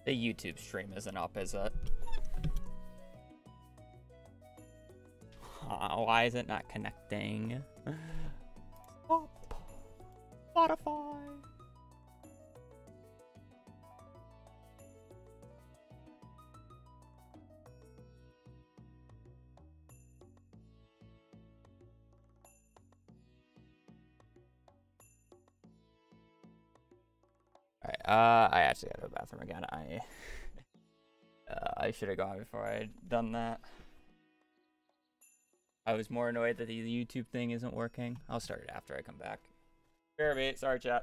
The YouTube stream isn't up, is it? Why is it not connecting? Stop. Spotify. Alright, I actually gotta go to the bathroom again. I should have gone before I'd done that. I was more annoyed that the YouTube thing isn't working. I'll start it after I come back. Fair mate, sorry chat.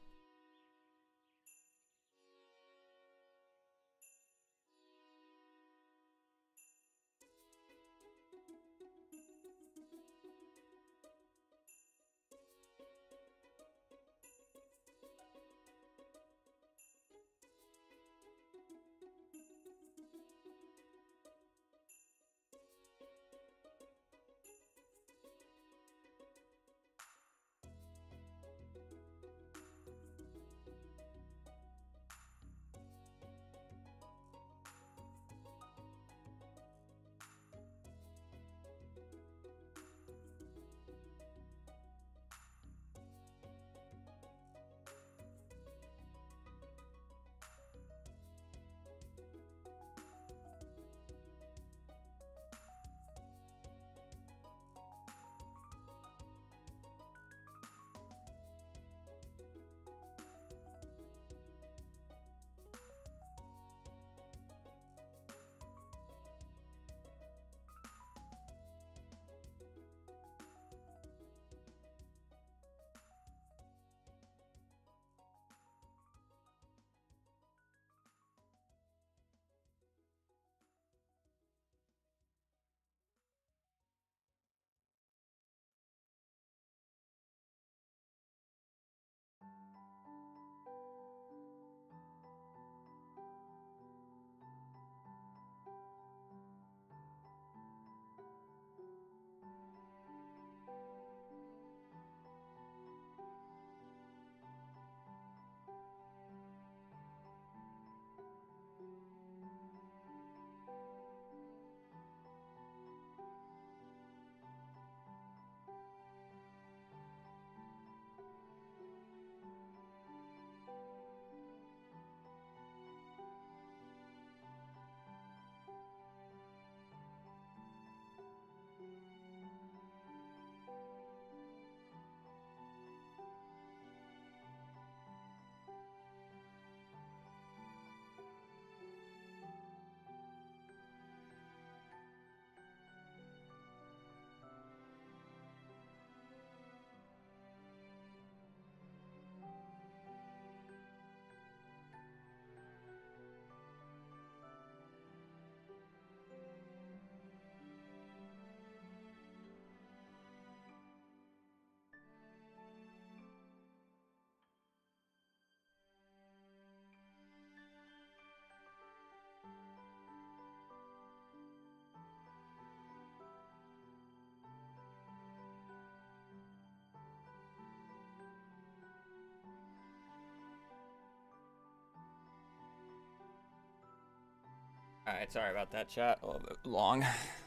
Alright, sorry about that chat. A little bit long.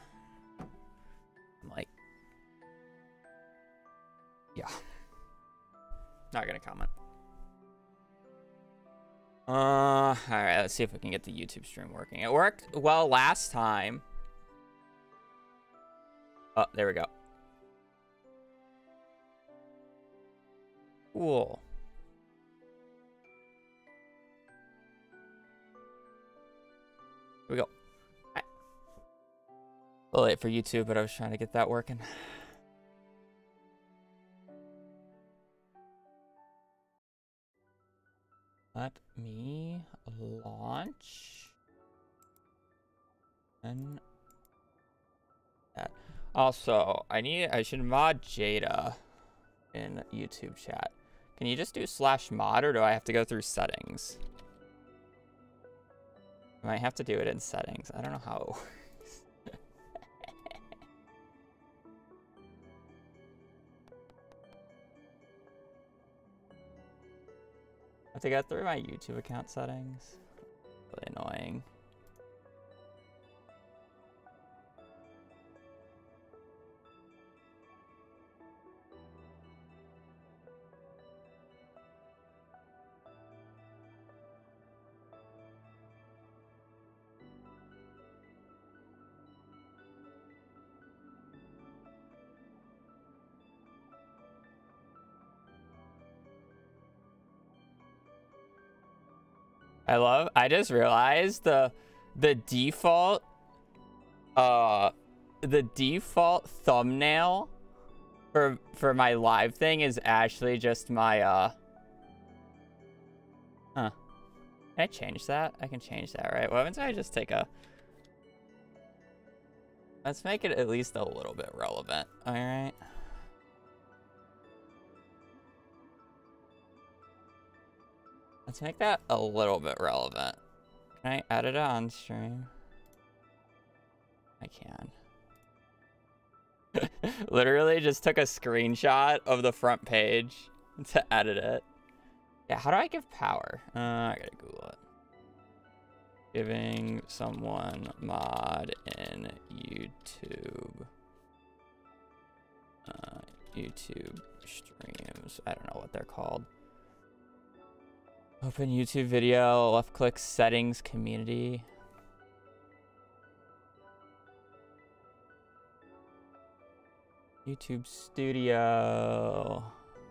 I'm like, yeah. Not gonna comment. Alright, let's see if we can get the YouTube stream working. It worked well last time. Oh, there we go. Cool. Here we go. Right. A little late for YouTube, but I was trying to get that working. Let me launch. And that. Also, I should mod Jada in YouTube chat. Can you just do /mod, or do I have to go through settings? I might have to do it in settings. I don't know how it works. I have to go through my YouTube account settings. Really annoying. I just realized the default thumbnail for my live thing is actually just my Can I change that? I can change that, right? What happens if I just take a... Let's make it at least a little bit relevant. All right. Let's make that a little bit relevant. Can I edit it on stream? I can. Literally just took a screenshot of the front page to edit it. Yeah, how do I give power? I gotta Google it. Giving someone mod in YouTube. YouTube streams. I don't know what they're called. Open YouTube video, left click settings, community. YouTube studio.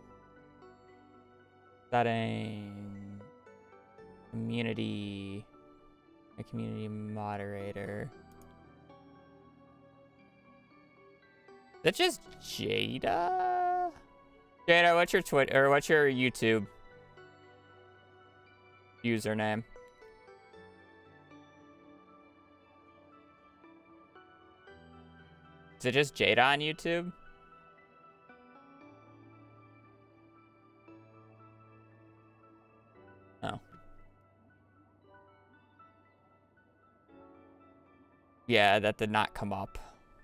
Setting. Community. A community moderator. That's just Jada? Jada, what's your Twitter or what's your YouTube username? Is it just Jada on YouTube? Oh. Yeah, that did not come up.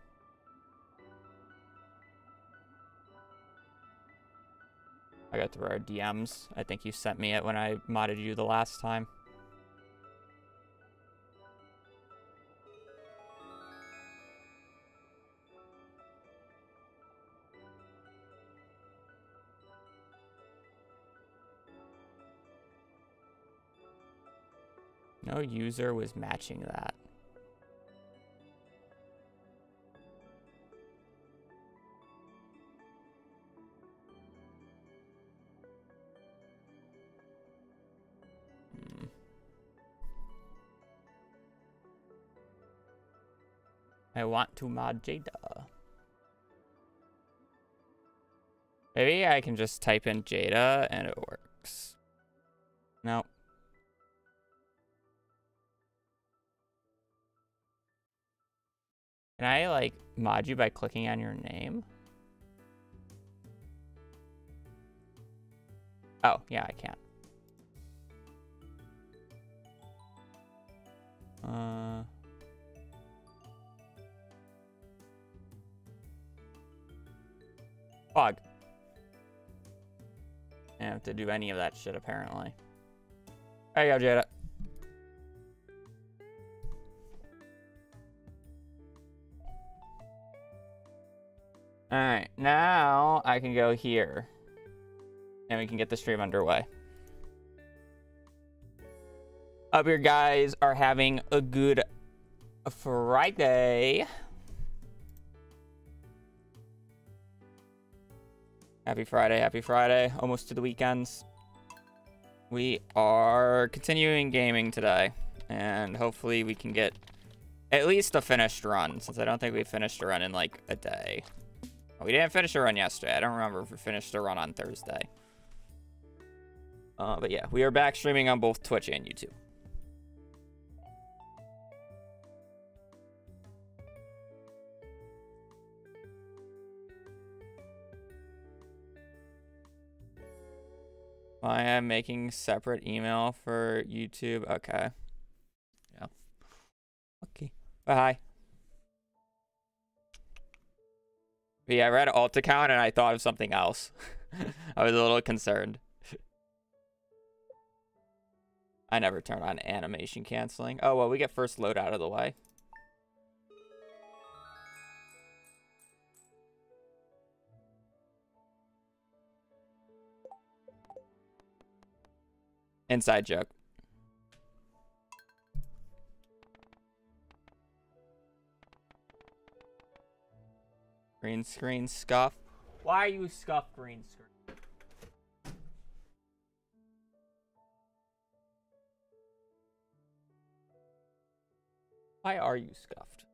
I got through our DMs. I think you sent me it when I modded you the last time. No user was matching that. I want to mod Jada. Maybe I can just type in Jada and it works. Nope. Can I, like, mod you by clicking on your name? Oh, yeah, I can. Fog. I don't have to do any of that shit, apparently. There you go, Jada. Alright, now I can go here. And we can get the stream underway. Hope you guys are having a good Friday. Happy Friday, happy Friday. Almost to the weekends. We are continuing gaming today. And hopefully we can get at least a finished run. Since I don't think we finished a run in like a day. We didn't finish a run yesterday. I don't remember if we finished a run on Thursday. But yeah, we are back streaming on both Twitch and YouTube. I am making separate email for YouTube. Okay. Yeah. Okay. Bye. But yeah, I read alt account and I thought of something else. I was a little concerned. I never turn on animation canceling. Oh, well, we get first load out of the way. Inside joke. Green screen scuff. Why are you scuff green screen? Why are you scuffed?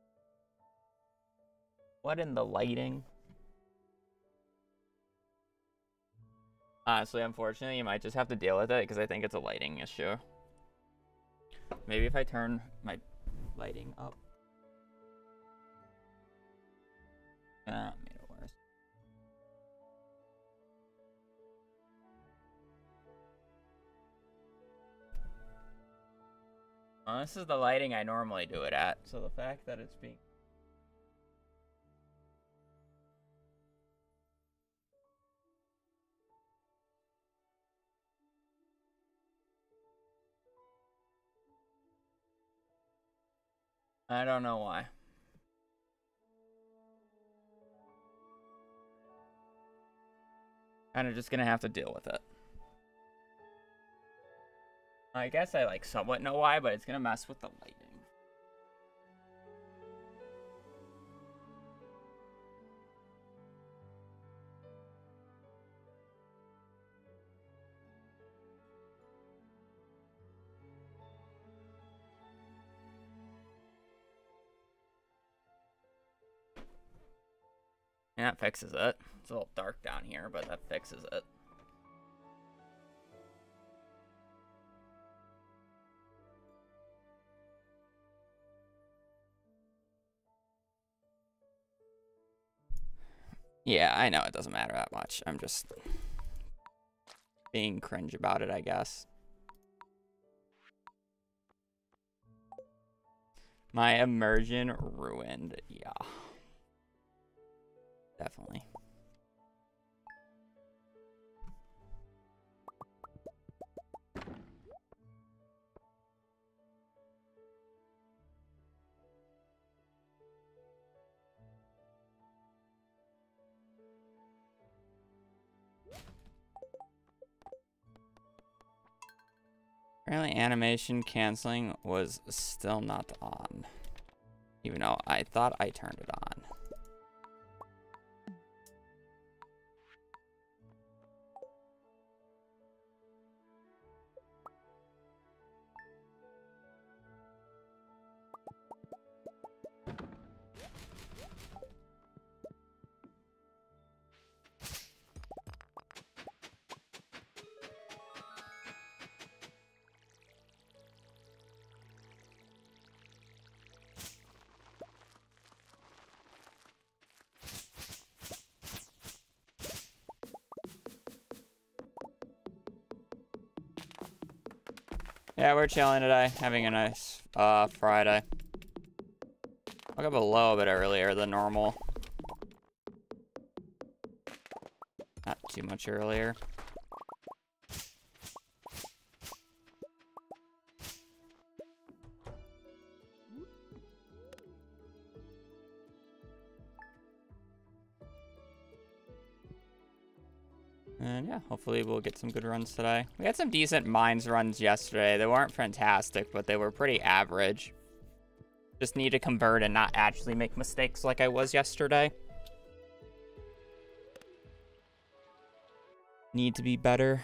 What in the lighting? Honestly, unfortunately, you might just have to deal with it because I think it's a lighting issue. Maybe if I turn my lighting up. Made it worse. This is the lighting I normally do it at, so the fact that it's being... I don't know why. Kind of just gonna have to deal with it. I guess I like somewhat know why, but it's gonna mess with the lighting. And that fixes it. It's a little dark down here, but that fixes it. Yeah, I know it doesn't matter that much. I'm just being cringe about it, I guess. My immersion ruined. Yeah. Definitely. Apparently animation canceling was still not on. Even though I thought I turned it on. Yeah, we're chilling today, having a nice Friday. Woke up a little bit earlier than normal. Not too much earlier. And yeah, hopefully we'll get some good runs today. We had some decent mines runs yesterday. They weren't fantastic, but they were pretty average. Just need to convert and not actually make mistakes like I was yesterday. Need to be better.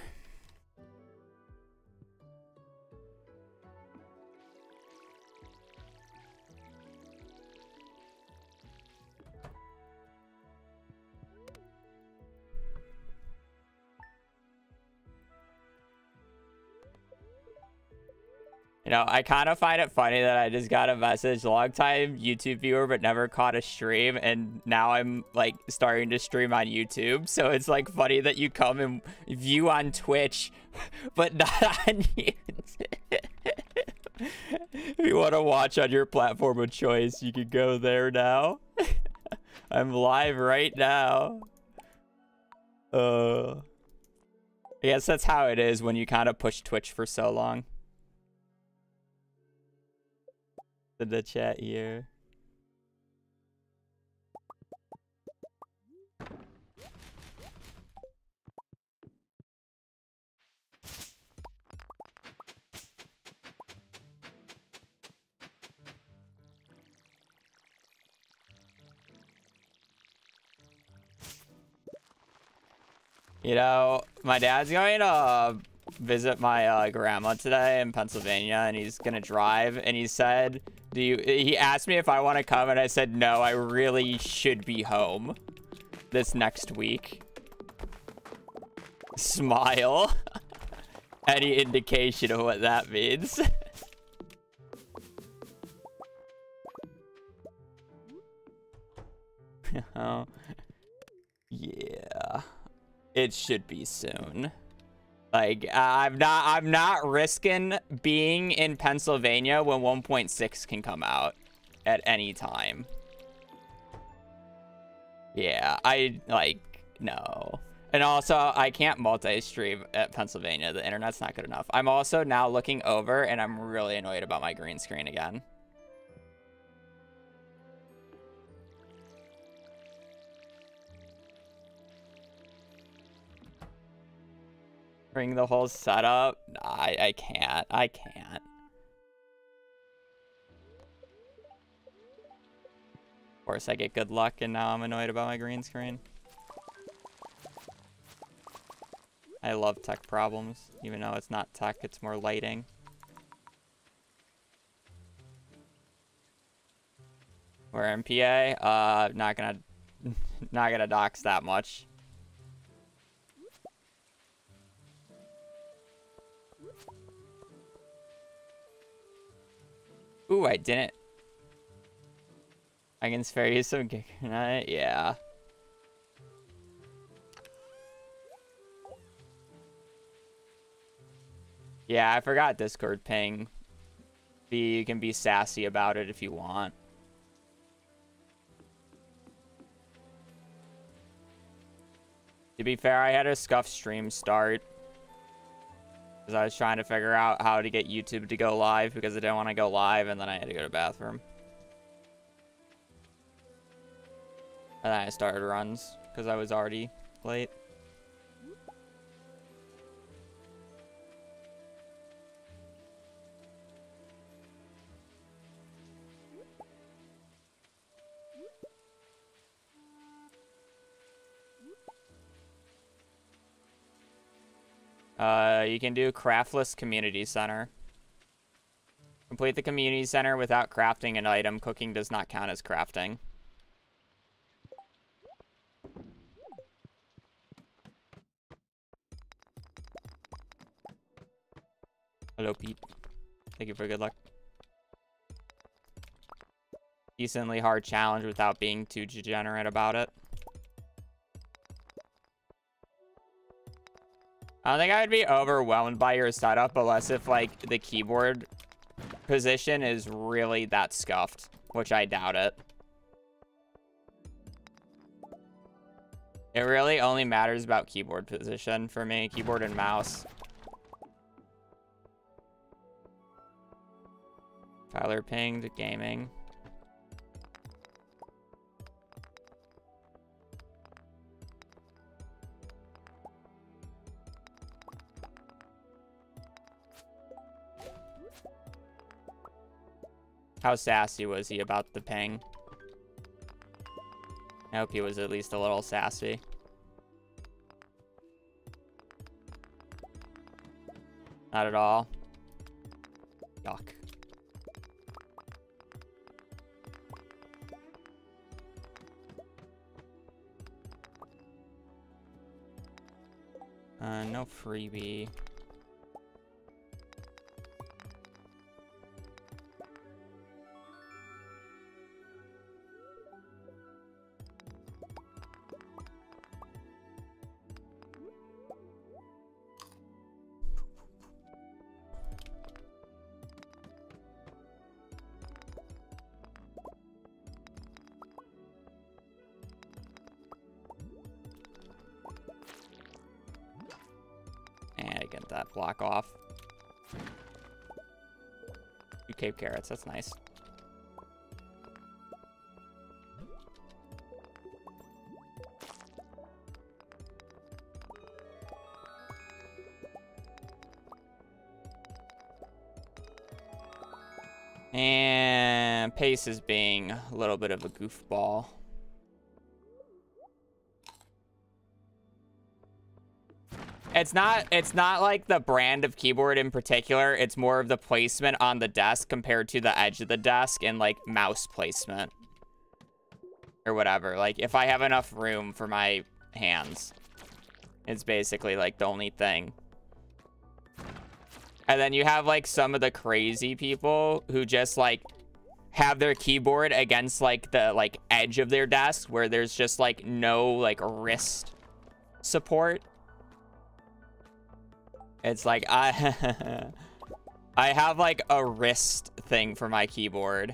You know, I kind of find it funny that I just got a message, long time YouTube viewer, but never caught a stream. And now I'm like starting to stream on YouTube. So it's like funny that you come and view on Twitch, but not on YouTube. If you want to watch on your platform of choice, you can go there now. I'm live right now. I guess that's how it is when you kind of push Twitch for so long. the chat here. You know, my dad's going to visit my grandma today in Pennsylvania, and he's gonna drive, and he said, he asked me if I want to come, and I said no, I really should be home this next week. Smile. Any indication of what that means? Oh, yeah. It should be soon. Like, I'm not risking being in Pennsylvania when 1.6 can come out at any time. Yeah, no. And also, I can't multi-stream at Pennsylvania. The internet's not good enough. I'm also now looking over, and I'm really annoyed about my green screen again. Bring the whole setup? Nah, I can't. I can't. Of course, I get good luck, and now I'm annoyed about my green screen. I love tech problems, even though it's not tech, it's more lighting. We're MPA. Not gonna dox that much. Ooh, I didn't. I can spare you some kicker night. Yeah. Yeah, I forgot Discord ping. You can be sassy about it if you want. To be fair, I had a scuff stream start. Because I was trying to figure out how to get YouTube to go live because I didn't want to go live, and then I had to go to the bathroom. And then I started runs because I was already late. You can do Craftless Community Center. Complete the Community Center without crafting an item. Cooking does not count as crafting. Hello, Pete. Thank you for good luck. Decently hard challenge without being too degenerate about it. I don't think I would be overwhelmed by your setup unless if, like, the keyboard position is really that scuffed, which I doubt it. It really only matters about keyboard position for me, keyboard and mouse. Tyler pinged gaming. How sassy was he about the ping? I hope he was at least a little sassy. Not at all. Yuck. No freebie. That block off. 2 Cape Carrots, that's nice. And Pace is being a little bit of a goofball. It's not like the brand of keyboard in particular. It's more of the placement on the desk compared to the edge of the desk and like mouse placement or whatever. Like if I have enough room for my hands, it's basically like the only thing. And then you have like some of the crazy people who just like have their keyboard against like the like edge of their desk where there's just like no like wrist support. It's like I have like a wrist thing for my keyboard.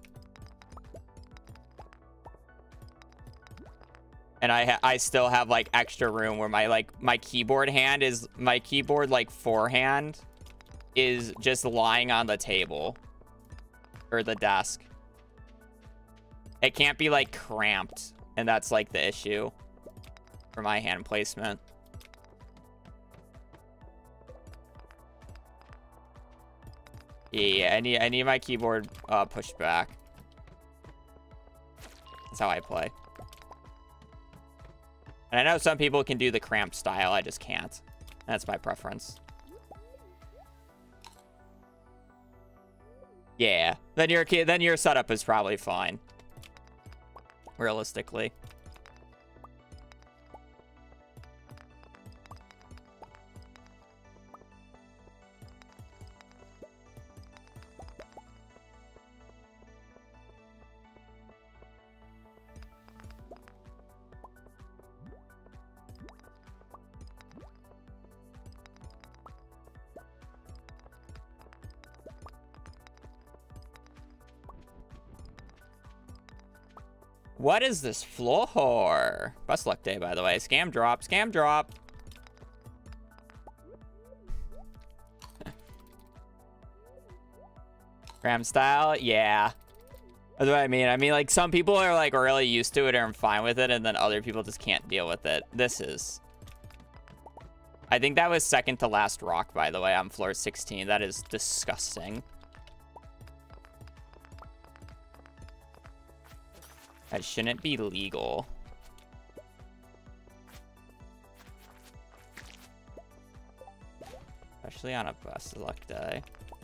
And I still have like extra room where my keyboard hand is my keyboard like forehand is just lying on the table or the desk. It can't be like cramped, and that's like the issue for my hand placement. Yeah, I need my keyboard pushed back. That's how I play. And I know some people can do the cramped style. I just can't. That's my preference. Yeah. Then your setup is probably fine. Realistically. What is this floor? Best luck day, by the way. Scam drop, scam drop. Cram style, yeah. That's what I mean. I mean, like, some people are, like, really used to it and are fine with it, and then other people just can't deal with it. This is... I think that was second to last rock, by the way, on floor 16. That is disgusting. That shouldn't be legal. Especially on a best luck day.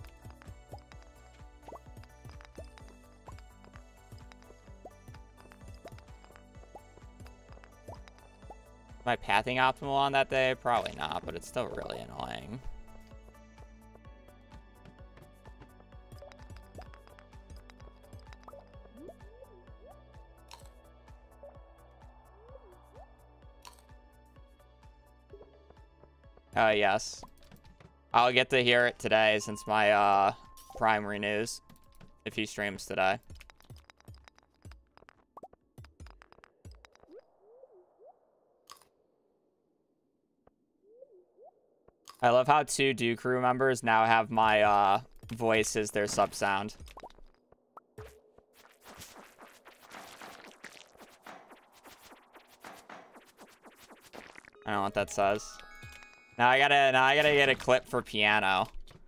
Am I pathing optimal on that day? Probably not, but it's still really annoying. Yes. I'll get to hear it today since my Prime renews. If he streams today. I love how 2 Do Crew members now have my voice as their sub sound. I don't know what that says. Now I gotta get a clip for piano.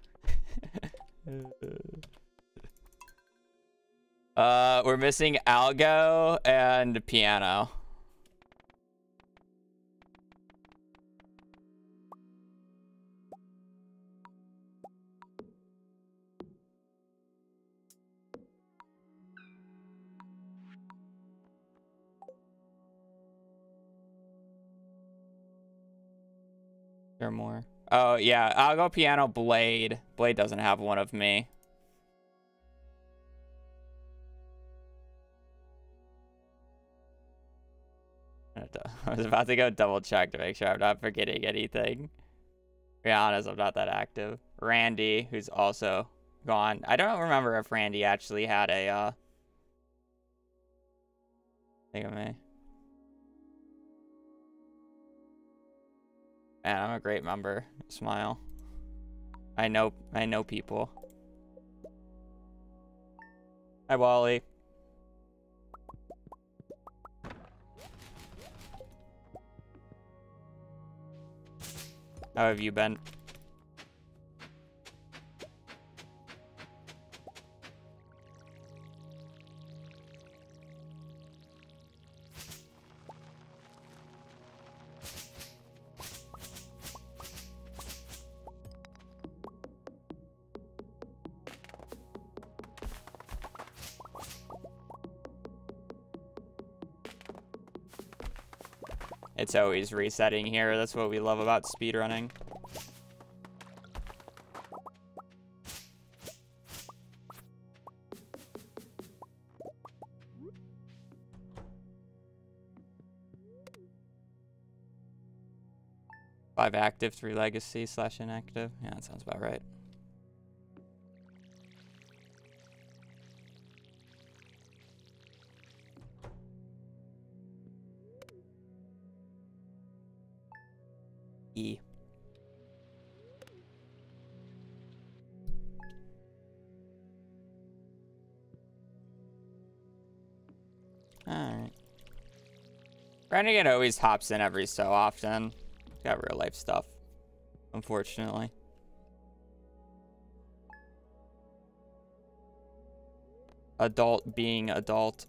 We're missing algo and piano. There are more. Oh yeah, algo, piano, Blade. Blade doesn't have one of me. I was about to go double check to make sure I'm not forgetting anything. To be honest, I'm not that active. Randy, who's also gone. I don't remember if Randy actually had a thing of me. Man, I'm a great member. Smile. I know people. Hi, Wally. How have you been? It's always resetting here. That's what we love about speedrunning. Five active, 3 legacy / inactive. Yeah, that sounds about right. E. Alright. Renegade always hops in every so often. Got real life stuff, unfortunately. Adult being adult.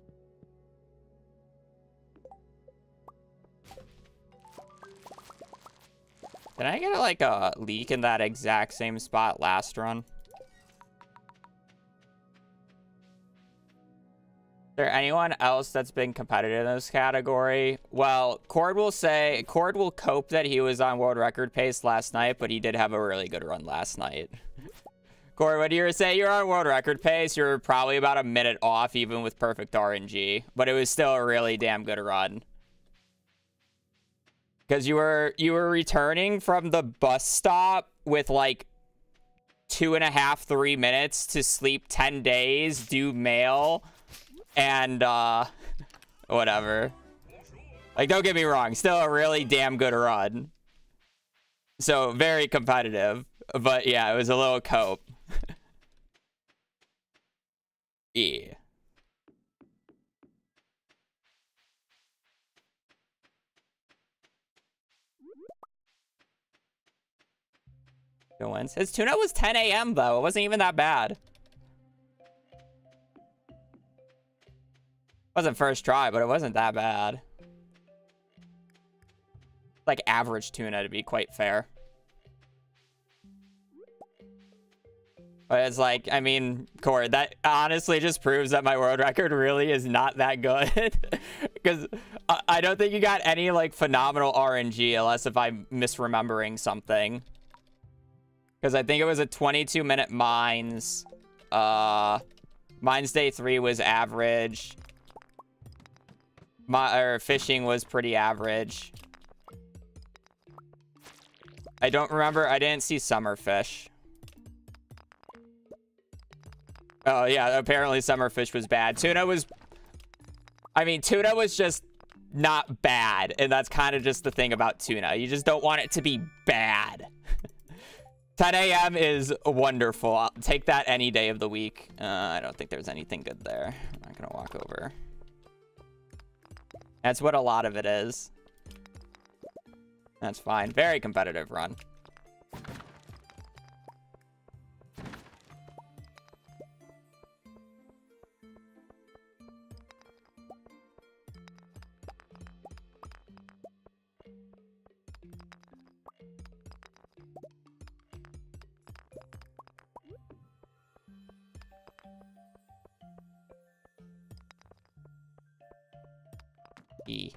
Did I get like a leak in that exact same spot last run? Is there anyone else that's been competitive in this category? Well, Cord will cope that he was on world record pace last night, but he did have a really good run last night. Cord, what do you say? You're on world record pace. You're probably about a minute off, even with perfect RNG, but it was still a really damn good run. Because you were returning from the bus stop with like 2.5, 3 minutes to sleep 10 days, do mail, and whatever. Like, don't get me wrong, still a really damn good run. So very competitive, but yeah, it was a little cope. Yeah. Good wins. His tune-up was 10 a.m. though. It wasn't even that bad. Wasn't first try, but it wasn't that bad. Like average tuna, to be quite fair. But it's like, I mean, Cord, that honestly just proves that my world record really is not that good. Because I don't think you got any like phenomenal RNG, unless if I'm misremembering something. Because I think it was a 22-minute mines. Mines day 3 was average. Fishing was pretty average. I don't remember. I didn't see summer fish. Oh, yeah. Apparently summer fish was bad. Tuna was... I mean, tuna was just not bad. And that's kind of just the thing about tuna. You just don't want it to be bad. 10 a.m. is wonderful. I'll take that any day of the week. I don't think there's anything good there. I'm not going to walk over. That's what a lot of it is. That's fine. Very competitive run. E.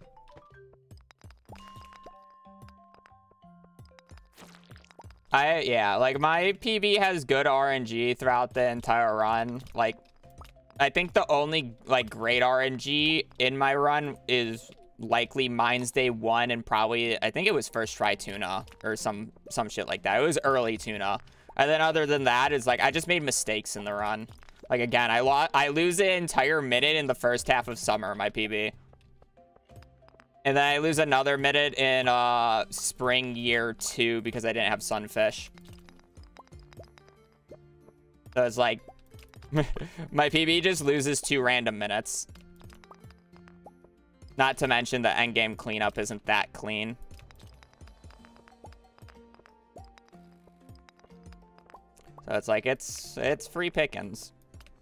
Yeah, like my PB has good RNG throughout the entire run. Like, I think the only like great RNG in my run is likely Mines Day 1 and probably, I think it was first try tuna or some shit like that. It was early tuna. And then other than that, is like I just made mistakes in the run. Like again, I lose an entire minute in the first half of summer, my PB. And then I lose another minute in spring year 2 because I didn't have sunfish. So it's like, my PB just loses 2 random minutes. Not to mention the endgame cleanup isn't that clean. So it's like, it's free pickings.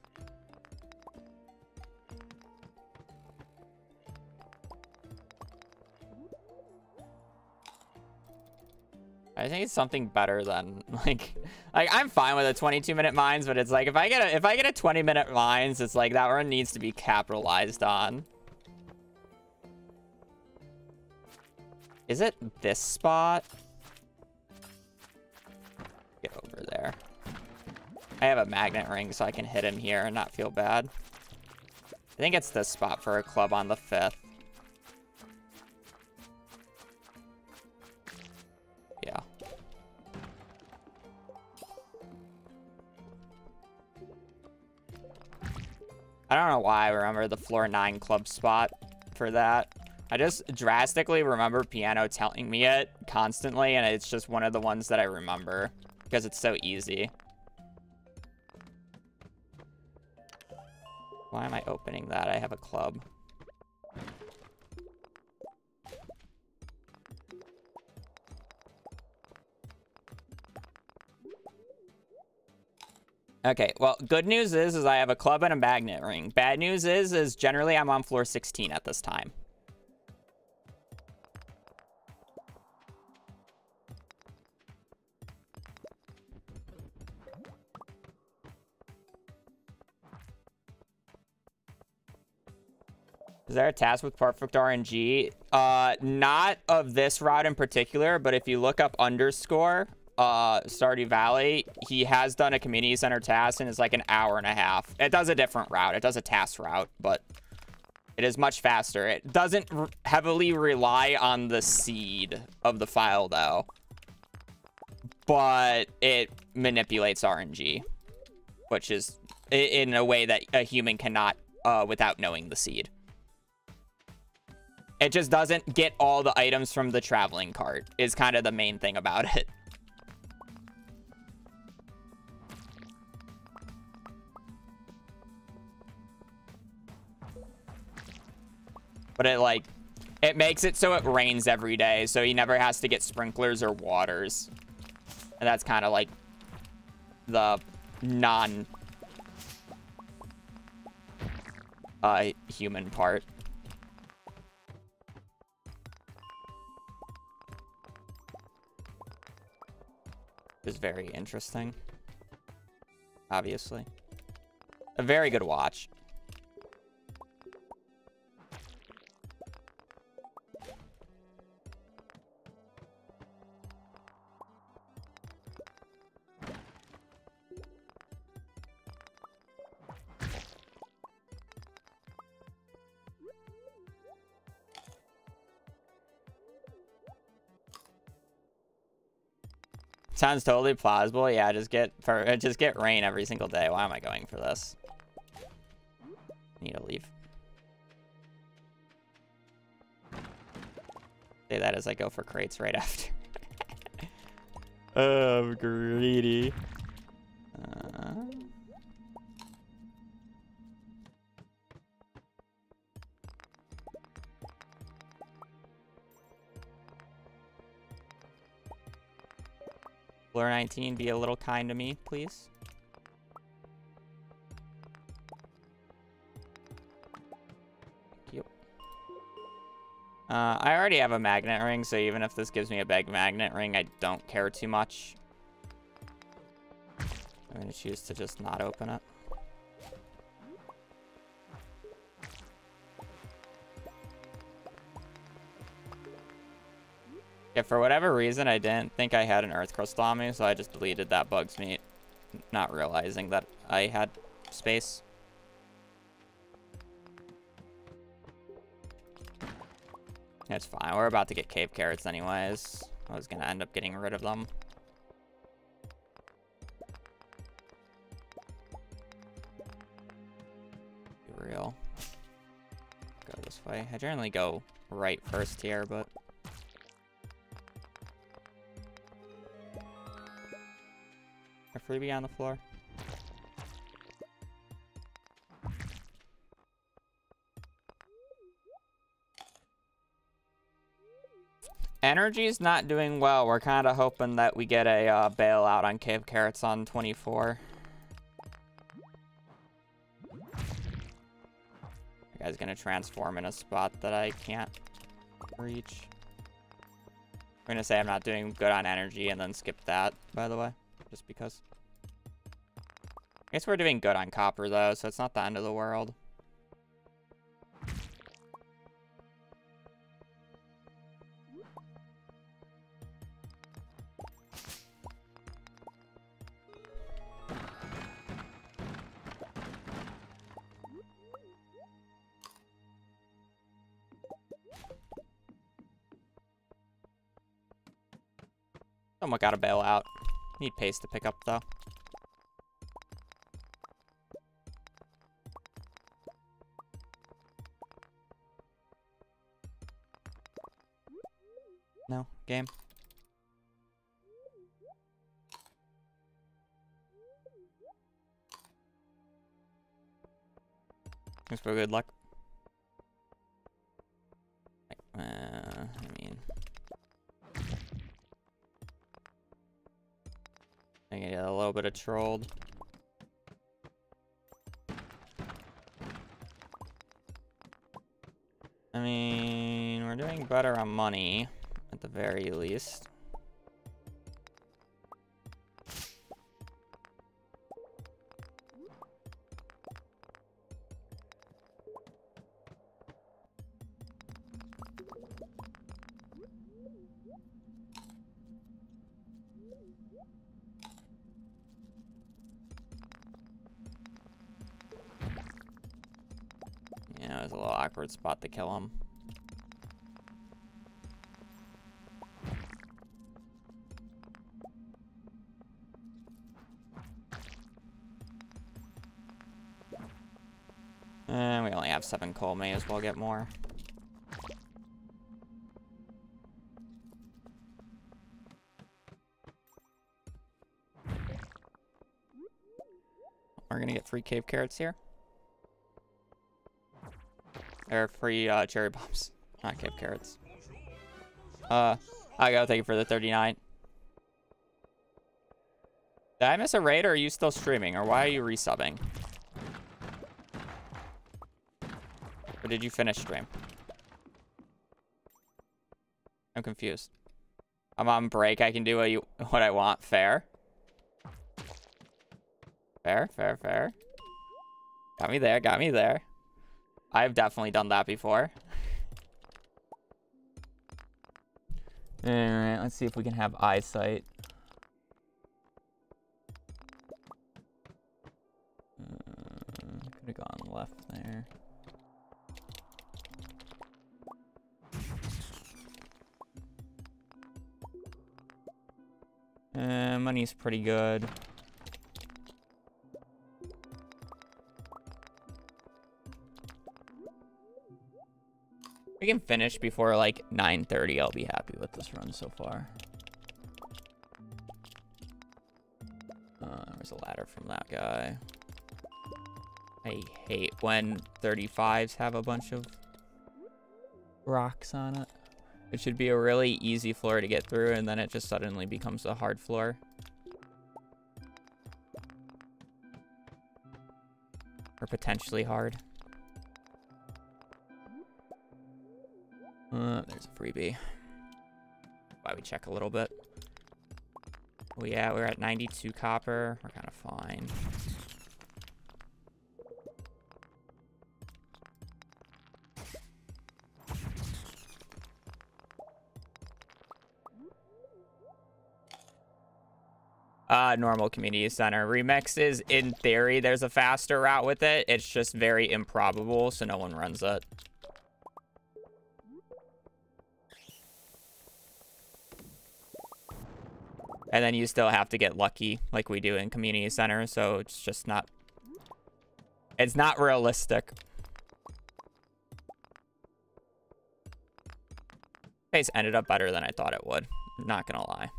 I think it's something better than like I'm fine with a 22-minute mines, but it's like if I get a 20-minute mines, it's like that run needs to be capitalized on. Is it this spot? Get over there. I have a magnet ring, so I can hit him here and not feel bad. I think it's this spot for a club on the 5th. Yeah. I don't know why I remember the floor 9 club spot for that. I just drastically remember Piano telling me it constantly, and it's just one of the ones that I remember because it's so easy. Why am I opening that? I have a club. Okay, well, good news is I have a club and a magnet ring. Bad news is generally I'm on floor 16 at this time. Is there a task with perfect RNG? Not of this route in particular, but if you look up underscore Stardew Valley, he has done a community center task and it's like an hour and a half. It does a different route. It does a task route, but it is much faster. It doesn't heavily rely on the seed of the file though, but it manipulates RNG, which is in a way that a human cannot without knowing the seed. It just doesn't get all the items from the traveling cart is kind of the main thing about it. But it makes it so it rains every day, so he never has to get sprinklers or waters. And that's kind of like the human part. Is very interesting. Obviously. A very good watch. Sounds totally plausible. Yeah, just get rain every single day. Why am I going for this? Need to leave. Say that as I go for crates right after. Oh, I'm greedy. Floor 19, be a little kind to me, please. Thank you. I already have a magnet ring, so even if this gives me a big magnet ring, I don't care too much. I'm going to choose to just not open it. Yeah, for whatever reason, I didn't think I had an earth crystal on me, so I just deleted that bug's meat, not realizing that I had space. It's fine. We're about to get cave carrots anyways. I was going to end up getting rid of them. Be real. Go this way. I generally go right first here, but... A freebie on the floor. Energy's not doing well. We're kind of hoping that we get a bailout on cave carrots on 24. The guy's gonna transform in a spot that I can't reach. I'm gonna say I'm not doing good on energy and then skip that, by the way. Just because. I guess we're doing good on copper, though, so it's not the end of the world. Somewhat gotta bail out. Need pace to pick up, though. No? Game? Thanks for good luck. I mean... I get a little bit of trolled. I mean, we're doing better on money, at the very least. Yeah, it was a little awkward spot to kill him. And we only have 7 coal, may as well get more. We're gonna get free cave carrots here. Or free cherry bombs, not cave carrots. I go, thank you for the 39. Did I miss a raid, or are you still streaming, or why are you resubbing? Or did you finish stream? I'm confused. I'm on break. I can do what I want. Fair. Fair, fair, fair. Got me there, got me there. I've definitely done that before. Alright, let's see if we can have eyesight. Could have gone left there. Money's pretty good. We can finish before like 9:30. I'll be happy with this run so far. There's a ladder from that guy. I hate when 35s have a bunch of rocks on it. It should be a really easy floor to get through, and then it just suddenly becomes a hard floor. Or potentially hard. There's a freebie. Why we check a little bit. Oh yeah, we're at 92 copper. We're kind of fine. Normal community center. Remix is, in theory, there's a faster route with it. It's just very improbable, so no one runs it. And then you still have to get lucky like we do in community center, so it's just not... It's not realistic. Pace ended up better than I thought it would. Not gonna lie.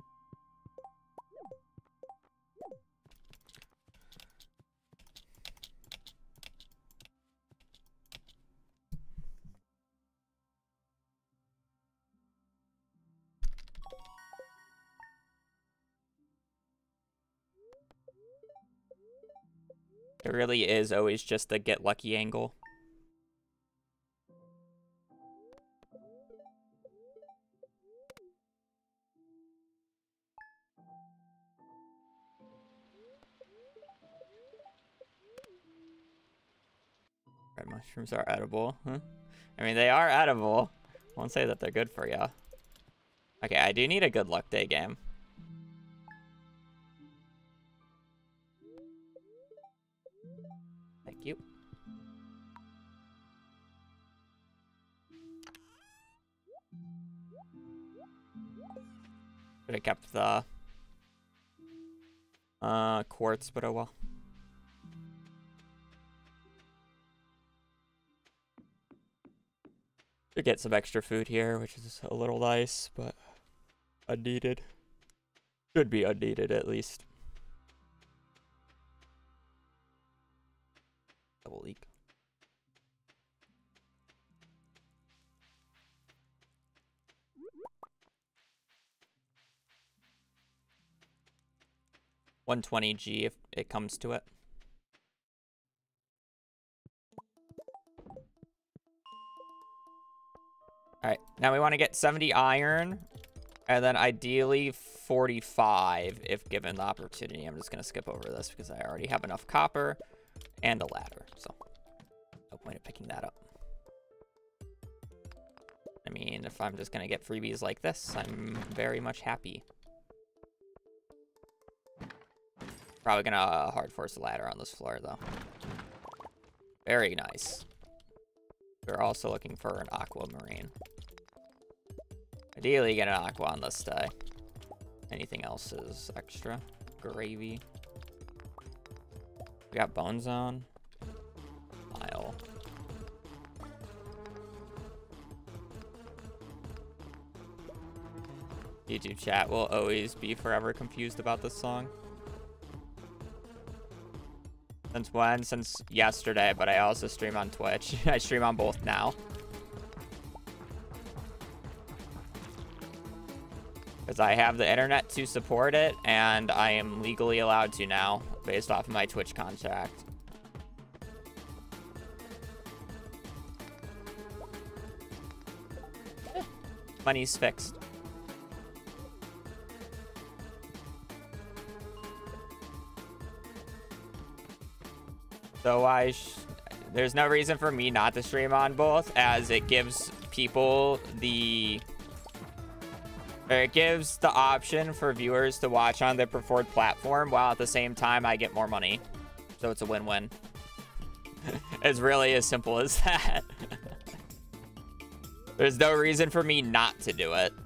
It really is always just a get lucky angle. Red mushrooms are edible, huh? I mean, they are edible. I won't say that they're good for you. Okay, I do need a good luck day game. Thank you. Should have kept the quartz, but oh well. Should get some extra food here, which is a little nice, but unneeded. Should be unneeded at least. Double leak. $120G if it comes to it. Alright, now we want to get 70 iron, and then ideally 45 if given the opportunity. I'm just going to skip over this because I already have enough copper and a ladder, so no point of picking that up. I mean, if I'm just going to get freebies like this, I'm very much happy. Probably going to hard force a ladder on this floor, though. Very nice. We're also looking for an aquamarine. Ideally, get an aqua on this day. Anything else is extra. Gravy. We got bone zone. Mile. YouTube chat will always be forever confused about this song. Since when? Since yesterday, but I also stream on Twitch. I stream on both now. Because I have the internet to support it, and I am legally allowed to now, based off of my Twitch contract. Money's fixed. So there's no reason for me not to stream on both, as it gives people the option for viewers to watch on their preferred platform, while at the same time I get more money. So it's a win-win. It's really as simple as that. There's no reason for me not to do it.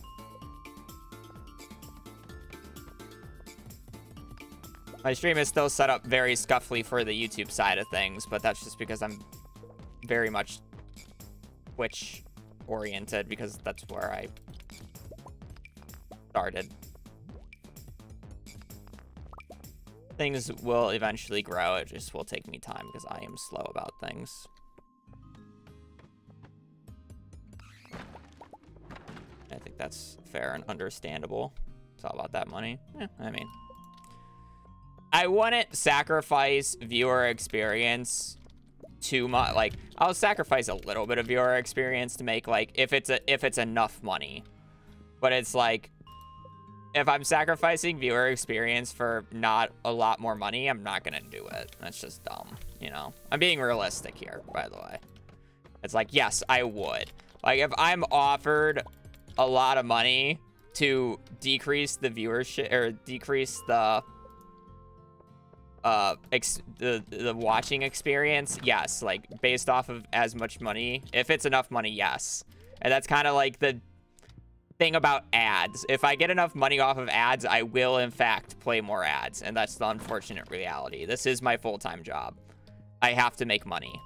My stream is still set up very scuffly for the YouTube side of things, but that's just because I'm very much Twitch oriented, because that's where I started. Things will eventually grow. It just will take me time because I am slow about things. I think that's fair and understandable. It's all about that money. Yeah, I mean, I wouldn't sacrifice viewer experience too much. Like, I'll sacrifice a little bit of viewer experience to make, like, if it's enough money. But it's like, if I'm sacrificing viewer experience for not a lot more money, I'm not gonna do it. That's just dumb, you know? I'm being realistic here, by the way. It's like, yes, I would. Like, if I'm offered a lot of money to decrease the viewership, or decrease the watching experience, yes, like, based off of as much money, if it's enough money, yes. And that's kind of like the thing about ads. If I get enough money off of ads, I will in fact play more ads, and that's the unfortunate reality. This is my full-time job. I have to make money.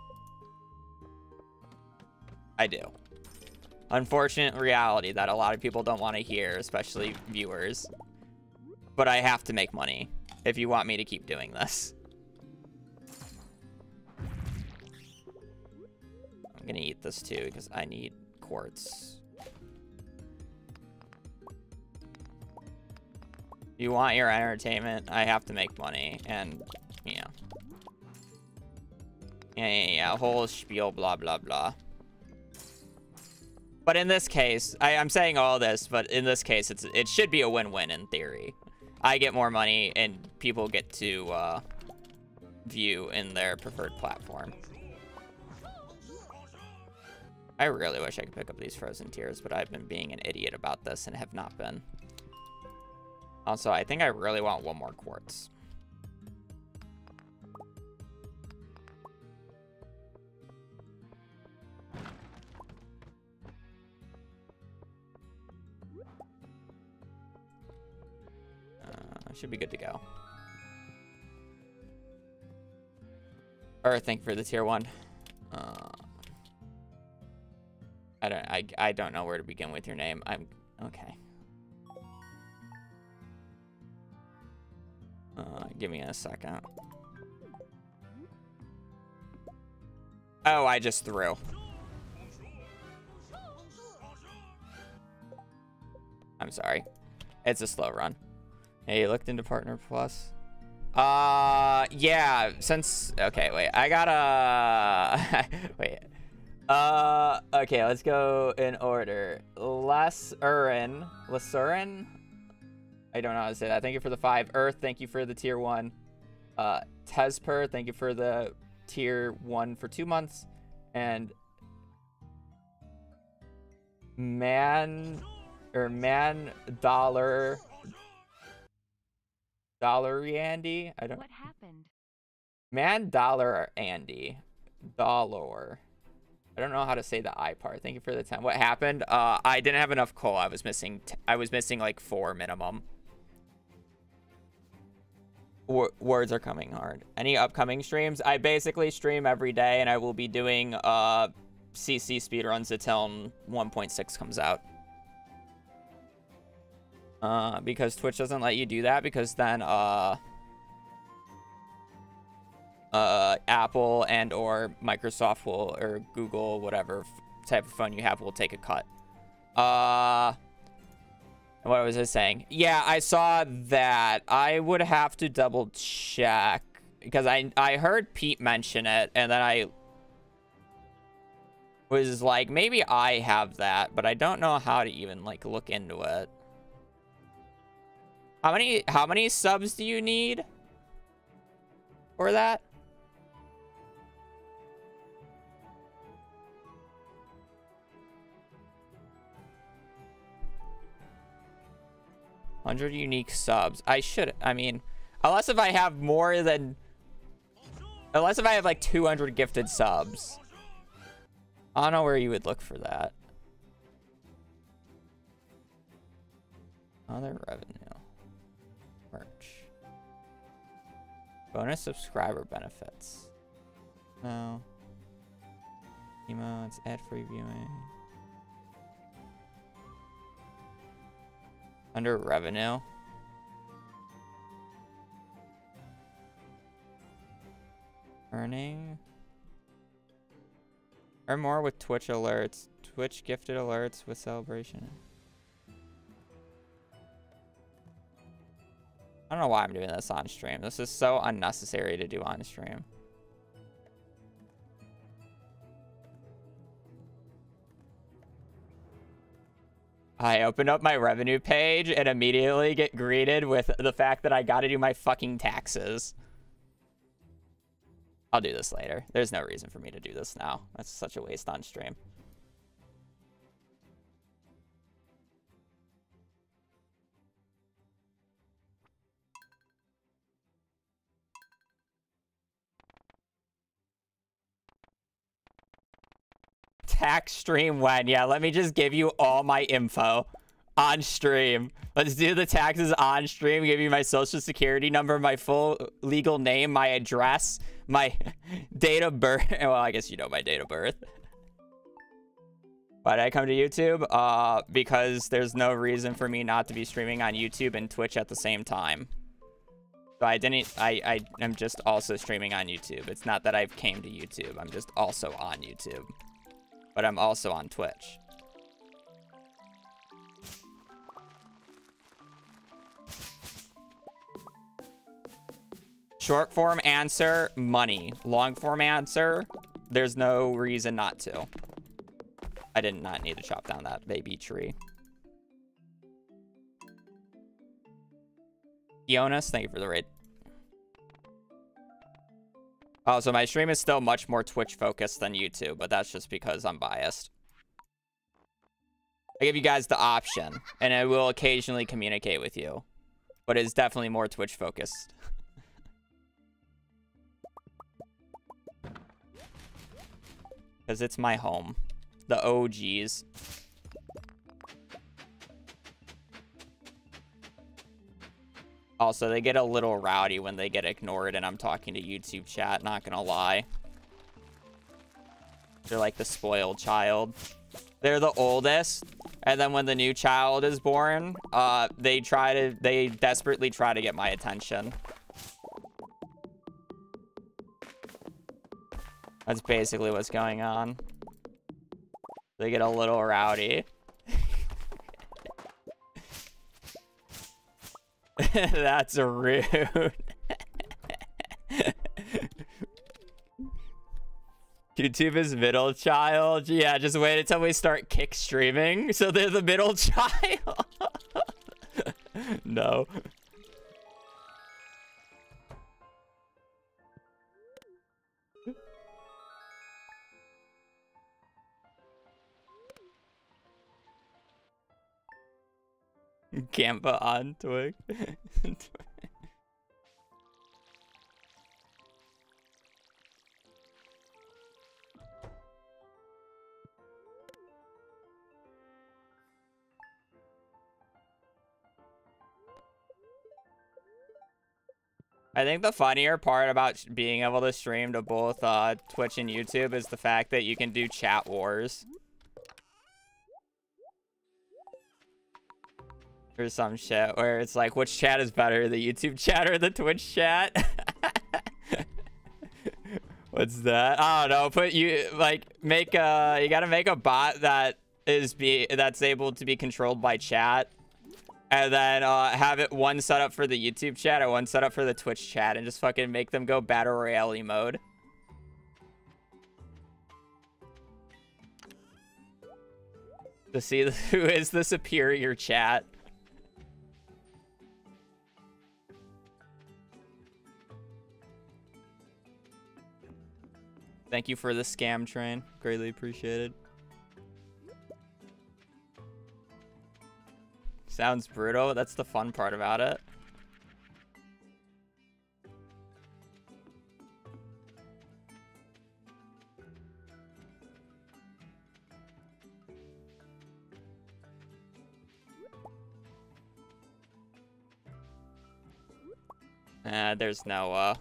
I do. Unfortunate reality that a lot of people don't want to hear, especially viewers. But I have to make money if you want me to keep doing this. I'm gonna eat this too because I need quartz. You want your entertainment, I have to make money, and yeah. Yeah, whole spiel, blah, blah, blah. But in this case, I'm saying all this, but in this case, it should be a win-win in theory. I get more money, and people get to view in their preferred platform. I really wish I could pick up these frozen tears, but I've been being an idiot about this and have not been. Also, I think I really want one more quartz. I should be good to go. Or thank you for the tier 1. I don't know where to begin with your name. I'm okay. Give me a second. Oh, I just threw. I'm sorry. It's a slow run. Hey, you looked into Partner Plus? Yeah, since... Okay, wait. I gotta... wait. Okay, let's go in order. Lasurin. I don't know how to say that. Thank you for the 5. Earth, thank you for the tier 1. Tesper, thank you for the tier 1 for 2 months. And Dollar Andy. I don't. What happened? Man Dollar Andy. Dollar. I don't know how to say the I part. Thank you for the 10. What happened? I didn't have enough coal. I was missing like 4 minimum. Words are coming hard. Any upcoming streams? I basically stream every day, and I will be doing CC speedruns until 1.6 comes out. Because Twitch doesn't let you do that, because then Apple and or Microsoft will, or Google, whatever type of phone you have, will take a cut. What was I saying? Yeah, I saw that. I would have to double check, because I heard Pete mention it, and then I was like, maybe I have that, but I don't know how to even like look into it. How many subs do you need for that? $100 unique subs. I mean, unless if I have like 200 gifted subs. I don't know where you would look for that. Other revenue. Merch. Bonus subscriber benefits. No. Emotes, ad-free viewing. Under revenue. Earning. Earn more with Twitch alerts. Twitch gifted alerts with celebration. I don't know why I'm doing this on stream. This is so unnecessary to do on stream. I opened up my revenue page and immediately get greeted with the fact that I gotta do my fucking taxes. I'll do this later. There's no reason for me to do this now. That's such a waste on stream. Tax stream when? Yeah, let me just give you all my info on stream. Let's do the taxes on stream. Give you my social security number, my full legal name, my address, my date of birth. Well, I guess you know my date of birth. Why did I come to YouTube? Because there's no reason for me not to be streaming on YouTube and Twitch at the same time. So I am just also streaming on YouTube. It's not that I've came to YouTube. I'm just also on YouTube. But I'm also on Twitch. Short form answer, money. Long form answer, there's no reason not to. I did not need to chop down that baby tree. Jonas, thank you for the raid. Oh, so my stream is still much more Twitch focused than YouTube, but that's just because I'm biased. I give you guys the option, and I will occasionally communicate with you, but it's definitely more Twitch focused. Because it's my home. The OGs. Also, they get a little rowdy when they get ignored and I'm talking to YouTube chat, not gonna lie. They're like the spoiled child. They're the oldest, and then when the new child is born, they desperately try to get my attention. That's basically what's going on. They get a little rowdy. That's rude. YouTube is middle child. Yeah, just wait until we start kick streaming. So they're the middle child. No. Gampa on Twig. I think the funnier part about being able to stream to both Twitch and YouTube is the fact that you can do chat wars. Or some shit where it's like, which chat is better, the YouTube chat or the Twitch chat? What's that? I don't know. You gotta make a bot that that's able to be controlled by chat, and then have it one set up for the YouTube chat or one set up for the Twitch chat, and just fucking make them go battle royale mode. To see who is the superior chat. Thank you for the scam train. Greatly appreciated. Sounds brutal. That's the fun part about it. There's no,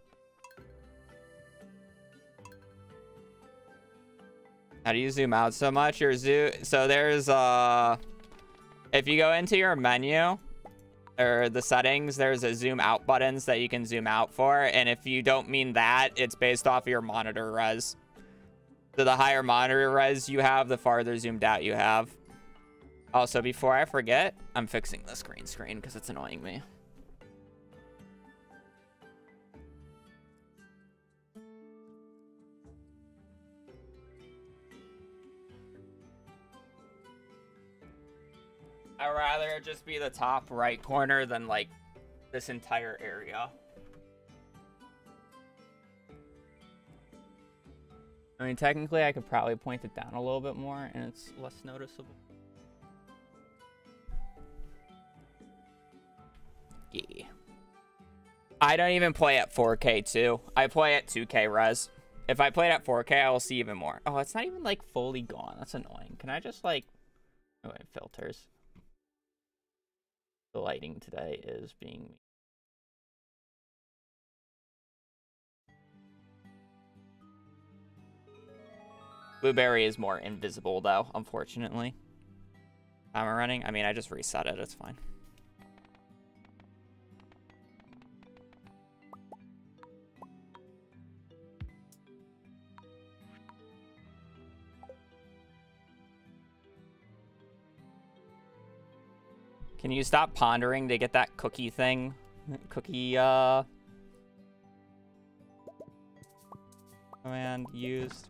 how do you zoom out so much? So there's, if you go into your menu, or the settings, there's a zoom out buttons that you can zoom out for. And if you don't mean that, it's based off of your monitor res. So the higher monitor res you have, the farther zoomed out you have. Also, before I forget, I'm fixing this green screen because it's annoying me. I'd rather it just be the top right corner than like this entire area. I mean, technically I could probably point it down a little bit more and it's less noticeable. Yeah. I don't even play at 4K too. I play at 2K res. If I played at 4K, I will see even more. Oh, it's not even like fully gone. That's annoying. Can I just like, oh wait, filters. The lighting today is being... Blueberry is more invisible though, unfortunately. Timer running? I mean, I just reset it, it's fine. Can you stop pondering to get that cookie thing? Cookie, command used.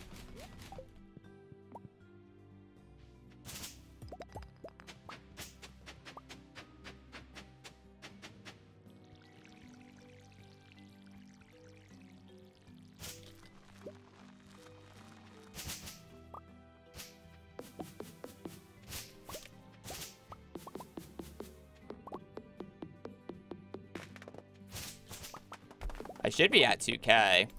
I should be at 2K.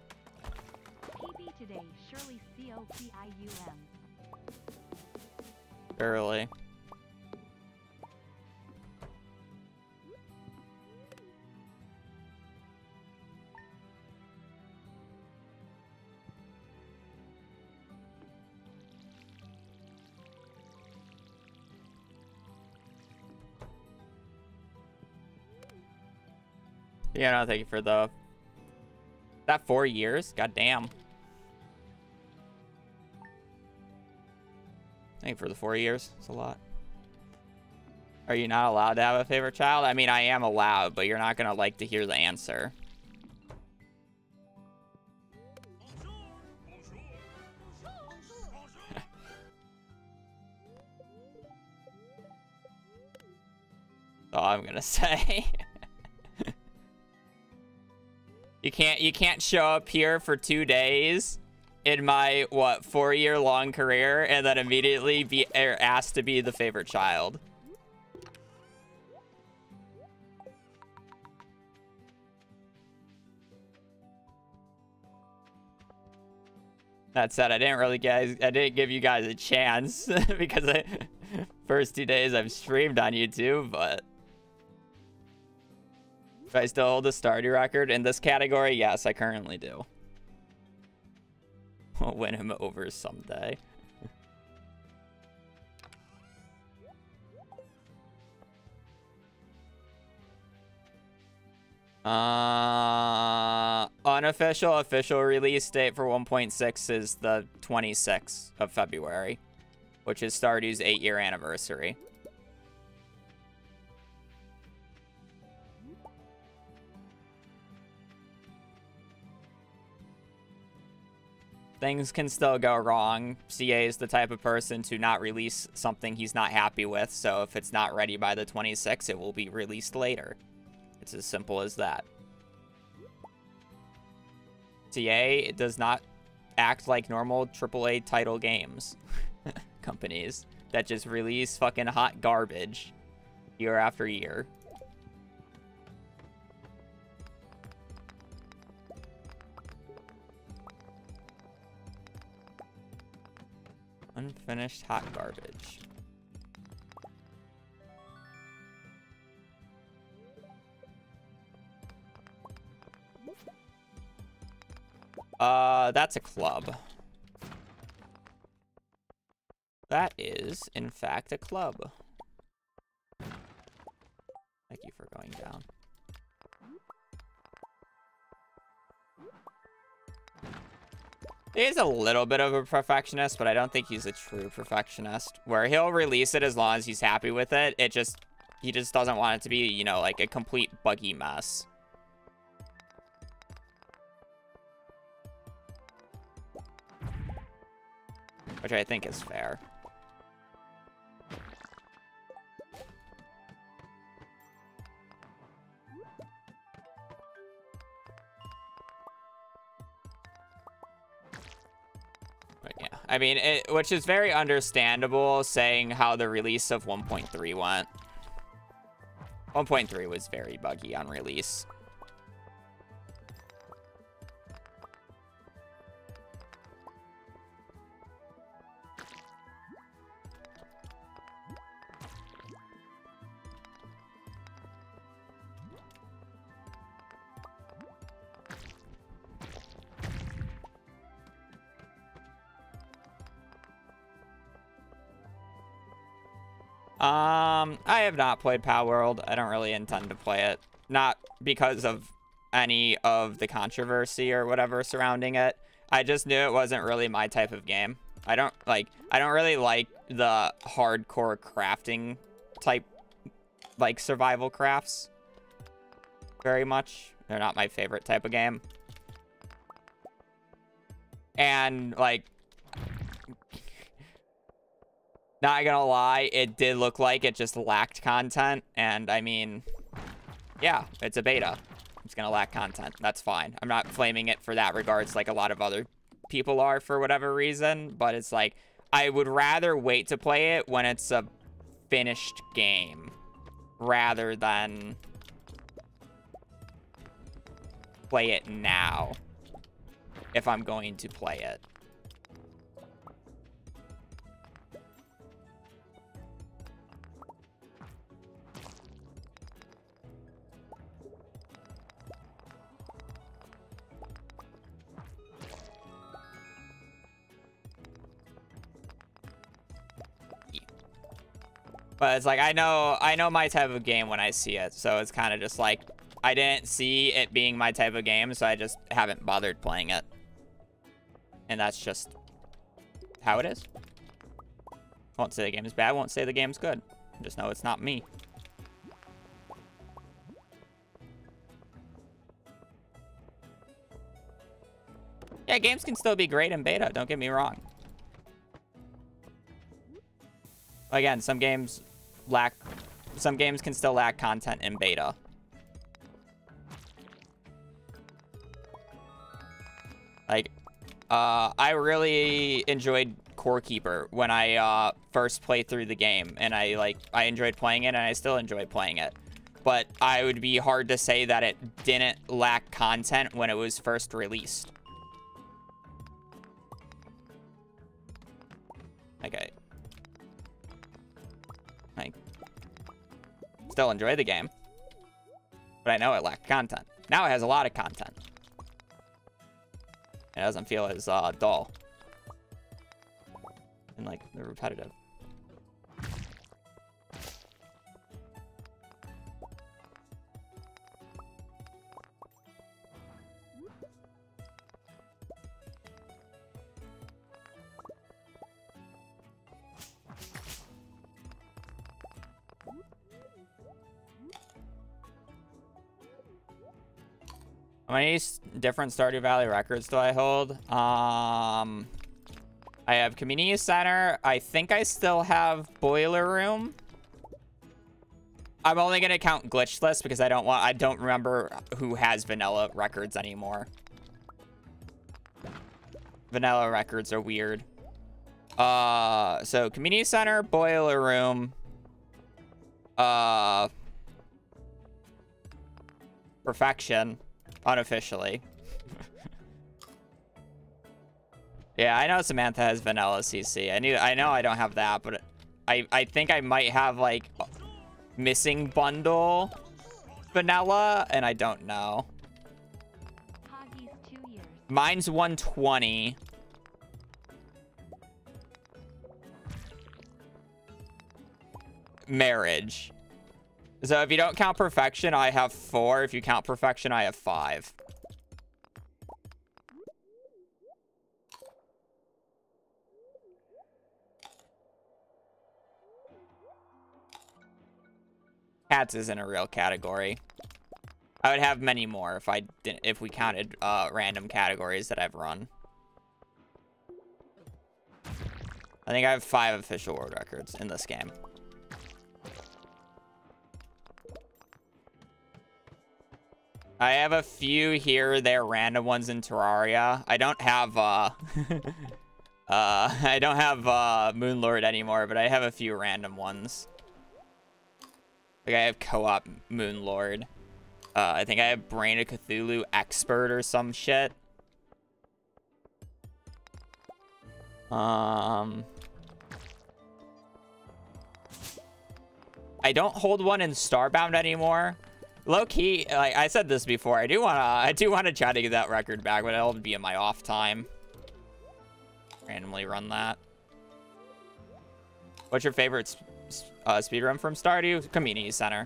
PB today, Shirley COPIUM. Barely. Yeah, no, thank you for the... That 4 years? God damn. Thank you for the 4 years. It's a lot. Are you not allowed to have a favorite child? I mean, I am allowed, but you're not going to like to hear the answer. All I'm going to say. You can't show up here for 2 days in my, what, 4-year-long career and then immediately be asked to be the favorite child. That said, I didn't give you guys a chance because first 2 days I've streamed on YouTube, but do I still hold the Stardew record in this category? Yes, I currently do. I'll win him over someday. Unofficial, official release date for 1.6 is the 26th of February, which is Stardew's 8-year anniversary. Things can still go wrong. CA is the type of person to not release something he's not happy with, so if it's not ready by the 26th, it will be released later. It's as simple as that. CA does not act like normal AAA title games companies that just release fucking hot garbage year after year. Unfinished hot garbage. That's a club. That is, in fact, a club. Thank you for going down. He's a little bit of a perfectionist, but I don't think he's a true perfectionist. Where he'll release it as long as he's happy with it. He just doesn't want it to be, you know, like a complete buggy mess. Which I think is fair. But yeah, I mean, which is very understandable, saying how the release of 1.3 went. 1.3 was very buggy on release. I have not played Palworld. I don't really intend to play it. Not because of any of the controversy or whatever surrounding it. I just knew it wasn't really my type of game. I don't really like the hardcore crafting type, like, survival crafts very much. They're not my favorite type of game. And, like, not gonna lie, it did look like it just lacked content. And, I mean, yeah, it's a beta. It's gonna lack content. That's fine. I'm not flaming it for that regards like a lot of other people are for whatever reason. But it's like, I would rather wait to play it when it's a finished game rather than play it now if I'm going to play it. But it's like, I know my type of game when I see it. So it's kind of just like, I didn't see it being my type of game, so I just haven't bothered playing it. And that's just how it is. Won't say the game is bad, won't say the game's good. Just know it's not me. Yeah, games can still be great in beta, don't get me wrong. Again, some games can still lack content in beta. Like, I really enjoyed Core Keeper when I first played through the game, and I enjoyed playing it, and I still enjoy playing it. But I would be hard to say that it didn't lack content when it was first released. Okay. I still enjoy the game, but I know it lacked content. Now it has a lot of content. It doesn't feel as dull and like repetitive. How many different Stardew Valley records do I hold? I have Community Center. I think I still have Boiler Room. I'm only gonna count Glitchless because I don't remember who has vanilla records anymore. Vanilla records are weird. So Community Center, Boiler Room, Perfection. Unofficially. Yeah, I know Samantha has vanilla CC. I know I don't have that, but I think I might have like missing bundle vanilla, and I don't know. Mine's 120. Marriage. So if you don't count Perfection, I have 4. If you count Perfection, I have 5. Cats isn't a real category. I would have many more if we counted random categories that I've run. I think I have 5 official world records in this game. I have a few here or there random ones in Terraria. I don't have I don't have Moonlord anymore, but I have a few random ones. Like I have co-op Moonlord. I think I have Brain of Cthulhu Expert or some shit. I don't hold one in Starbound anymore. Low key, like I said this before, I do wanna try to get that record back, but it'll be in my off time. Randomly run that. What's your favorite speedrun from Stardew? Community Center.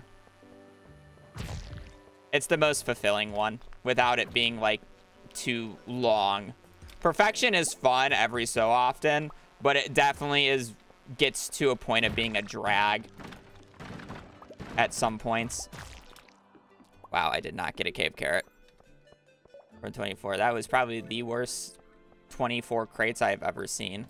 It's the most fulfilling one without it being like too long. Perfection is fun every so often, but it definitely gets to a point of being a drag at some points. Wow, I did not get a cave carrot for 24. That was probably the worst 24 crates I've ever seen.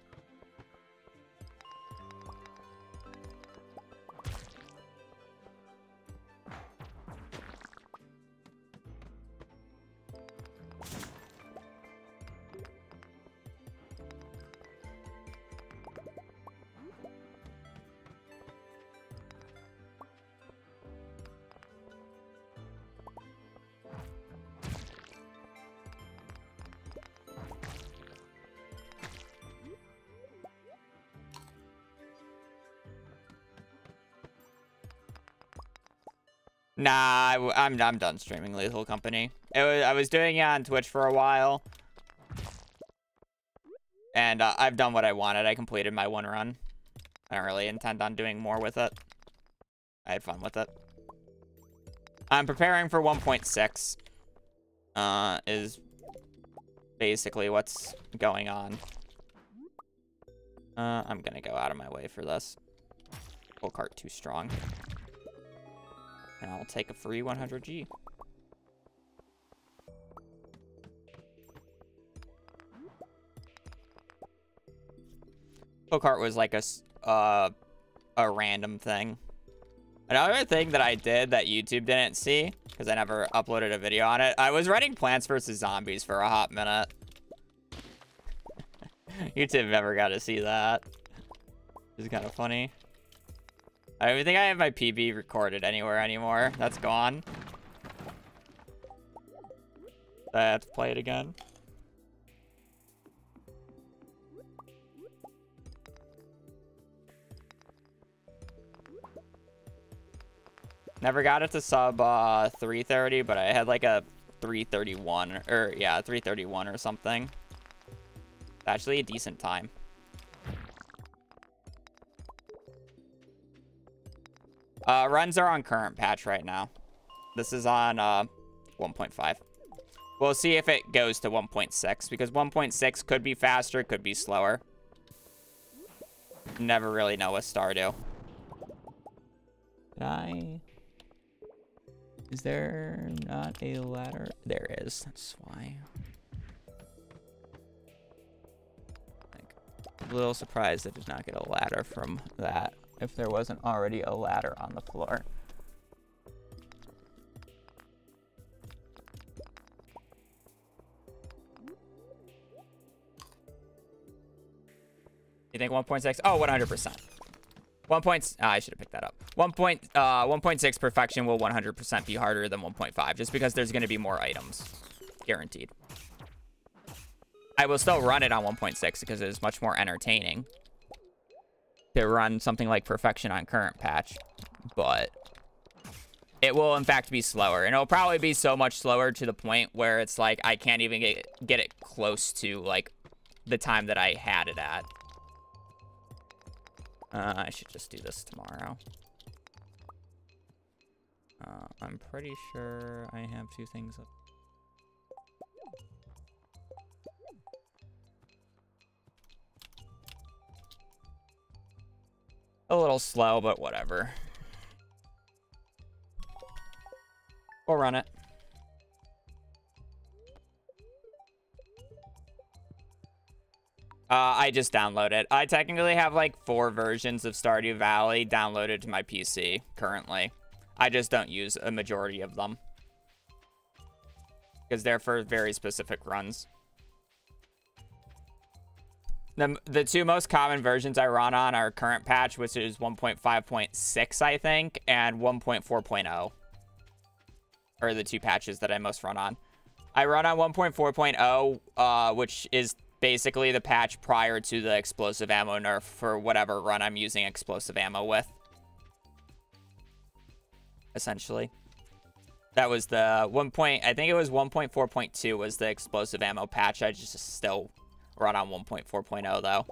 Nah, I'm done streaming Lethal Company. I was doing it on Twitch for a while. And I've done what I wanted. I completed my one run. I don't really intend on doing more with it. I had fun with it. I'm preparing for 1.6. Is basically what's going on. I'm gonna go out of my way for this. Full cart too strong. And I'll take a free 100G. Full cart was like a random thing. Another thing that I did that YouTube didn't see, because I never uploaded a video on it, I was running Plants vs. Zombies for a hot minute. YouTube never got to see that. It's kind of funny. I don't think I have my PB recorded anywhere anymore. That's gone. I have to play it again. Never got it to sub 330, but I had like a 331 or yeah, 331 or something. Actually a decent time. Runs are on current patch right now. This is on 1.5. We'll see if it goes to 1.6 because 1.6 could be faster, could be slower. Never really know with Stardew. Is there not a ladder? There is. That's why. I'm a little surprised I did not get a ladder from that if there wasn't already a ladder on the floor. You think 1.6? Oh, 100%. I should have picked that up. 1.6 perfection will 100% be harder than 1.5 just because there's going to be more items. Guaranteed. I will still run it on 1.6 because it is much more entertaining to run something like perfection on current patch, but it will in fact be slower, and it'll probably be so much slower to the point where it's like I can't even get it close to like the time that I had it at. I should just do this tomorrow. I'm pretty sure I have 2 things up. A little slow, but whatever. We'll run it. I just downloaded it. I technically have like 4 versions of Stardew Valley downloaded to my PC currently. I just don't use a majority of them because they're for very specific runs. The 2 most common versions I run on are current patch, which is 1.5.6, I think, and 1.4.0 are the 2 patches that I most run on. I run on 1.4.0, which is basically the patch prior to the explosive ammo nerf for whatever run I'm using explosive ammo with. Essentially. That was the I think it was 1.4.2 was the explosive ammo patch. I just still run on 1.4.0 though.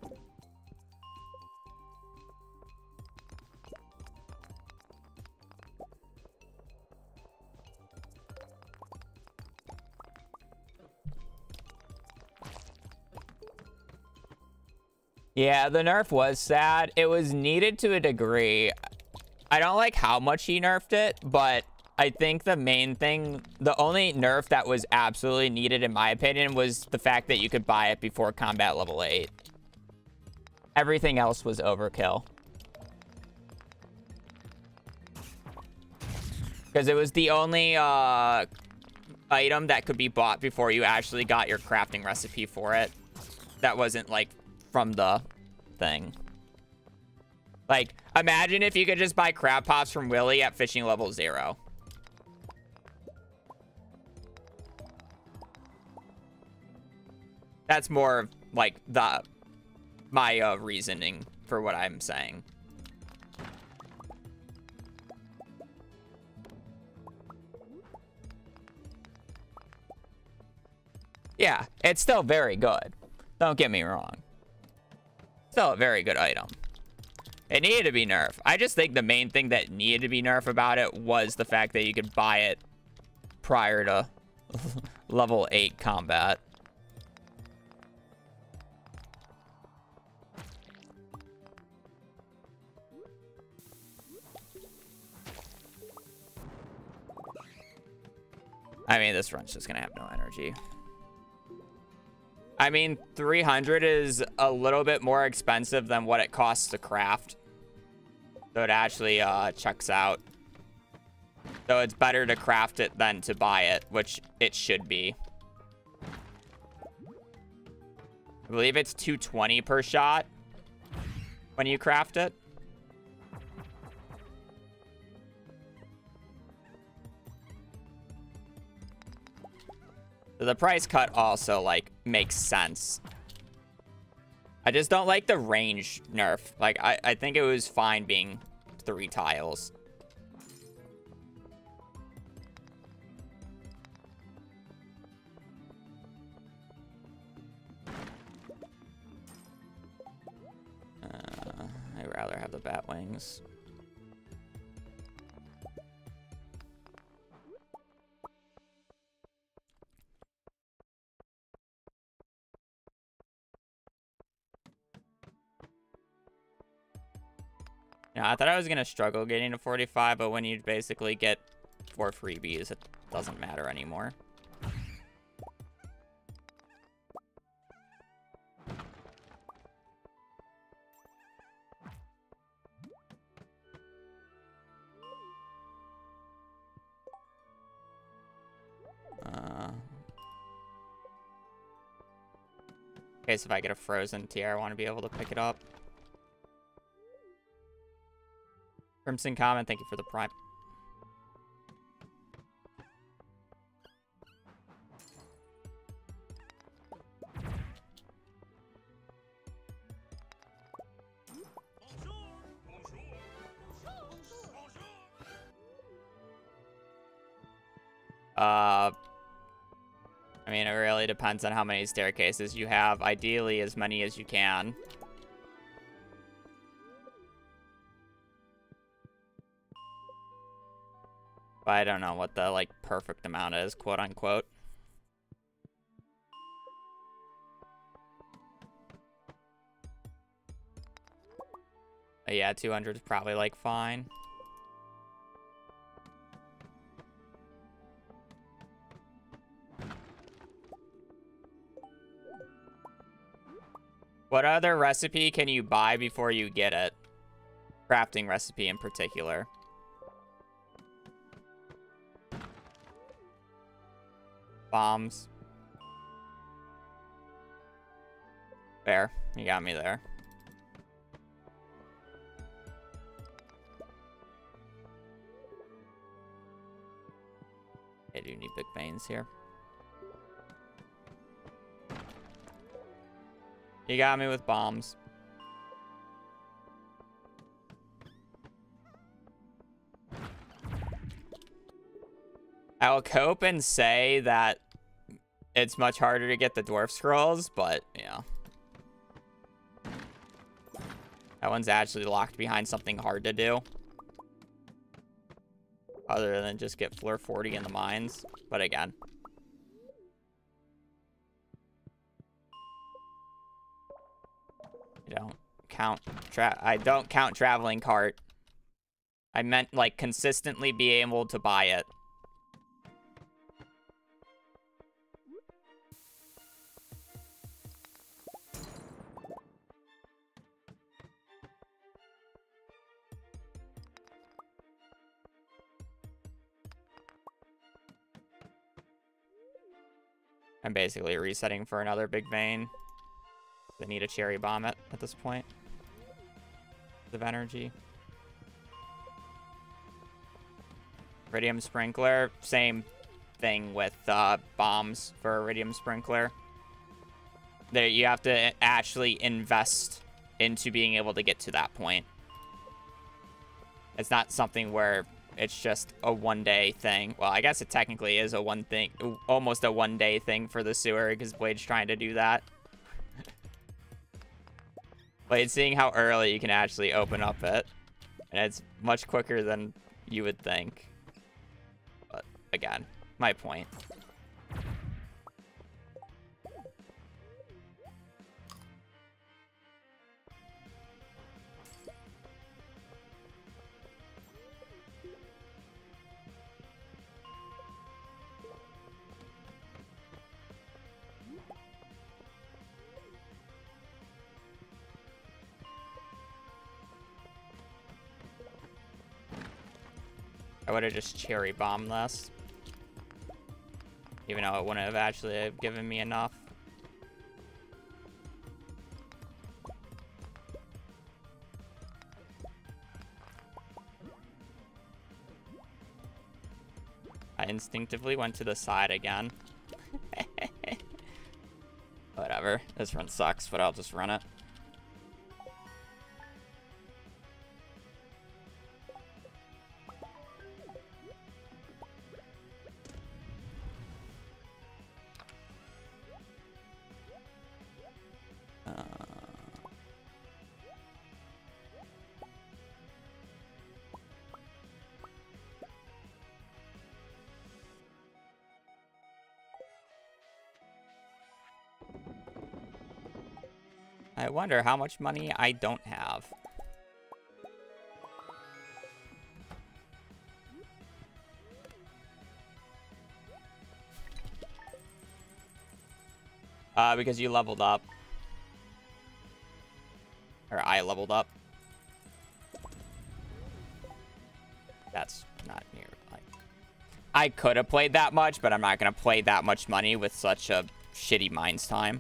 Yeah, the nerf was sad. It was needed to a degree. I don't like how much he nerfed it, but I think the main thing, the only nerf that was absolutely needed in my opinion was the fact that you could buy it before combat level 8. Everything else was overkill. Because it was the only item that could be bought before you actually got your crafting recipe for it. That wasn't like from the thing. Like, imagine if you could just buy crab pops from Willy at fishing level 0. That's more like my reasoning for what I'm saying. Yeah, it's still very good. Don't get me wrong. Still a very good item. It needed to be nerfed. I just think the main thing that needed to be nerfed about it was the fact that you could buy it prior to level 8 combat. I mean, this run's just gonna have no energy. I mean, 300 is a little bit more expensive than what it costs to craft. So it actually checks out. So it's better to craft it than to buy it, which it should be. I believe it's 220 per shot when you craft it. So the price cut also, like, makes sense. I just don't like the range nerf. Like, I think it was fine being 3 tiles. I'd rather have the bat wings. Yeah, I thought I was going to struggle getting to 45, but when you basically get 4 freebies, it doesn't matter anymore. In case if I get a frozen tier, I want to be able to pick it up. Crimson comment, thank you for the prime. I mean, it really depends on how many staircases you have. Ideally, as many as you can. But I don't know what the, like, perfect amount is, quote unquote. But yeah, 200 is probably, like, fine. What other recipe can you buy before you get it? Crafting recipe in particular. Bombs. Fair. You got me there. I do need big veins here. You got me with bombs. I'll cope and say that it's much harder to get the dwarf scrolls, but yeah. That one's actually locked behind something hard to do. Other than just get floor 40 in the mines. But again. I don't count traveling cart. I meant, like, consistently be able to buy it. I'm basically resetting for another big vein. They need a cherry bomb at this point. Of energy. Iridium sprinkler, same thing with bombs for iridium sprinkler. There, you have to actually invest into being able to get to that point. It's not something where it's just a one-day thing. Well, I guess it technically is a almost a one-day thing for the sewer because Blade's trying to do that. But seeing how early you can actually open up it. And it's much quicker than you would think. But again, my point. I would have just cherry bombed this. Even though it wouldn't have actually given me enough. I instinctively went to the side again. Whatever. This run sucks, but I'll just run it. I wonder how much money I don't have. Because you leveled up. Or I leveled up. That's not near, like... I could have played that much, but I'm not going to play that much money with such a shitty Mines time.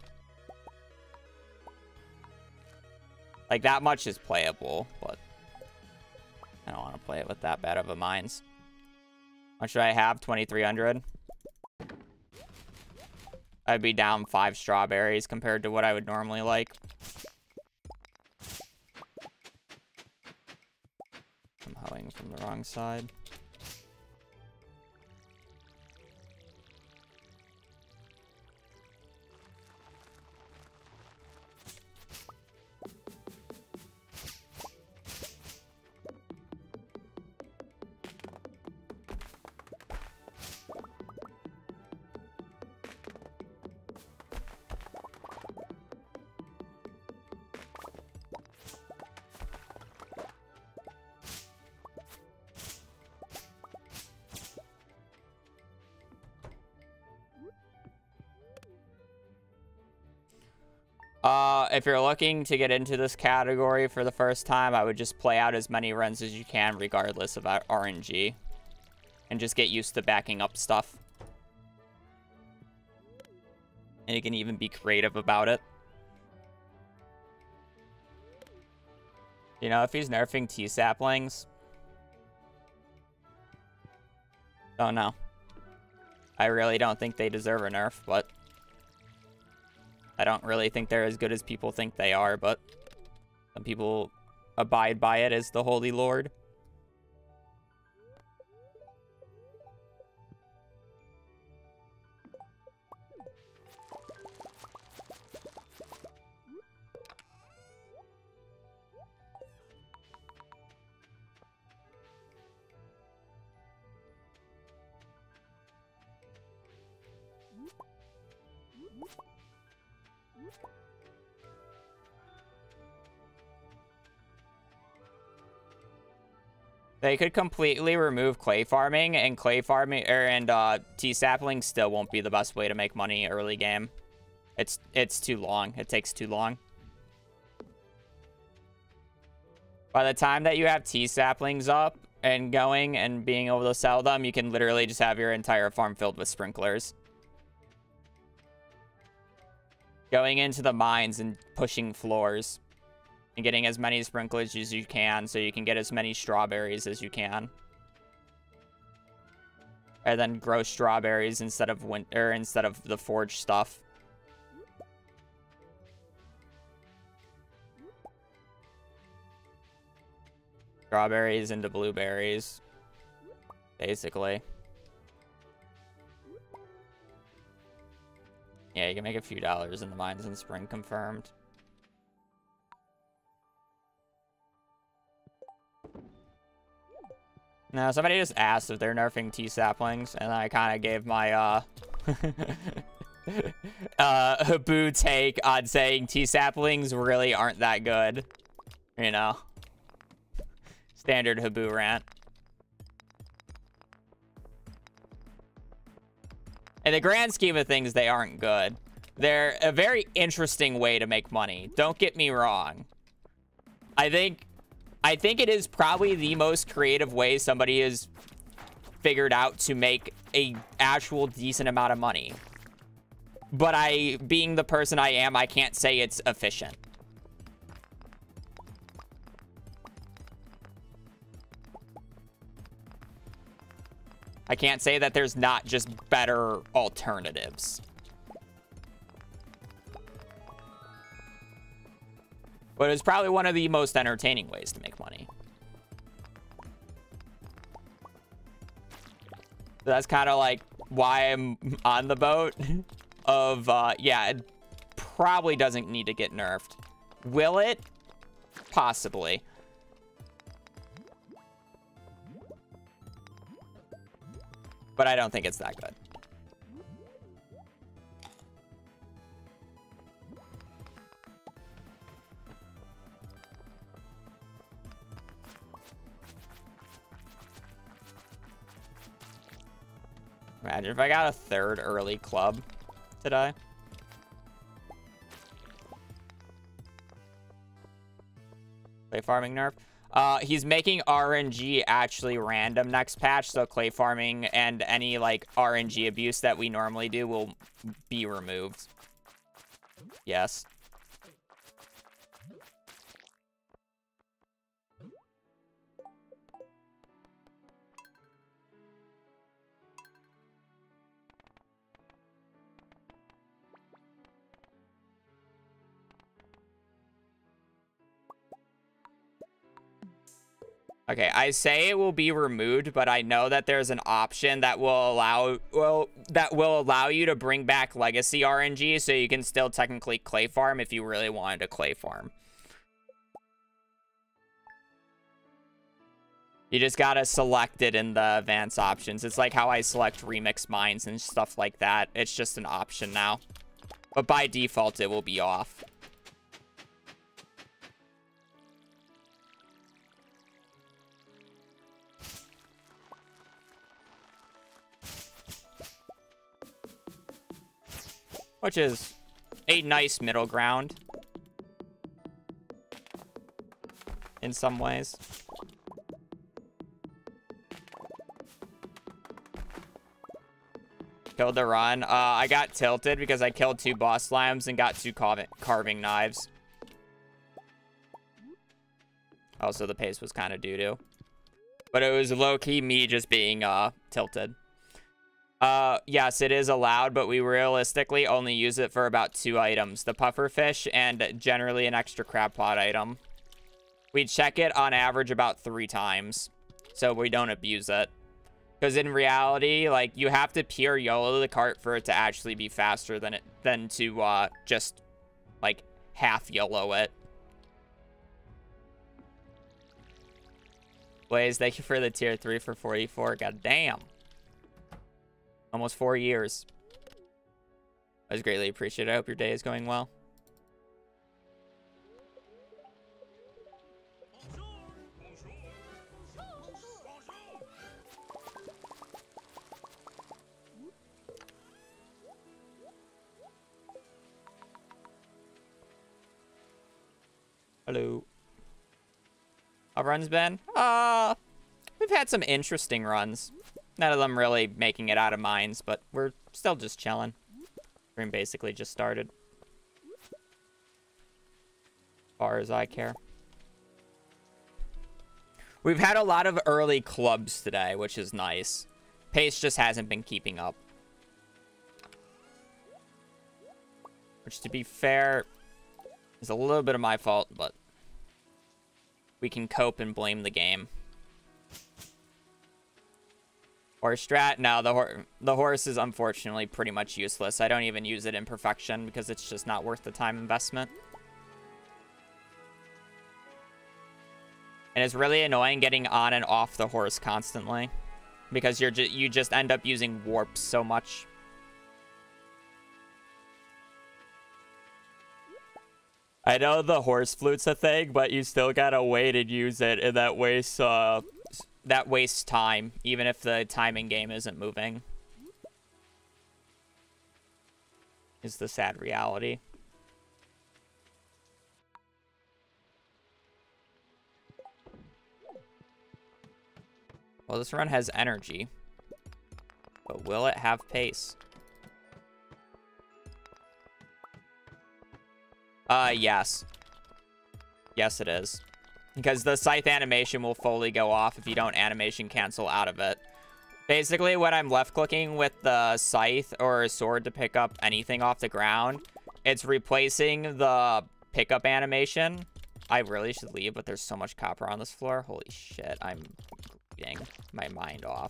Like, that much is playable, but I don't want to play it with that bad of a Mines. What should I have? 2,300? I'd be down 5 strawberries compared to what I would normally like. I'm hoeing from the wrong side. If you're looking to get into this category for the first time, I would just play out as many runs as you can, regardless of RNG. And just get used to backing up stuff. And you can even be creative about it. You know, if he's nerfing T-saplings... Oh, no. I really don't think they deserve a nerf, but... I don't really think they're as good as people think they are, but some people abide by it as the Holy Lord. They could completely remove clay farming, and T-sapling still won't be the best way to make money early game. It's too long. It takes too long. By the time that you have T-saplings up and going and being able to sell them, you can literally just have your entire farm filled with sprinklers. Going into the mines and pushing floors. And getting as many sprinklers as you can so you can get as many strawberries as you can. And then grow strawberries instead of the forged stuff. Strawberries into blueberries. Basically. Yeah, you can make a few dollars in the mines in spring, confirmed. No, somebody just asked if they're nerfing T-Saplings, and I kind of gave my, Haboo take on saying T-Saplings really aren't that good. You know? Standard Haboo rant. In the grand scheme of things, they aren't good. They're a very interesting way to make money. Don't get me wrong. I think it is probably the most creative way somebody has figured out to make a actual decent amount of money. But being the person I am, I can't say it's efficient. I can't say that there's not just better alternatives. But it's probably one of the most entertaining ways to make money. So that's kind of like why I'm on the boat of, yeah, it probably doesn't need to get nerfed. Will it? Possibly. But I don't think it's that good. Imagine if I got a third early club today. Clay farming nerf. He's making RNG actually random next patch, so clay farming and any like RNG abuse that we normally do will be removed. Yes. Okay, I say it will be removed, but I know that there's an option that will allow you to bring back legacy RNG, so you can still technically clay farm if you really wanted to clay farm. You just gotta select it in the advanced options. It's like how I select remix mines and stuff like that. It's just an option now. But by default, it will be off. Which is a nice middle ground in some ways. Killed the run. I got tilted because I killed 2 boss slimes and got 2 carving knives. Also, the pace was kind of doo-doo. But it was low-key me just being tilted. Yes, it is allowed, but we realistically only use it for about 2 items. The pufferfish and generally an extra crab pot item. We check it on average about 3 times, so we don't abuse it. Because in reality, like, you have to pure YOLO the cart for it to actually be faster than to just, like, half YOLO it. Blaze, thank you for the tier 3 for 44. God damn. Almost 4 years. That was greatly appreciated. I hope your day is going well. Hello. How runs been? We've had some interesting runs. None of them really making it out of mines, but we're still just chilling. Stream basically just started. As far as I care. We've had a lot of early clubs today, which is nice. Pace just hasn't been keeping up. Which, to be fair, is a little bit of my fault, but we can cope and blame the game. Horse strat? No, the horse is unfortunately pretty much useless. I don't even use it in perfection because it's just not worth the time investment. And it's really annoying getting on and off the horse constantly. Because you just end up using warps so much. I know the horse flute's a thing, but you still gotta wait and use it, and that wastes time, even if the timing game isn't moving. Is the sad reality. Well, this run has energy, but will it have pace? Yes. Yes, it is. Because the scythe animation will fully go off if you don't animation cancel out of it. Basically, when I'm left-clicking with the scythe or a sword to pick up anything off the ground, it's replacing the pickup animation. I really should leave, but there's so much copper on this floor. Holy shit, I'm getting my mind off.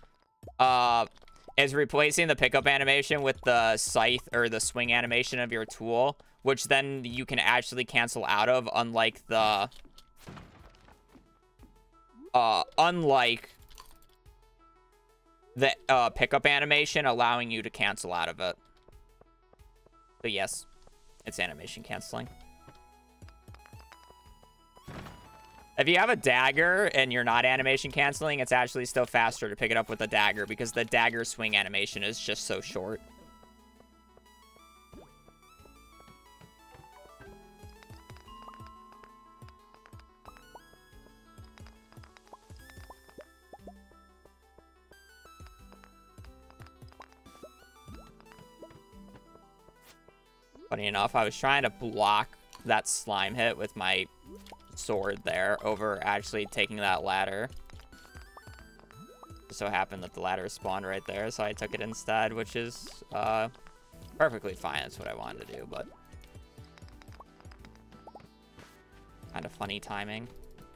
Is replacing the pickup animation with the scythe or the swing animation of your tool, which then you can actually cancel out of, unlike the pickup animation allowing you to cancel out of it. So yes, it's animation canceling. If you have a dagger and you're not animation canceling, it's actually still faster to pick it up with a dagger because the dagger swing animation is just so short. Funny enough, I was trying to block that slime hit with my sword there over actually taking that ladder. Just so happened that the ladder spawned right there, so I took it instead, which is perfectly fine. That's what I wanted to do, but kind of funny timing.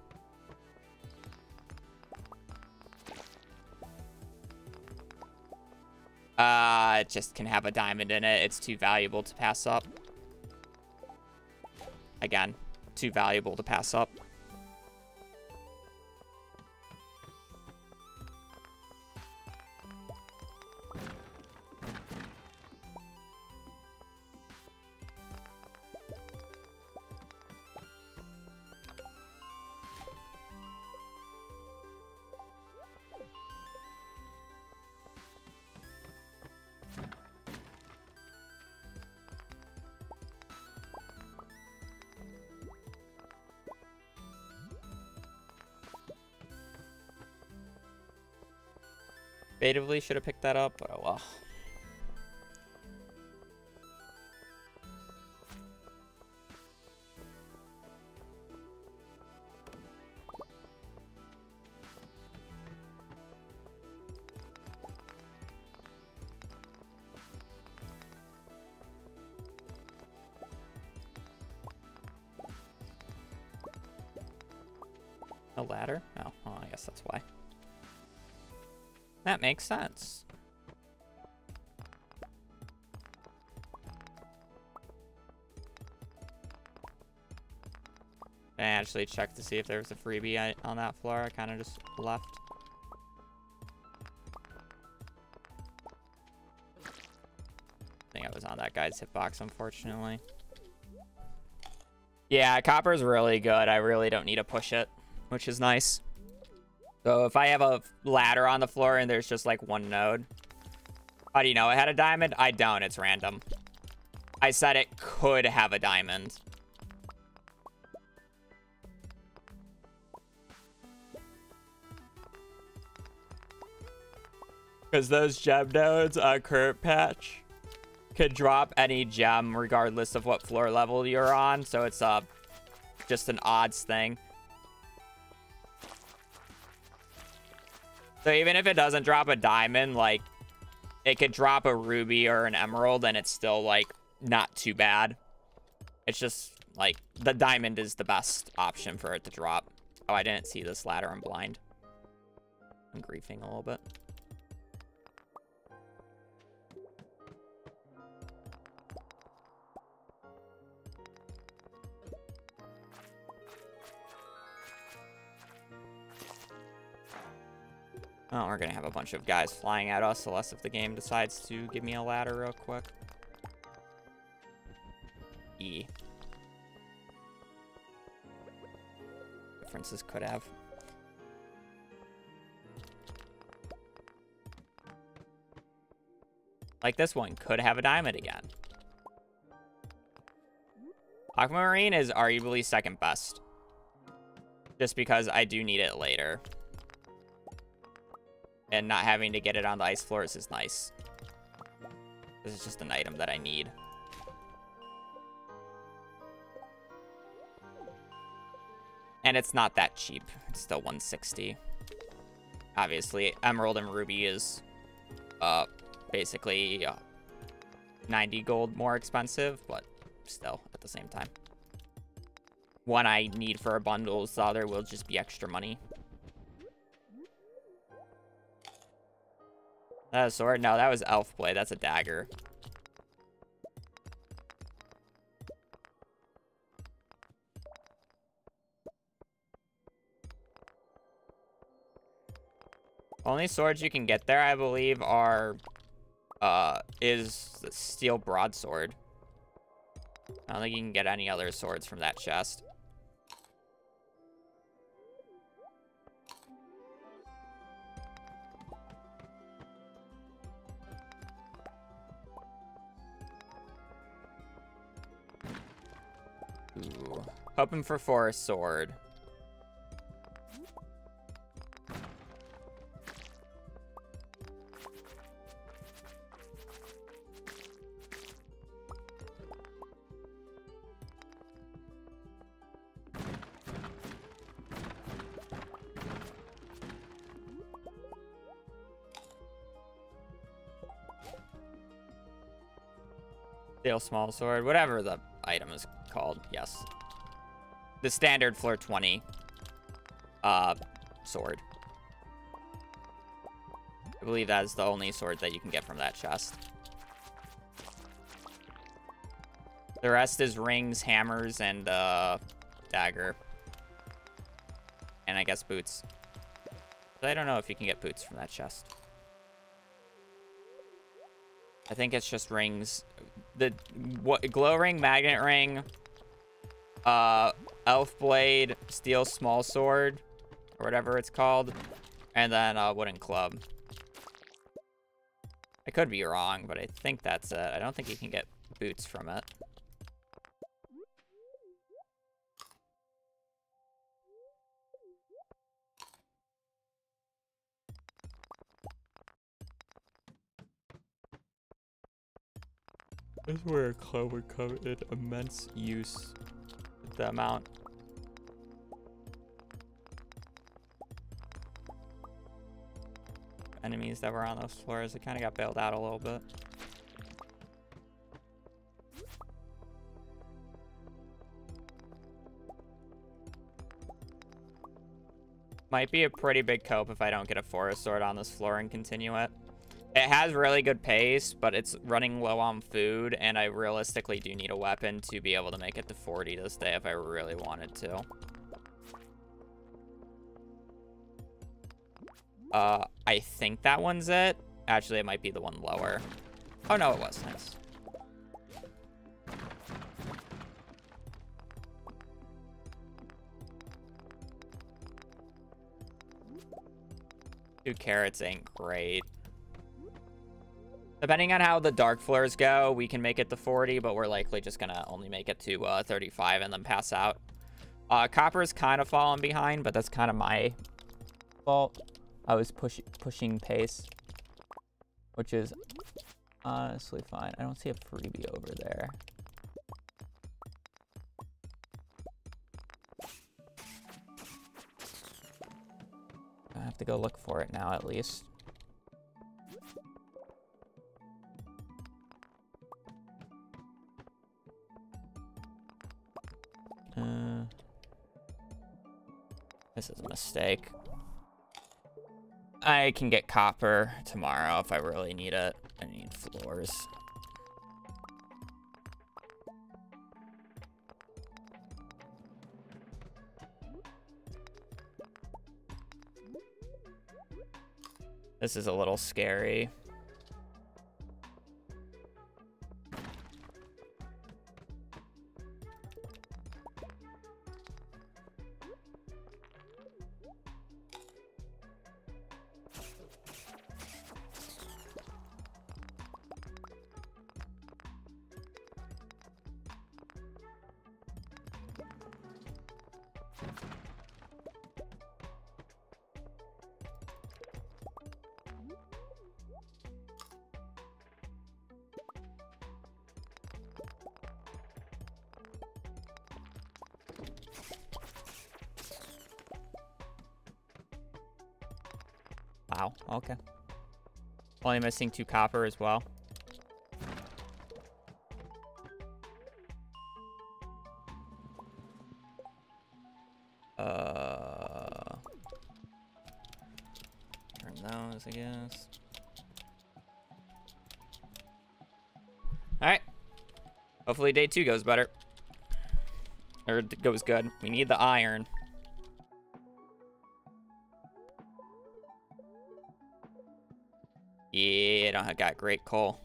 It just can have a diamond in it. It's too valuable to pass up. Again, too valuable to pass up. Debatably should have picked that up, but oh well. A ladder? Oh, well, I guess that's why. That makes sense. I actually checked to see if there was a freebie on that floor. I kind of just left. I think I was on that guy's hitbox, unfortunately. Yeah, copper's really good. I really don't need to push it, which is nice. So if I have a ladder on the floor and there's just like one node. How do you know it had a diamond? I don't. It's random. I said it could have a diamond. Because those gem nodes on current patch could drop any gem regardless of what floor level you're on. So it's just an odds thing. So even if it doesn't drop a diamond, like, it could drop a ruby or an emerald, and it's still, like, not too bad. It's just, like, the diamond is the best option for it to drop. Oh, I didn't see this ladder. I'm blind. I'm griefing a little bit. Oh, we're gonna have a bunch of guys flying at us, unless if the game decides to give me a ladder real quick. E. Differences could have. Like this one could have a diamond again. Aquamarine is arguably second best. Just because I do need it later. And not having to get it on the ice floors is nice. This is just an item that I need. And it's not that cheap. It's still 160. Obviously, Emerald and Ruby is basically 90 gold more expensive, but still at the same time. One I need for a bundle, the other will just be extra money. That a sword? No, that was Elf Blade. That's a dagger. Only swords you can get there, I believe, are is the steel broadsword. I don't think you can get any other swords from that chest. Ooh. Hoping for Forest Sword. Steel small sword, whatever the item is called, yes. The standard floor 20 sword. I believe that is the only sword that you can get from that chest. The rest is rings, hammers, and dagger. And I guess boots. But I don't know if you can get boots from that chest. I think it's just rings. The glow ring, magnet ring, elf blade, steel small sword, or whatever it's called, and then a wooden club. I could be wrong, but I think that's it. I don't think you can get boots from it. This is where a club would come in immense use. The amount. Enemies that were on those floors, it kind of got bailed out a little bit. Might be a pretty big cope if I don't get a forest sword on this floor and continue it. It has really good pace, but it's running low on food, and I realistically do need a weapon to be able to make it to 40 this day if I really wanted to. I think that one's it. Actually, it might be the one lower. Oh, no, it was. Nice. Two carrots ain't great. Depending on how the dark floors go, we can make it to 40, but we're likely just gonna only make it to 35 and then pass out. Copper's kind of falling behind, but that's kind of my fault. I was pushing pace, which is honestly fine. I don't see a freebie over there. I have to go look for it now, at least. This is a mistake. I can get copper tomorrow if I really need it. I need floors. This is a little scary. Wow, okay. Only missing 2 copper as well. Turn those, I guess. Alright. Hopefully day 2 goes better. Or goes good. We need the iron. Yeah, I don't got great coal.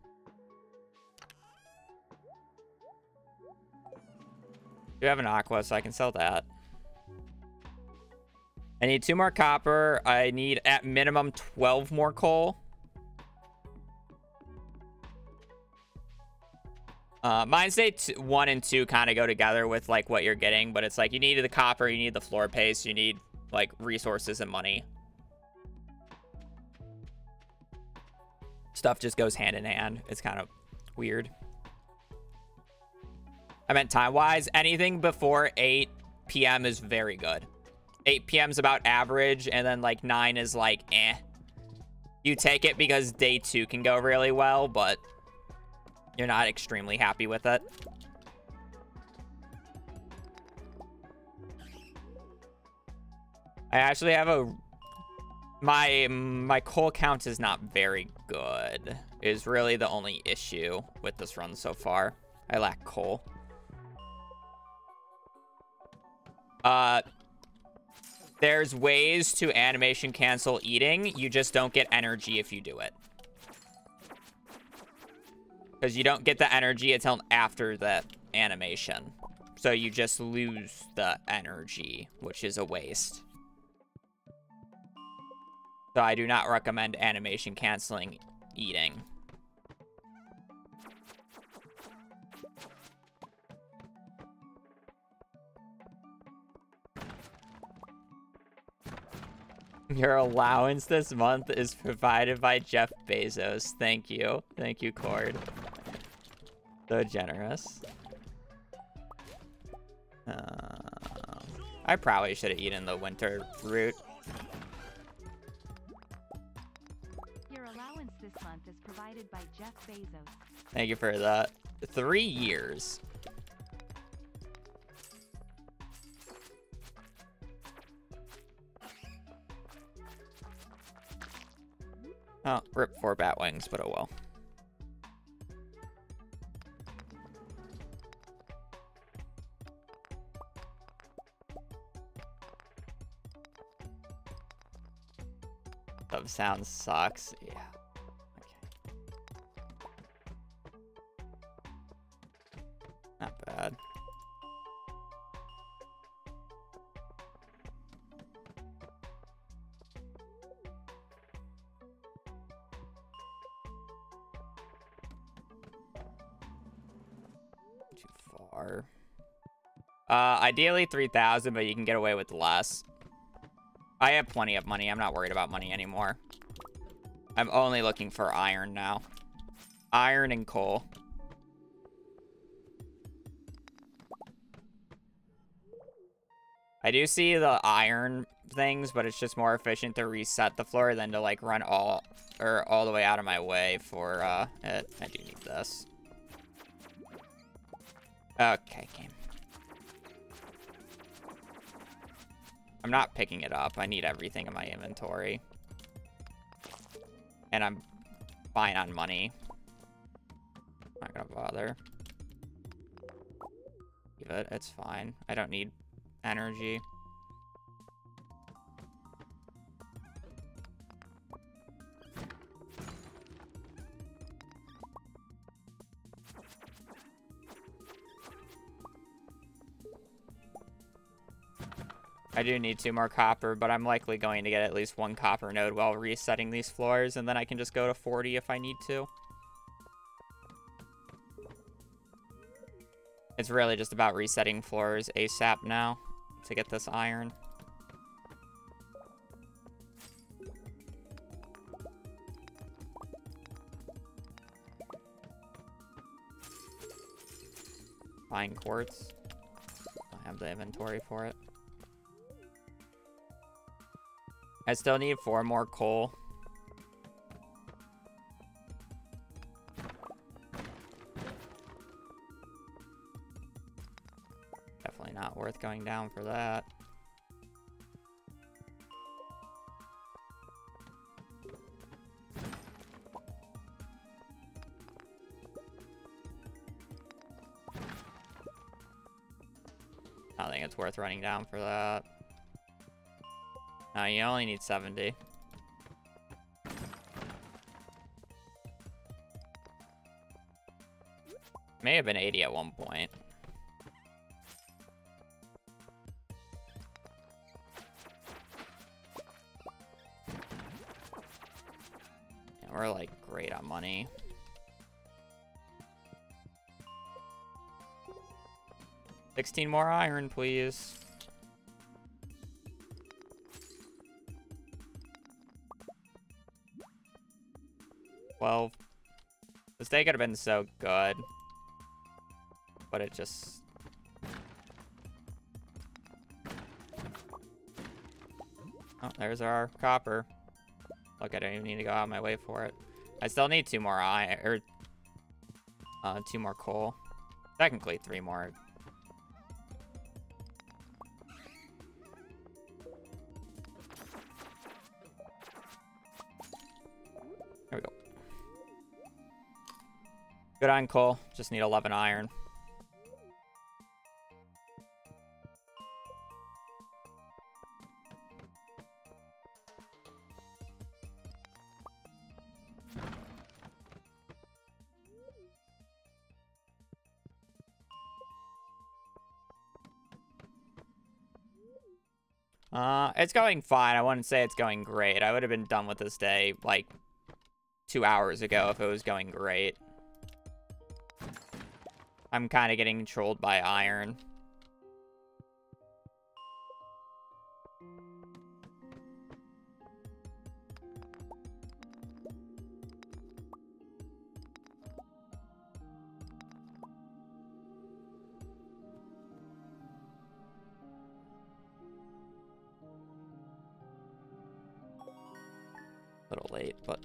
Do have an aqua, so I can sell that. I need 2 more copper. I need at minimum 12 more coal. Mine's day 1 and 2 kind of go together with like what you're getting, but it's like you need the copper, you need the floor paste, you need like resources and money. Stuff just goes hand in hand. It's kind of weird. I meant time-wise, anything before 8 p.m. is very good. 8 p.m. is about average, and then like 9 is like eh. You take it because day 2 can go really well, but you're not extremely happy with it. I actually have a... My coal count is not very good. Is really the only issue with this run so far. I lack coal. There's ways to animation cancel eating. You just don't get energy if you do it. Because you don't get the energy until after the animation. So you just lose the energy, which is a waste. So I do not recommend animation canceling eating. Your allowance this month is provided by Jeff Bezos. Thank you. Thank you, Cord. So generous. I probably should have eaten the winter fruit. Your allowance this month is provided by Jeff Bezos. Thank you for that. 3 years. Oh, rip 4 bat wings, but oh well. That sound sucks. Yeah. Okay. Not bad. Too far. Ideally 3,000, but you can get away with less. I have plenty of money. I'm not worried about money anymore. I'm only looking for iron now. Iron and coal. I do see the iron things, but it's just more efficient to reset the floor than to like run all the way out of my way for it. I do need this. Okay, game. I'm not picking it up. I need everything in my inventory. And I'm fine on money. Not gonna bother. Leave it. It's fine. I don't need energy. I do need 2 more copper, but I'm likely going to get at least 1 copper node while resetting these floors, and then I can just go to 40 if I need to. It's really just about resetting floors ASAP now to get this iron. Fine quartz. Don't have the inventory for it. I still need 4 more coal. Definitely not worth going down for that. I don't think it's worth running down for that. No, you only need 70. May have been 80 at one point. Yeah, we're like great on money. $16 more iron, please. Well, this day could have been so good, but it just... Oh, there's our copper. Look, I don't even need to go out of my way for it. I still need 2 more iron, or 2 more coal. Technically 3 more. There we go. Good on coal. Just need 11 iron. It's going fine. I wouldn't say it's going great. I would have been done with this day, like, 2 hours ago if it was going great. I'm kind of getting controlled by iron. A little late, but...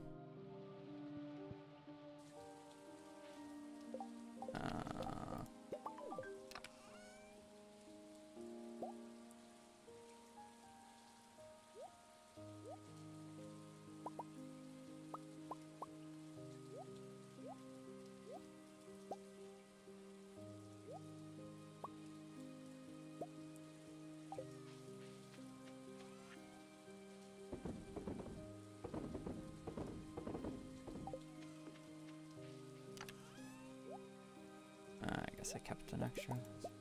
I guess I kept an extra.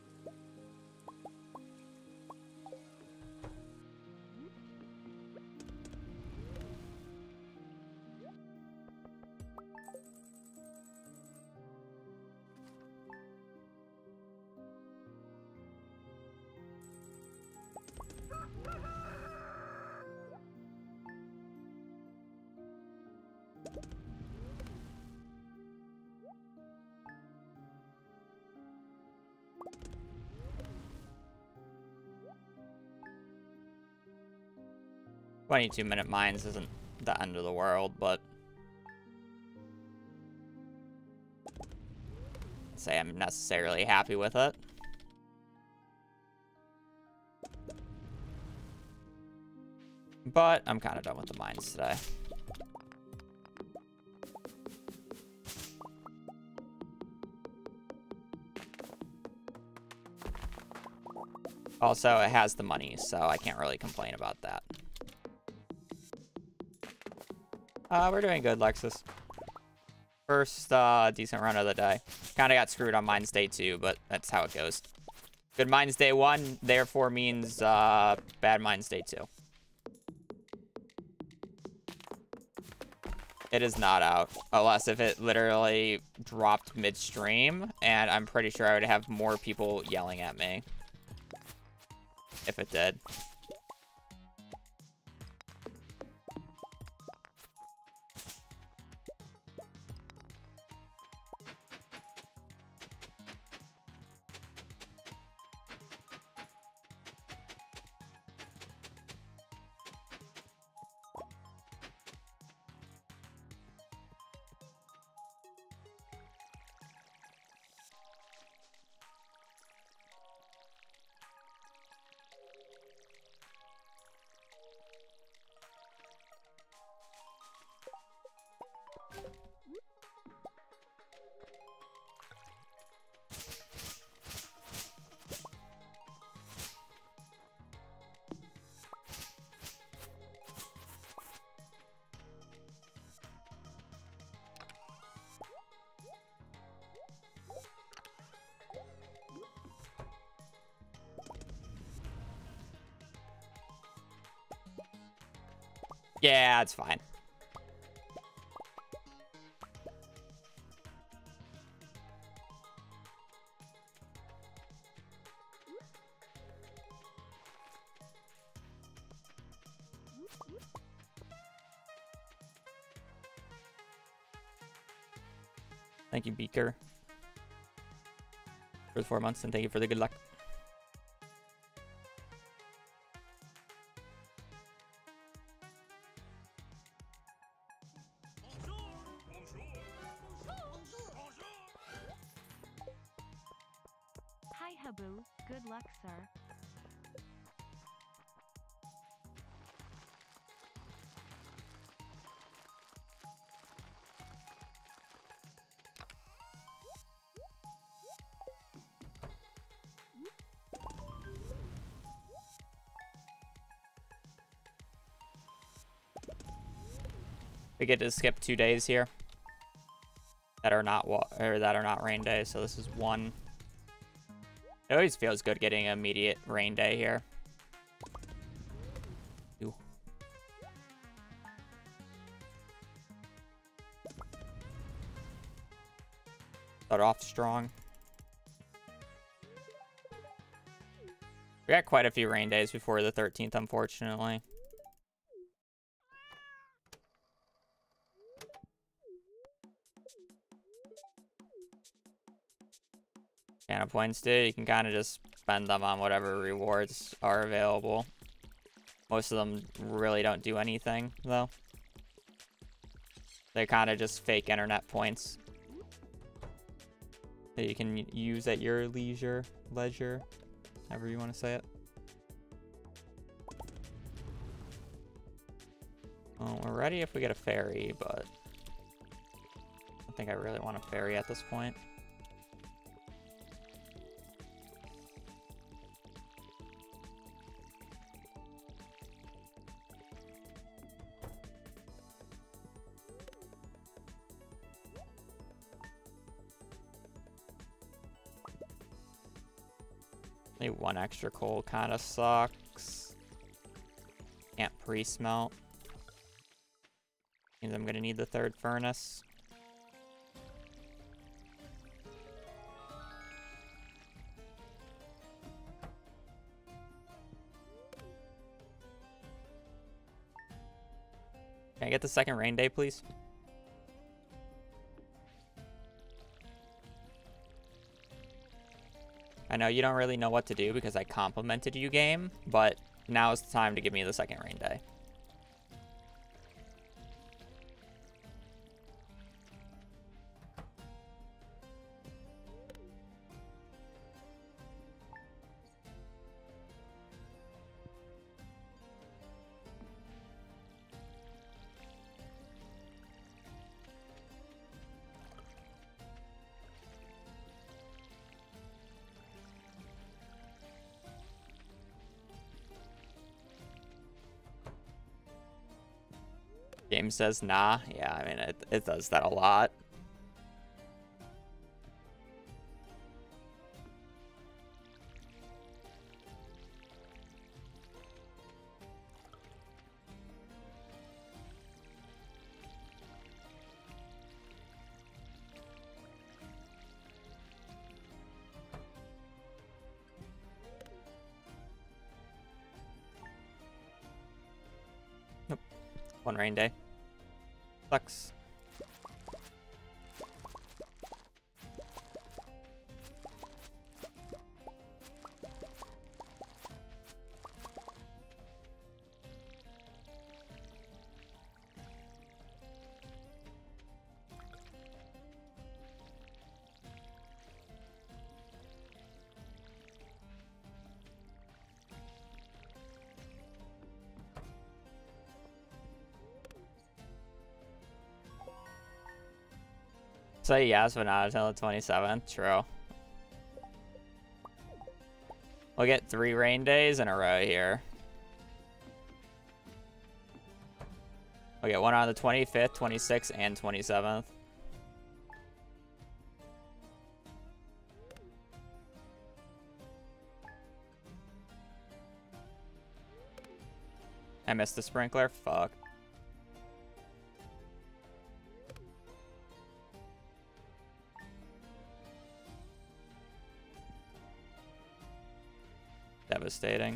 "22-minute mines isn't the end of the world, but I'd say I'm necessarily happy with it." But I'm kind of done with the mines today. Also, it has the money, so I can't really complain about that. We're doing good, Lexus. First, decent run of the day. Kind of got screwed on Mines Day 2, but that's how it goes. Good Minds Day 1, therefore means Bad Minds Day 2. It is not out, unless if it literally dropped midstream, and I'm pretty sure I would have more people yelling at me if it did. Yeah, it's fine. Thank you, Beaker, for the 4 months, and thank you for the good luck. Hi, Habu. Good luck, sir. We get to skip 2 days here that are not rain days. So this is one. It always feels good getting an immediate rain day here. Ooh. Start off strong. We got quite a few rain days before the 13th, unfortunately. Mana points, dude. You can kind of just spend them on whatever rewards are available. Most of them really don't do anything, though. They're kind of just fake internet points that you can use at your leisure, however you want to say it. Well, we're ready if we get a fairy, but I don't think I really want a fairy at this point. Maybe one extra coal kind of sucks. Can't pre-smelt. Means I'm gonna need the 3rd furnace. Can I get the 2nd rain day, please? I know you don't really know what to do because I complimented you, game, but now is the time to give me the 2nd rain day. Game says nah. Yeah, I mean, it does that a lot. One rain day. Sucks. Say yes, but not until the 27th. True. We'll get 3 rain days in a row here. We'll get one on the 25th, 26th, and 27th. I missed the sprinkler. Fuck. Devastating.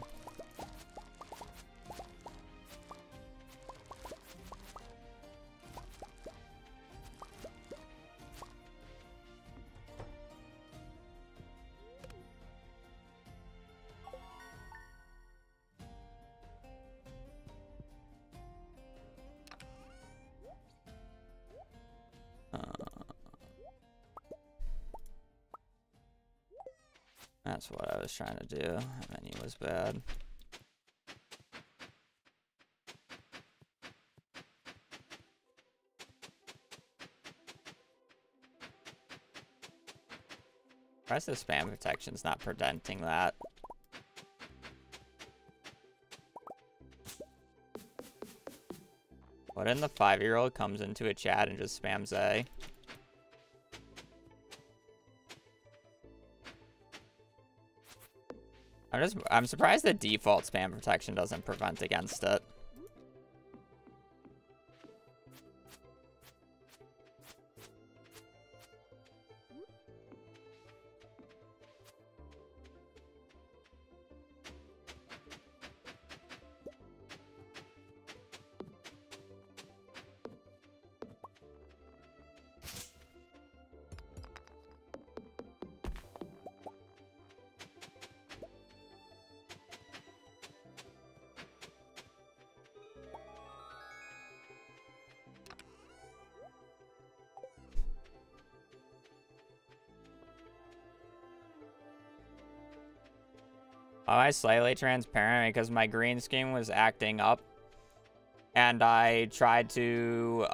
That's what I was trying to do. That menu was bad. Press the spam protection's not preventing that. What in the 5-year-old comes into a chat and just spams A? I'm surprised the default spam protection doesn't prevent against it. Oh, I slightly transparent because my green screen was acting up, and I tried to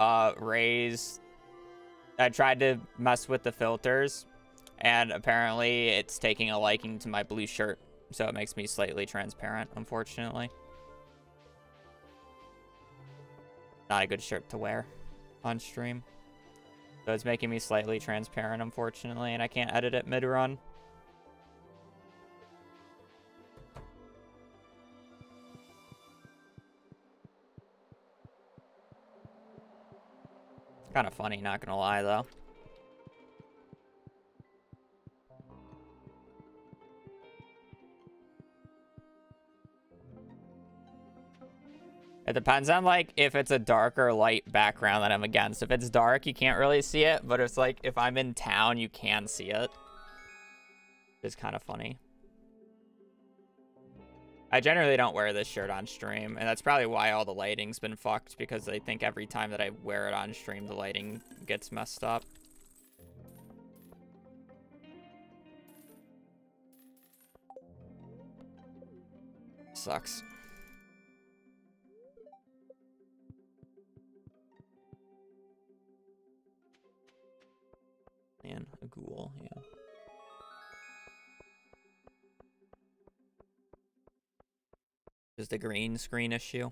I tried to mess with the filters, and apparently it's taking a liking to my blue shirt, so it makes me slightly transparent, unfortunately. Not a good shirt to wear on stream. So it's making me slightly transparent, unfortunately, and I can't edit it mid-run. Kind of funny, not gonna lie, though. It depends on, like, if it's a dark or light background that I'm against. If it's dark, you can't really see it, but it's like, if I'm in town, you can see it. It's kind of funny. I generally don't wear this shirt on stream, and that's probably why all the lighting's been fucked, because I think every time that I wear it on stream, the lighting gets messed up. Sucks. Man, a ghoul, yeah. Is the green screen issue?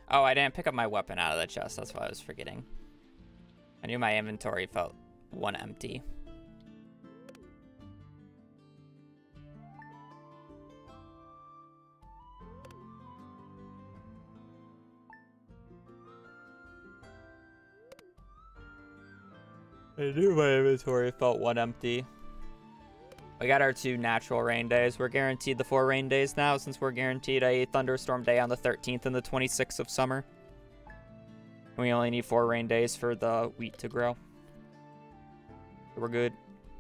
Oh, I didn't pick up my weapon out of the chest. That's why I was forgetting. I knew my inventory felt one empty. I knew my inventory felt one empty. We got our 2 natural rain days. We're guaranteed the 4 rain days now, since we're guaranteed a thunderstorm day on the 13th and the 26th of summer. We only need 4 rain days for the wheat to grow. So we're good.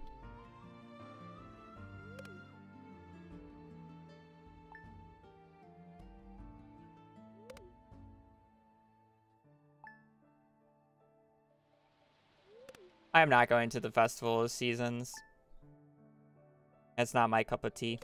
I am not going to the Festival of Seasons. It's not my cup of tea.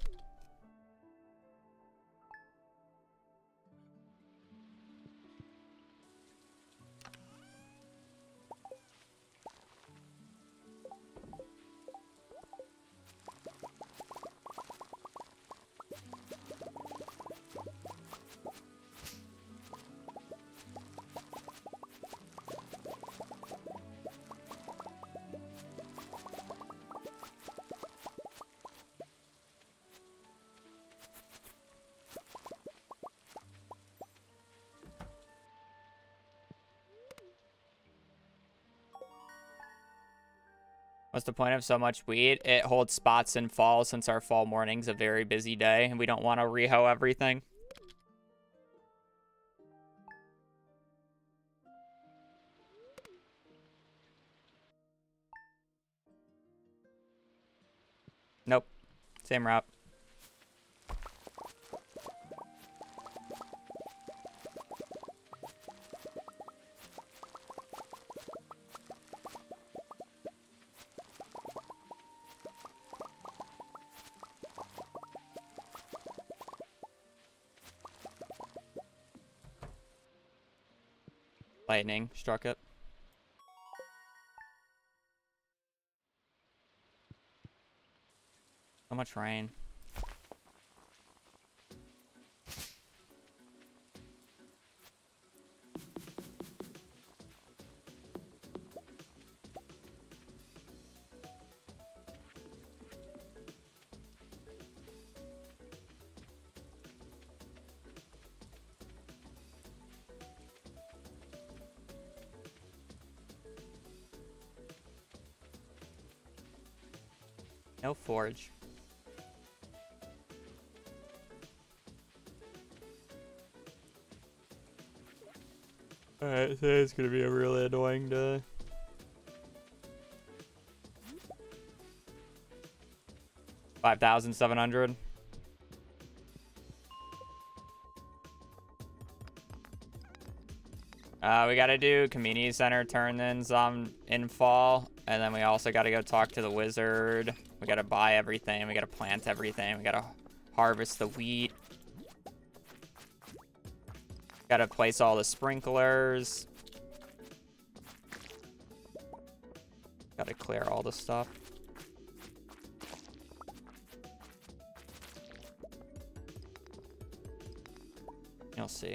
What's the point of so much wheat? It holds spots in fall, since our fall morning's a very busy day and we don't want to rehoe everything. Nope. Same route. Lightning struck it. So much rain. No forge. Alright, today's gonna be a really annoying day. $5,700. We gotta do community center turn-ins in fall, and then we also gotta go talk to the wizard. We gotta buy everything. We gotta plant everything. We gotta harvest the wheat. Gotta place all the sprinklers. Gotta clear all the stuff. You'll see.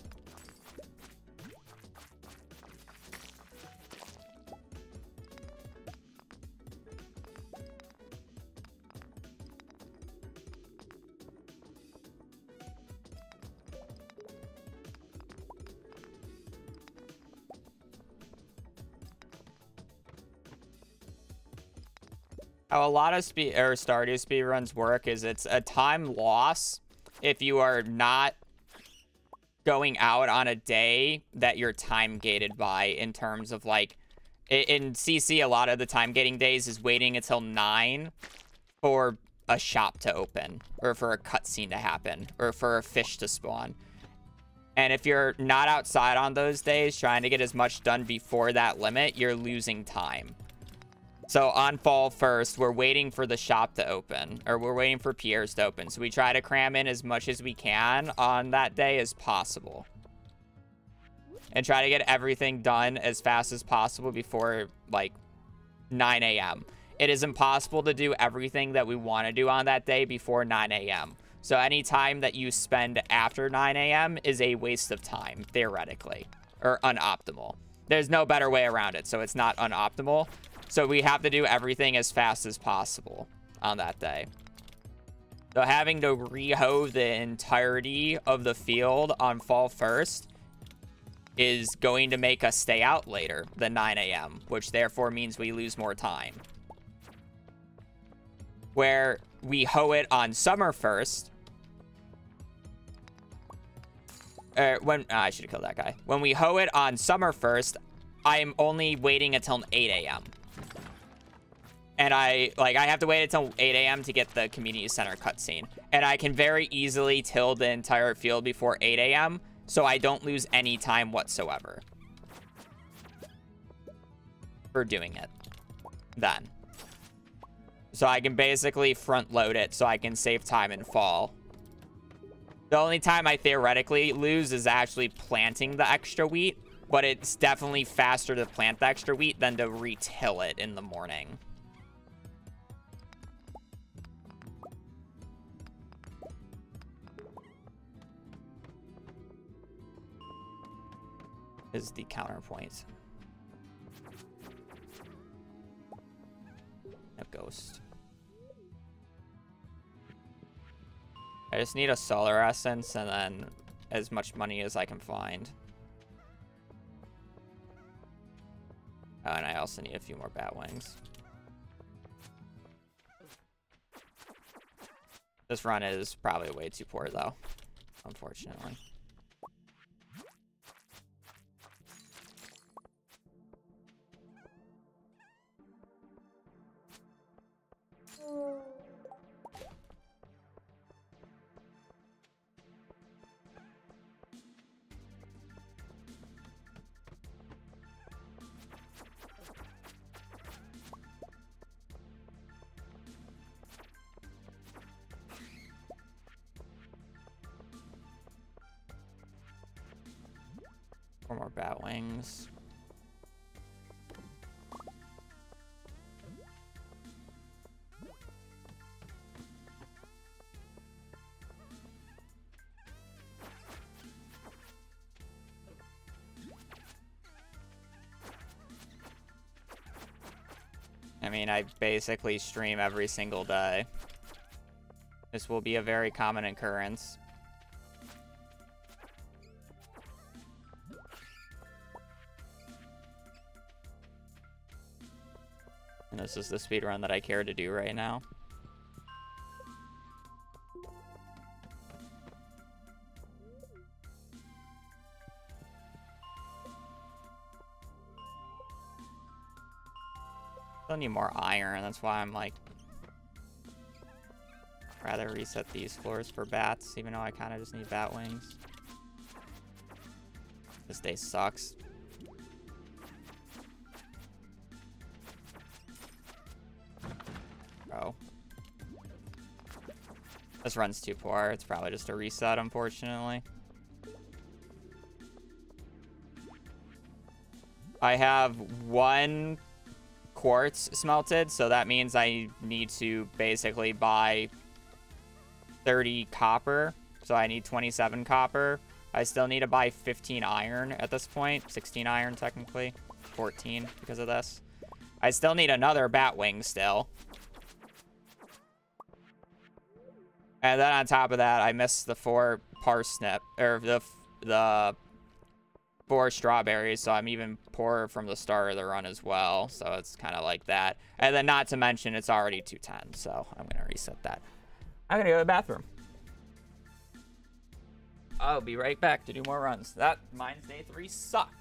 How a lot of Stardew speedruns work is it's a time loss if you are not going out on a day that you're time gated by, in terms of like in CC, a lot of the time gating days is waiting until 9 for a shop to open, or for a cutscene to happen, or for a fish to spawn. And if you're not outside on those days trying to get as much done before that limit, you're losing time. So on fall 1st, we're waiting for the shop to open, or we're waiting for Pierre's to open. So we try to cram in as much as we can on that day as possible, and try to get everything done as fast as possible before like 9 a.m. It is impossible to do everything that we want to do on that day before 9 a.m. So any time that you spend after 9 a.m. is a waste of time, theoretically, or unoptimal. There's no better way around it, so it's not unoptimal. So we have to do everything as fast as possible on that day. So having to re-hoe the entirety of the field on fall 1st is going to make us stay out later than 9 a.m., which therefore means we lose more time. Where we hoe it on summer 1st, I should have killed that guy. When we hoe it on summer 1st, I'm only waiting until 8 a.m. And I have to wait until 8 a.m. to get the community center cutscene. And I can very easily till the entire field before 8 a.m. so I don't lose any time whatsoever for doing it then. So I can basically front load it so I can save time in fall. The only time I theoretically lose is actually planting the extra wheat, but it's definitely faster to plant the extra wheat than to retill it in the morning. Is the counterpoint. A ghost. I just need a solar essence and then as much money as I can find. Oh, and I also need a few more bat wings. This run is probably way too poor though, unfortunately. Four more bat wings. I mean, I basically stream every single day. This will be a very common occurrence. And this is the speedrun that I care to do right now. Still need more iron, that's why I'm like rather reset these floors for bats, even though I kind of just need bat wings. This day sucks. Bro. This run's too poor. It's probably just a reset, unfortunately. I have 1 quartz smelted, so that means I need to basically buy 30 copper. So I need 27 copper. I still need to buy 15 iron at this point. 16 iron, technically. 14 because of this. I still need another bat wing still. And then on top of that, I missed the 4 parsnip, or the 4 strawberries, so I'm even poorer from the start of the run as well. So it's kind of like that. And then not to mention, it's already 210, so I'm going to reset that. I'm going to go to the bathroom. I'll be right back to do more runs. That mine's day 3 sucked.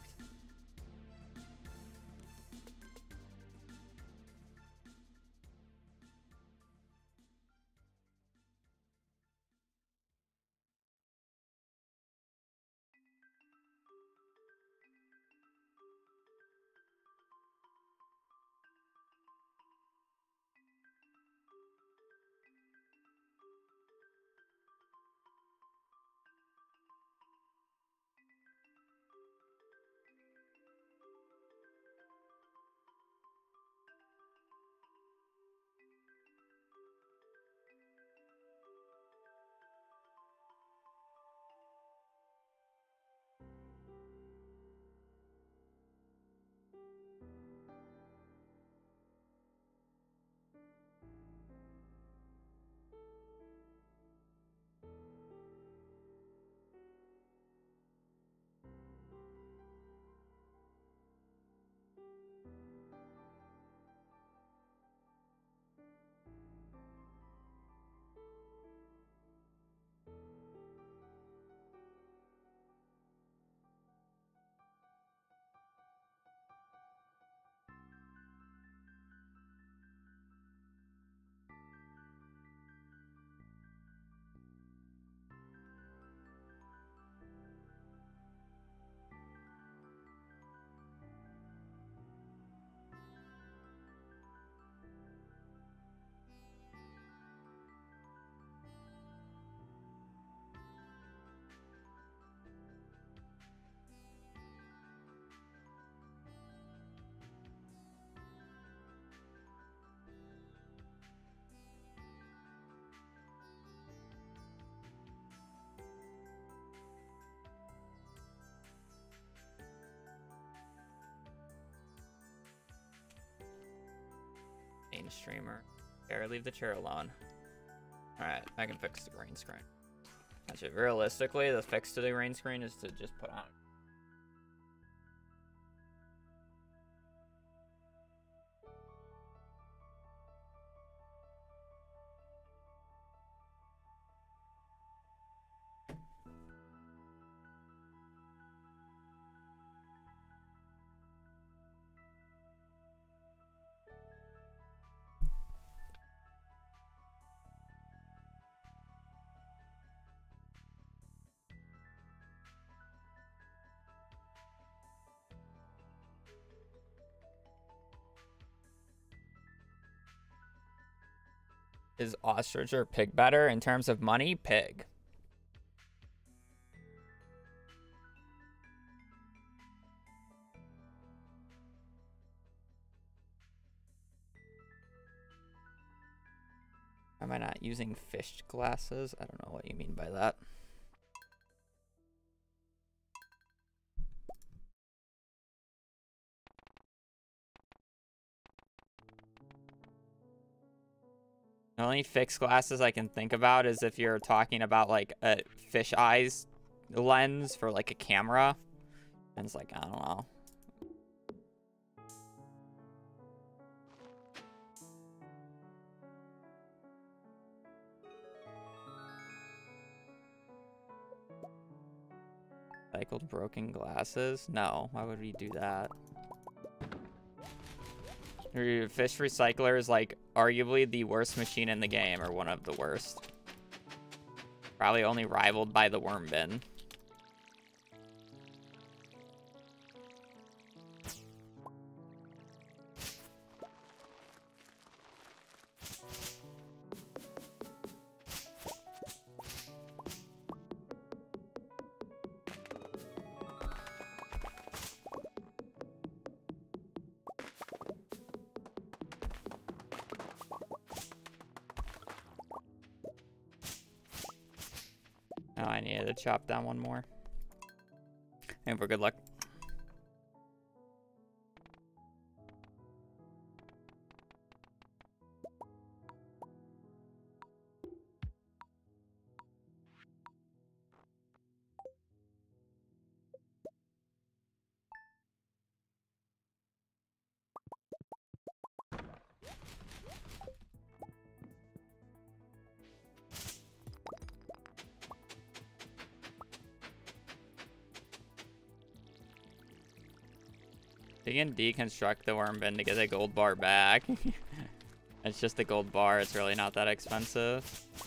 main streamer. Here, leave the chair alone. Alright, I can fix the green screen. Actually, realistically, the fix to the green screen is to just put on. Is ostrich or pig better in terms of money? Pig. Am I not using fish glasses? I don't know what you mean by that. The only fixed glasses I can think about is if you're talking about like a fish eyes lens for like a camera. And it's like, I don't know. Cycled broken glasses? No, why would we do that? Fish Recycler is like arguably the worst machine in the game, or one of the worst. Probably only rivaled by the Worm Bin. Oh, I needed to chop down one more. And for good luck. You can deconstruct the Worm Bin to get a gold bar back. It's just a gold bar. It's really not that expensive.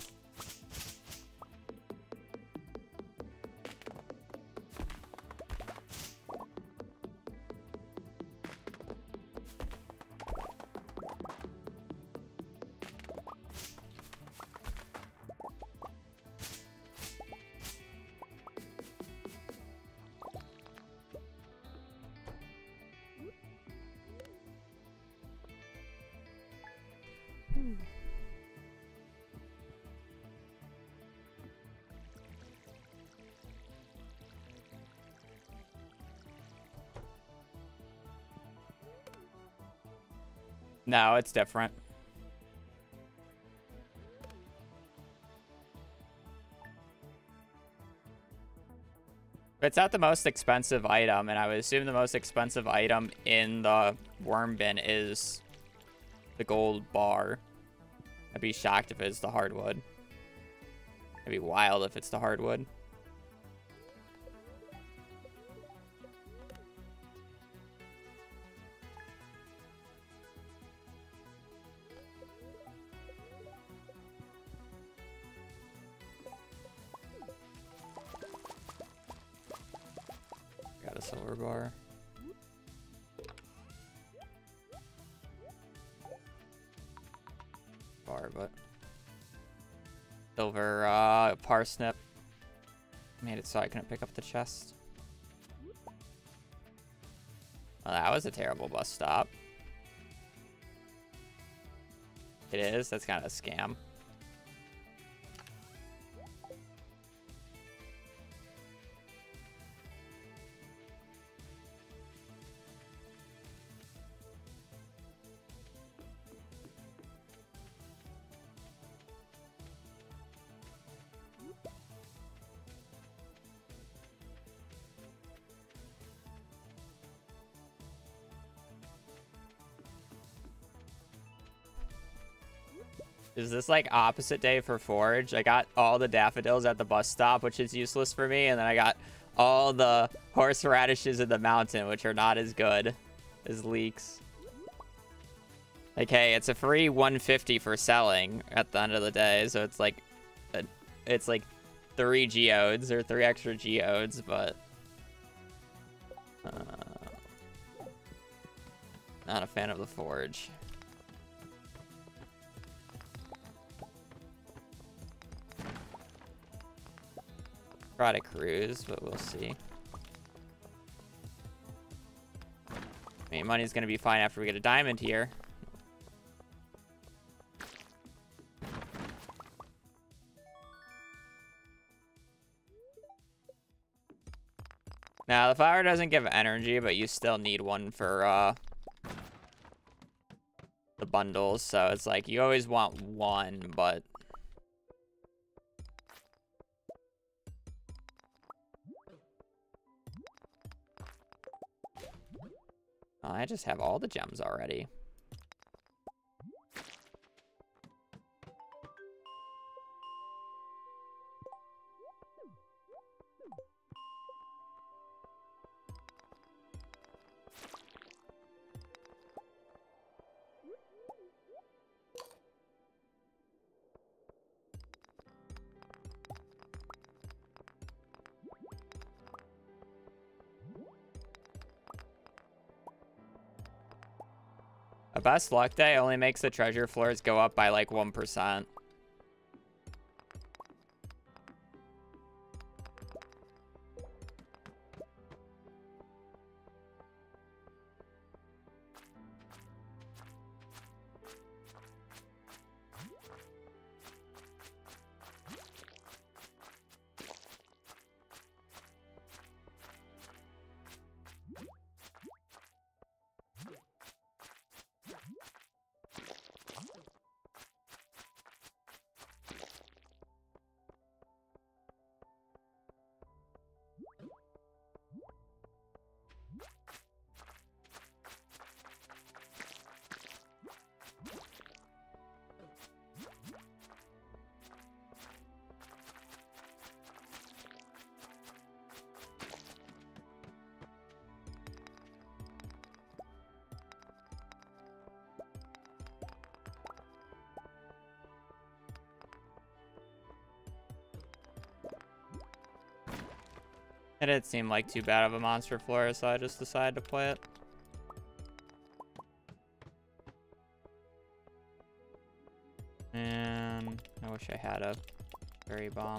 No, it's different. It's not the most expensive item, and I would assume the most expensive item in the Worm Bin is the gold bar. I'd be shocked if it's the hardwood. I'd be wild if it's the hardwood. Got a silver bar. But silver parsnip made it so I couldn't pick up the chest. Well, that was a terrible bus stop. It is? That's kind of a scam. Is this like opposite day for forage? I got all the daffodils at the bus stop, which is useless for me, and then I got all the horseradishes in the mountain, which are not as good as leeks. Like, hey, it's a free 150 for selling at the end of the day, so it's like, it's like 3 geodes or 3 extra geodes, but not a fan of the forge. Try to cruise, but we'll see. I mean, money's gonna be fine after we get a diamond here. Now, the flower doesn't give energy, but you still need one for the bundles, so it's like you always want one, but I just have all the gems already. A best luck day only makes the treasure floors go up by like 1%. It didn't seem like too bad of a monster floor, so I just decided to play it. And I wish I had a berry bomb.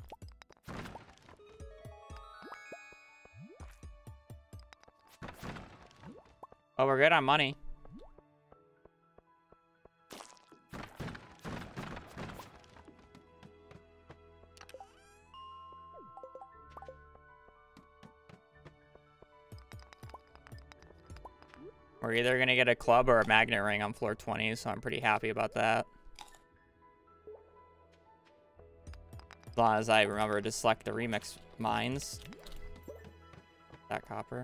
Oh, we're good on money. We're either going to get a club or a magnet ring on floor 20, so I'm pretty happy about that. As long as I remember to select the remix mines. That copper.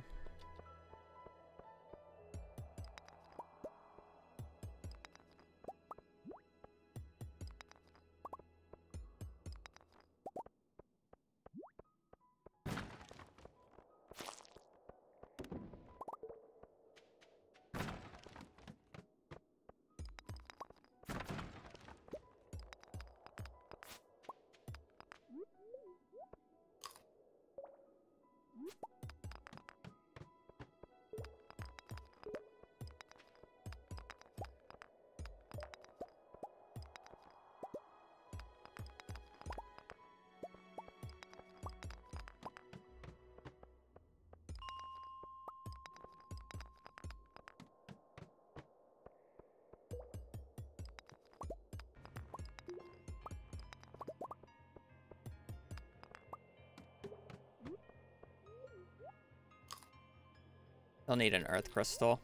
They'll need an earth crystal.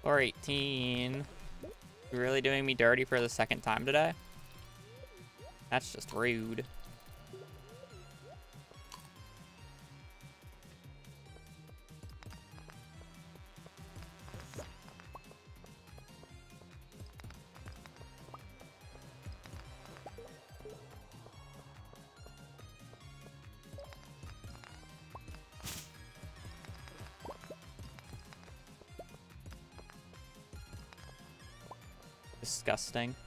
Floor 18. You really doing me dirty for the second time today? That's just rude. Disgusting.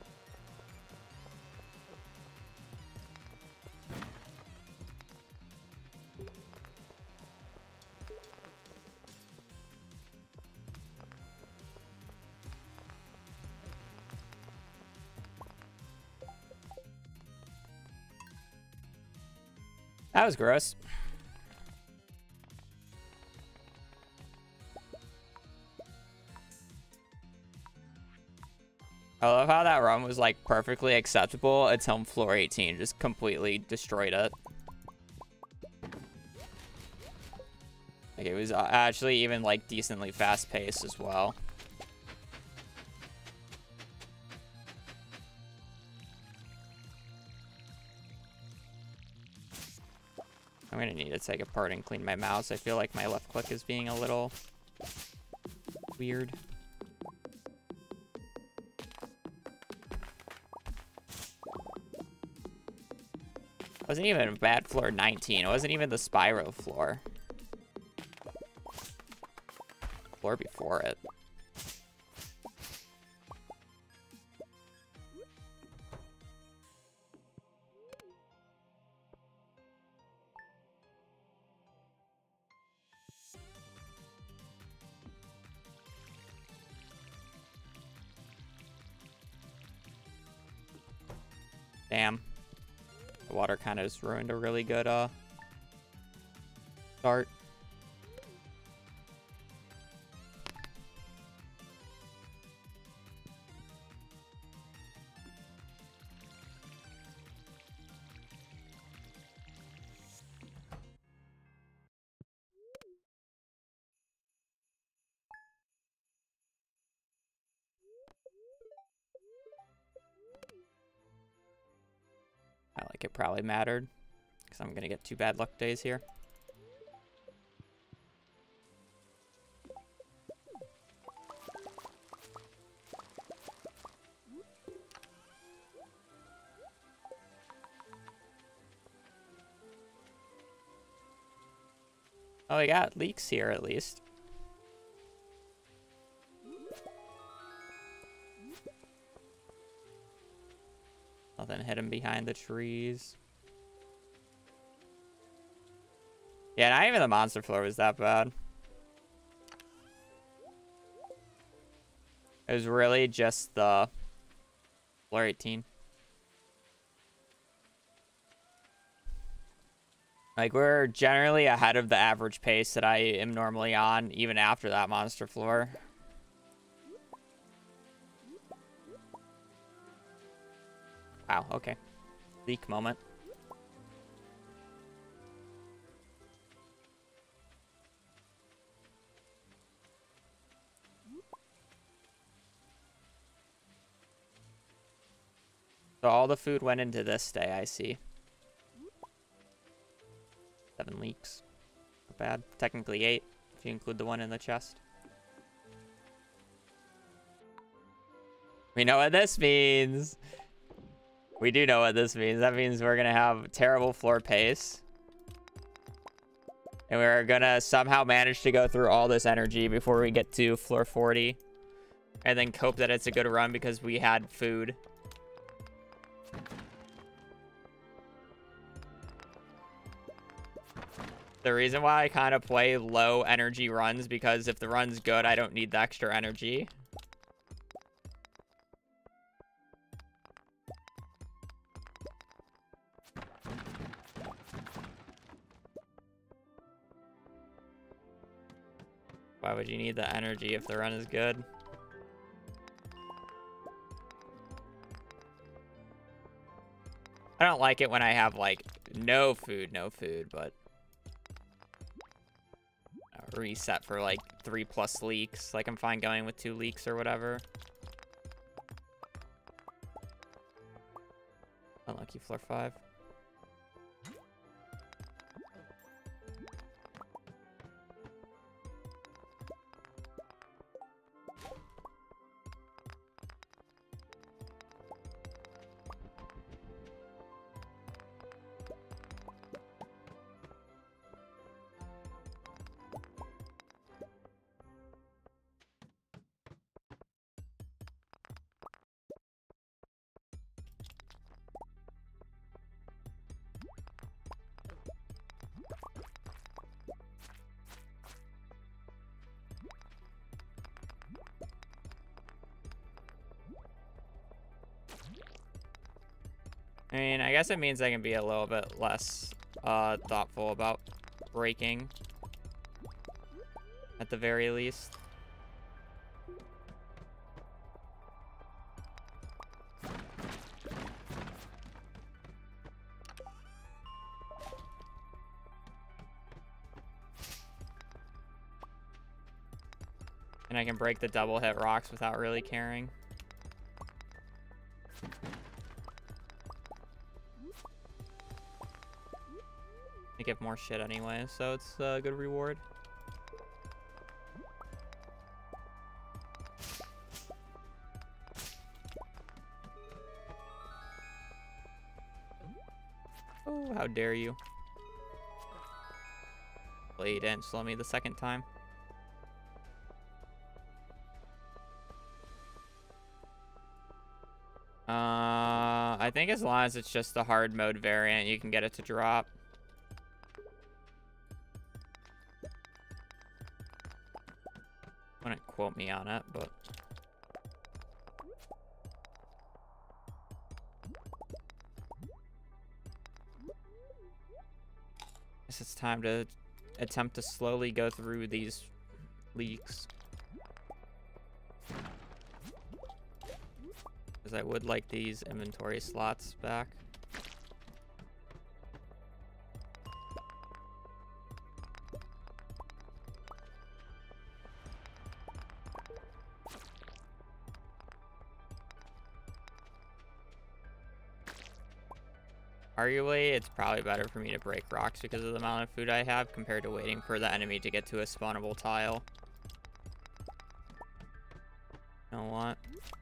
That was gross. I love how that run was like perfectly acceptable until floor 18 just completely destroyed it. Like it was actually even like decently fast paced as well. I'm gonna need to take apart and clean my mouse. I feel like my left click is being a little weird. It wasn't even a bad floor 19. It wasn't even the Spyro floor. Floor before it. Damn. The water kind of just ruined a really good start. I like it probably mattered because I'm gonna get 2 bad luck days here. Oh, we got leaks here at least. Nothing hidden behind the trees. Yeah, not even the monster floor was that bad. It was really just the floor 18. Like, we're generally ahead of the average pace that I am normally on, even after that monster floor. Wow, okay. Leak moment. So all the food went into this day, I see. 7 leaks. Not bad. Technically 8, if you include the one in the chest. We know what this means. We do know what this means. That means we're going to have terrible floor pace. And we're going to somehow manage to go through all this energy before we get to floor 40. And then cope that it's a good run because we had food. The reason why I kind of play low energy runs because if the run's good, I don't need the extra energy. Why would you need the energy if the run is good? I don't like it when I have, like, no food, but... reset for like 3+ leaks. Like I'm fine going with 2 leaks or whatever. Unlucky floor 5. I mean, I guess it means I can be a little bit less thoughtful about braking, at the very least. And I can break the double hit rocks without really caring. I get more shit anyway, so it's a good reward. Oh, how dare you. Well, you didn't slow me the second time. I think as long as it's just the hard mode variant, you can get it to drop. Wouldn't quote me on it, but guess it's time to attempt to slowly go through these leaks. Because I would like these inventory slots back. Arguably, it's probably better for me to break rocks because of the amount of food I have compared to waiting for the enemy to get to a spawnable tile. You know what?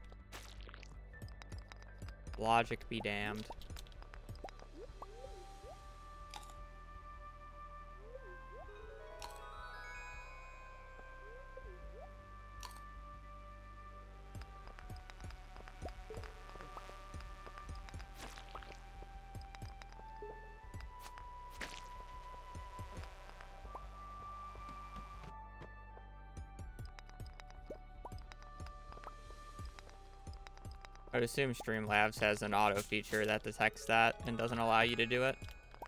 Logic be damned. I would assume Streamlabs has an auto feature that detects that and doesn't allow you to do it.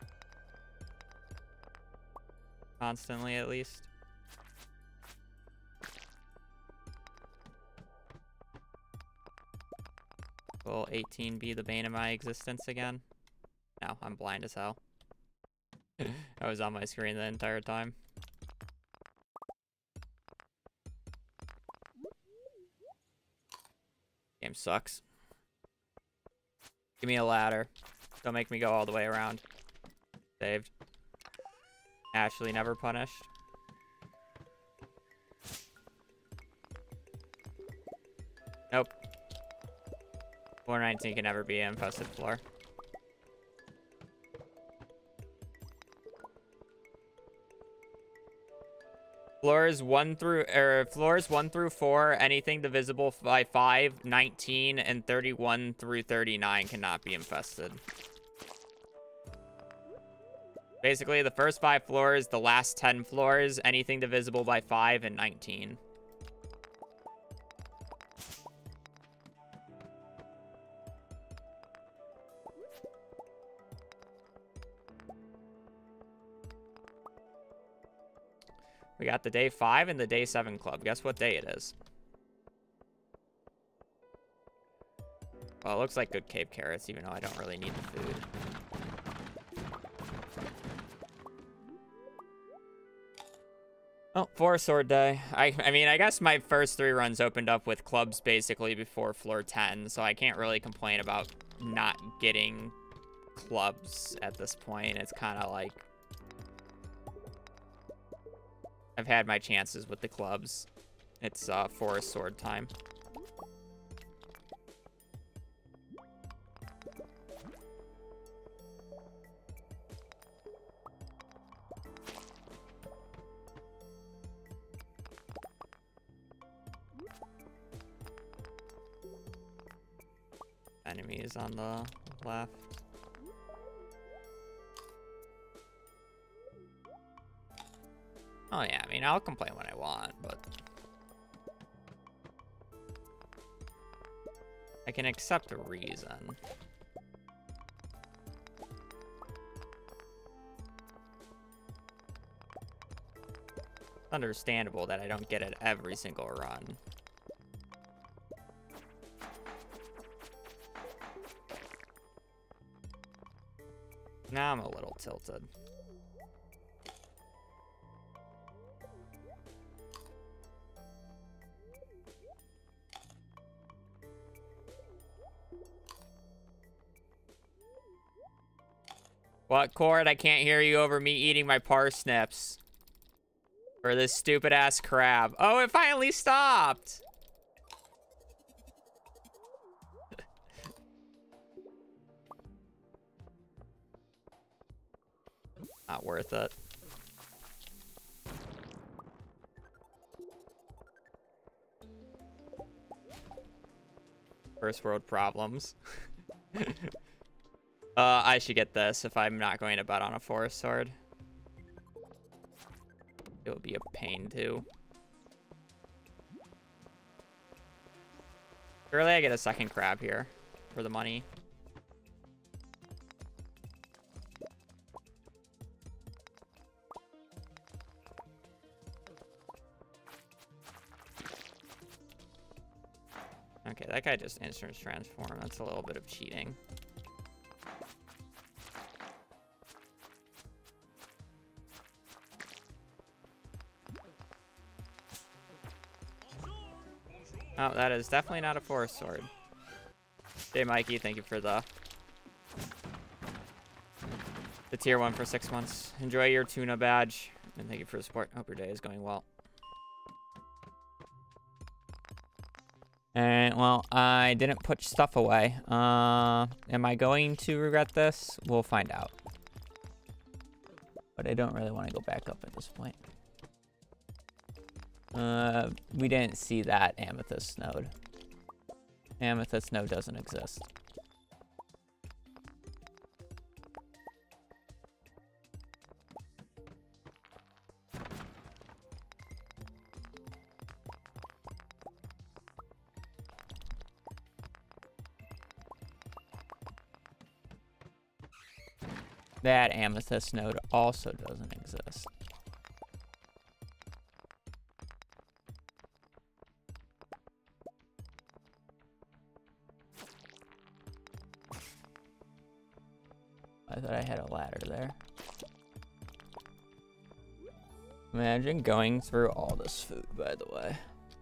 Constantly, at least. Will 18 be the bane of my existence again? No, I'm blind as hell. I was on my screen the entire time. Game sucks. Give me a ladder. Don't make me go all the way around. Saved. Ashley never punished. Nope. Floor 19 can never be an infested floor. Floors 1 through 4, anything divisible by 5, 19, and 31 through 39 cannot be infested. Basically, the first 5 floors, the last 10 floors, anything divisible by 5 and 19. We got the day 5 and the day 7 club. Guess what day it is? Well, it looks like good cave carrots, even though I don't really need the food. Oh, Forest Sword Day. I mean, I guess my first 3 runs opened up with clubs basically before floor 10, so I can't really complain about not getting clubs at this point. It's kind of like I've had my chances with the clubs. It's Forest Sword time. Enemies on the left. Oh yeah, I mean, I'll complain when I want, but I can accept a reason. It's understandable that I don't get it every single run. Now I'm a little tilted. What, Cord? I can't hear you over me eating my parsnips. For this stupid ass crab. Oh, it finally stopped! Not worth it. First world problems. I should get this if I'm not going to bet on a Forest Sword. It would be a pain too. Surely I get a second crab here for the money. Okay, that guy just instant transform. That's a little bit of cheating. Oh, that is definitely not a Forest Sword. Hey, Mikey, thank you for the tier 1 for 6 months. Enjoy your tuna badge, and thank you for the support. Hope your day is going well. And well, I didn't put stuff away. Am I going to regret this? We'll find out. But I don't really want to go back up at this point. We didn't see that amethyst node. Amethyst node doesn't exist. That amethyst node also doesn't exist. I thought I had a ladder there. Imagine going through all this food, by the way.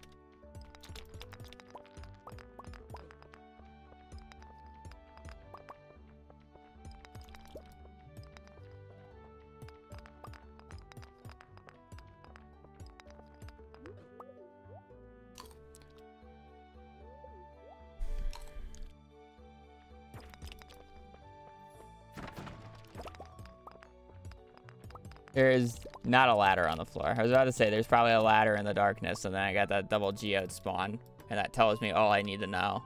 There's not a ladder on the floor. I was about to say there's probably a ladder in the darkness, and then I got that double geode spawn, and that tells me all I need to know.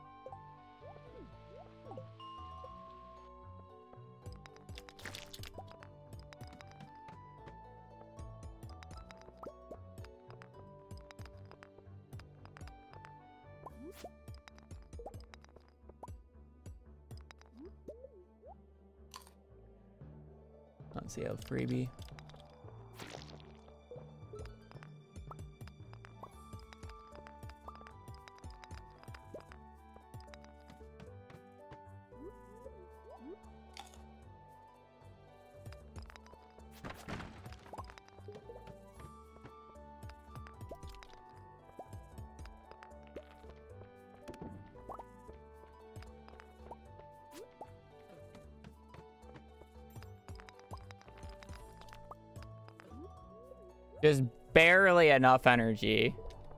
Let's see, a freebie. Just barely enough energy.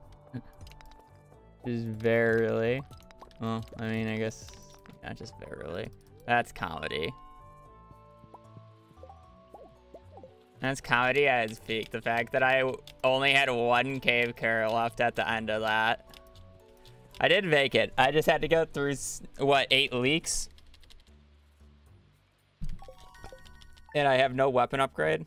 Just barely. Well, I mean, I guess not just barely. That's comedy. That's comedy at its peak. The fact that I only had one cave carrot left at the end of that. I did make it. I just had to go through, what, 8 leaks? And I have no weapon upgrade.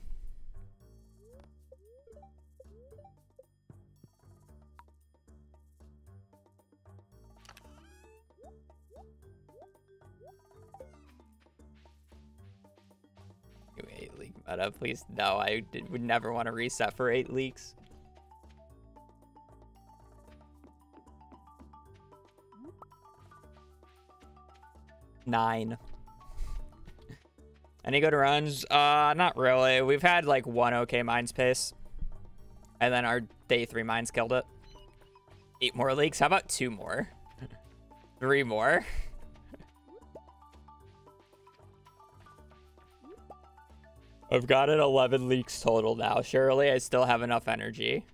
You 8 leak meta, please. No, would never want to reset for 8 leaks. Nine. Any good runs? Not really. We've had like one okay mines pace. And then our day 3 mines killed it. 8 more leaks. How about 2 more? 3 more? I've got it 11 leaks total now. Surely I still have enough energy.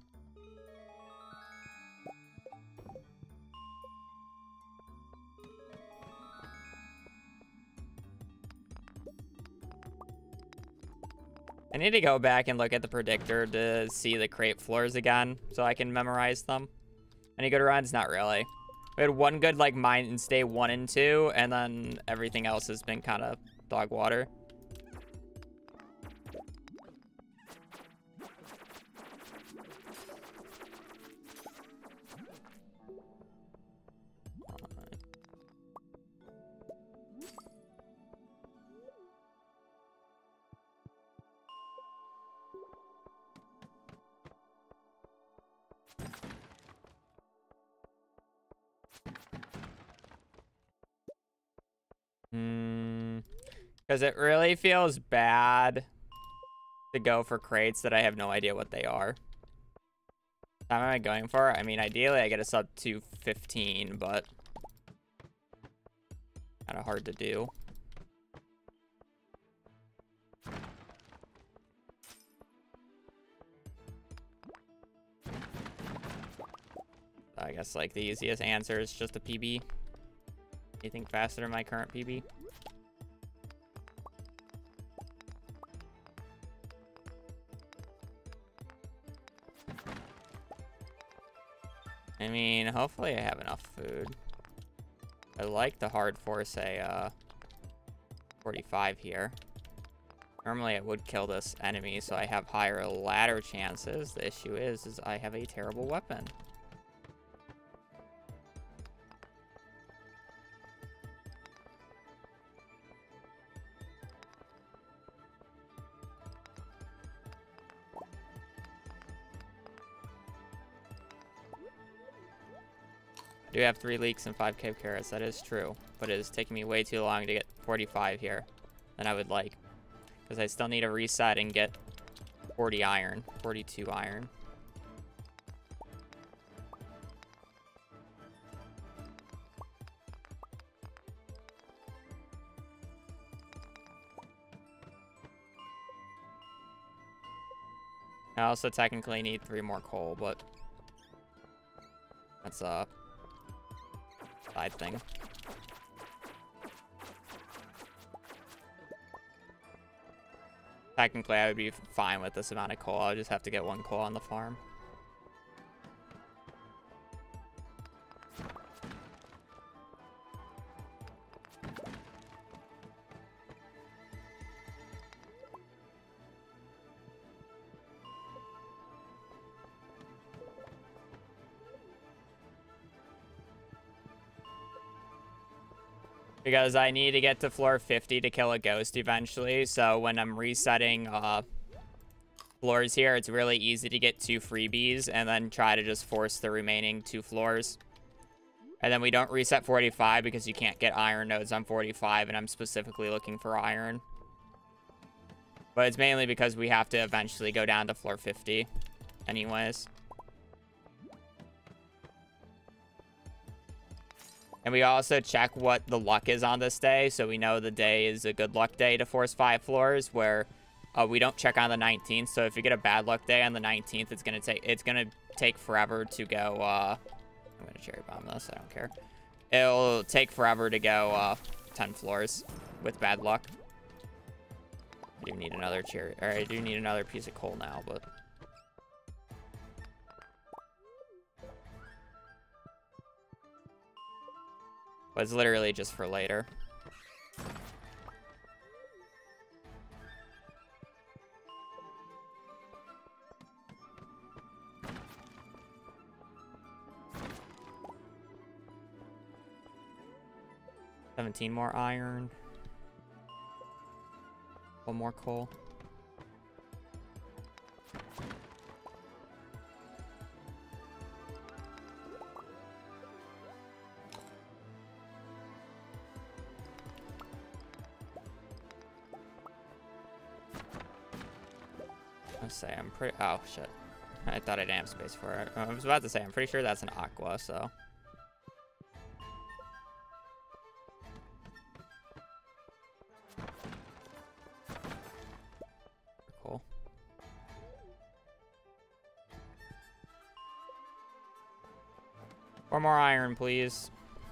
I need to go back and look at the predictor to see the crate floors again so I can memorize them. Any good runs? Not really. We had one good like mine stay 1 and 2, and then everything else has been kind of dog water. Because it really feels bad to go for crates that I have no idea what they are. How am I going for? I mean, ideally I get a sub 215, but kind of hard to do. I guess like the easiest answer is just a PB. Anything faster than my current PB? I mean, hopefully I have enough food. I like to hard force a 45 here. Normally it would kill this enemy, so I have higher ladder chances. The issue is I have a terrible weapon. I do have 3 leaks and 5 cave carrots, that is true. But it is taking me way too long to get 45 here than I would like. Because I still need to reset and get 40 iron, 42 iron. I also technically need 3 more coal, but that's a side thing. Technically, I would be fine with this amount of coal. I'll just have to get 1 coal on the farm. Because I need to get to floor 50 to kill a ghost eventually. So when I'm resetting floors here, it's really easy to get 2 freebies and then try to just force the remaining 2 floors. And then we don't reset 45 because you can't get iron nodes on 45, and I'm specifically looking for iron. But it's mainly because we have to eventually go down to floor 50 anyways. And we also check what the luck is on this day, so we know the day is a good luck day to force 5 floors, where we don't check on the 19th. So if you get a bad luck day on the 19th, it's gonna take forever to go. I'm gonna cherry bomb this. I don't care. It'll take forever to go 10 floors with bad luck. I do need another cherry, or I do need another piece of coal now, but. But it's literally just for later. $17 more iron. One more coal. Let's say I'm pretty. Oh shit! I thought I didn't have space for it. I was about to say I'm pretty sure that's an aqua. So. Cool. One more iron, please.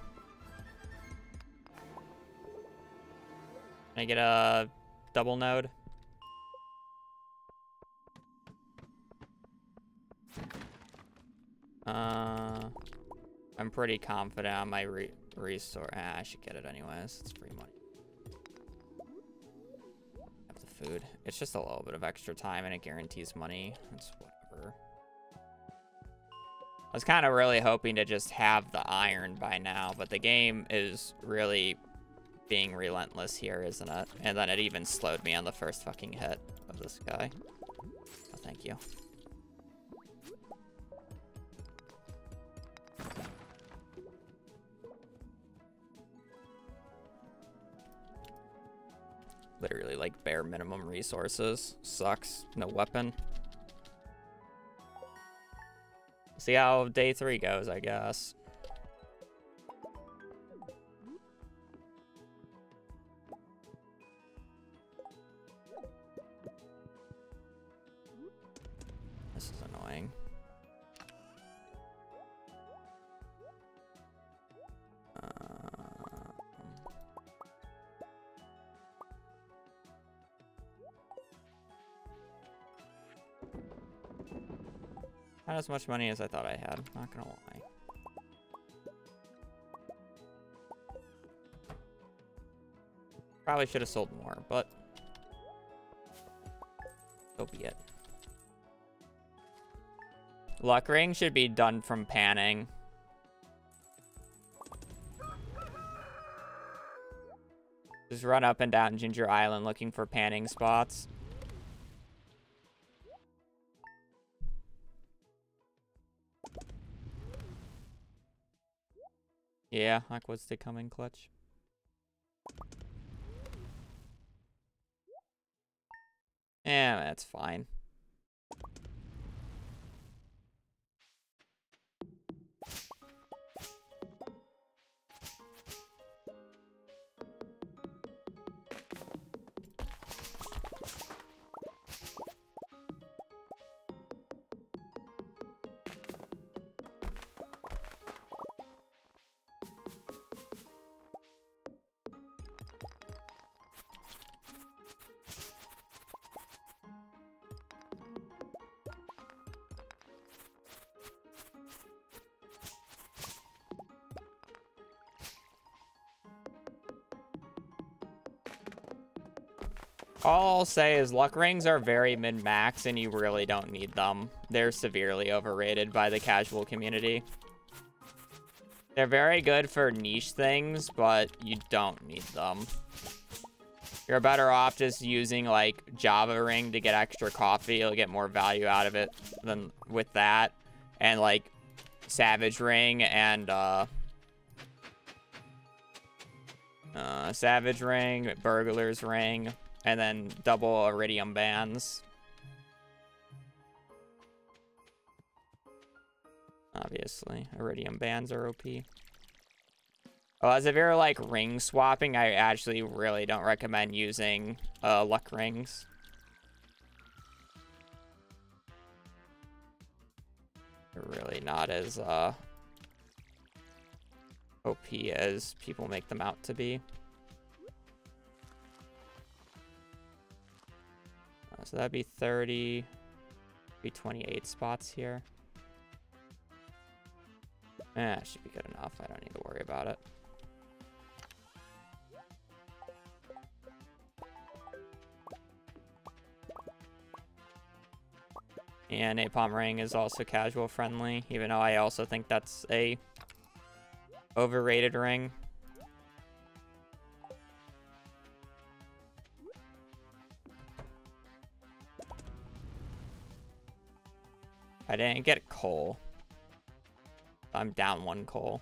Can I get a double node? I'm pretty confident on my resource. I should get it anyways. It's free money. Have the food. It's just a little bit of extra time and it guarantees money. It's whatever. I was kind of really hoping to just have the iron by now, but the game is really being relentless here, isn't it? And then it even slowed me on the first fucking hit of this guy. Oh, thank you. Literally like bare minimum resources. Sucks. No weapon. See how day 3 goes, I guess. This is annoying. Not as much money as I thought I had, not gonna lie. Probably should have sold more, but so be it. Luck ring should be done from panning. Just run up and down Ginger Island looking for panning spots. Yeah, Aquas did come in clutch. Yeah, that's fine. All I'll say is luck rings are very min-max and you really don't need them. They're severely overrated by the casual community. They're very good for niche things, but you don't need them. You're better off just using like Java ring to get extra coffee. You'll get more value out of it than with that. And like Savage ring and Savage ring, Burglar's ring. And then double Iridium bands. Obviously, Iridium bands are OP. Well, as if you're like ring swapping, I actually really don't recommend using luck rings. They're really not as OP as people make them out to be. So that'd be 30, be 28 spots here. Should be good enough. I don't need to worry about it. And Napalm Ring is also casual friendly, even though I also think that's a overrated ring. I didn't get coal. I'm down 1 coal.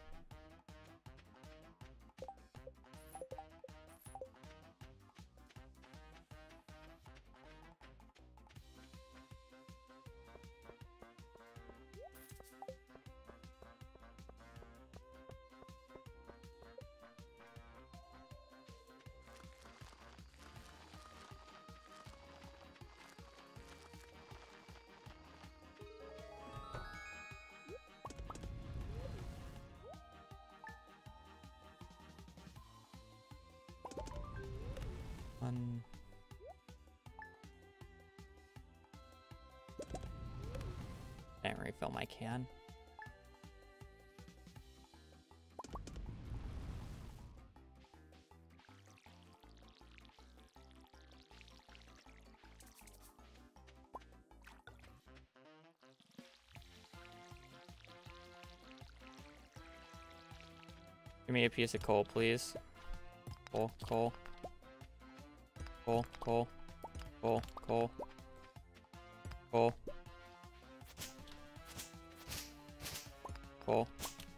Didn't refill my can. Give me a piece of coal, please. Coal, coal. Coal, coal. Coal, coal. Coal. Cool.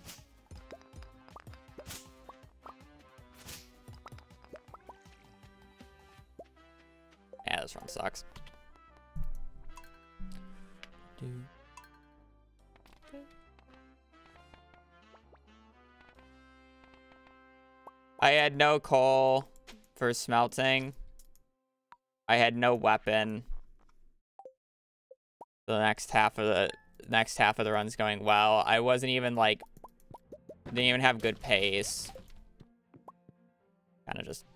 Yeah, this run sucks. I had no coal for smelting. I had no weapon. The next half of the run's going well. I wasn't even like, didn't even have good pace. Kind of just.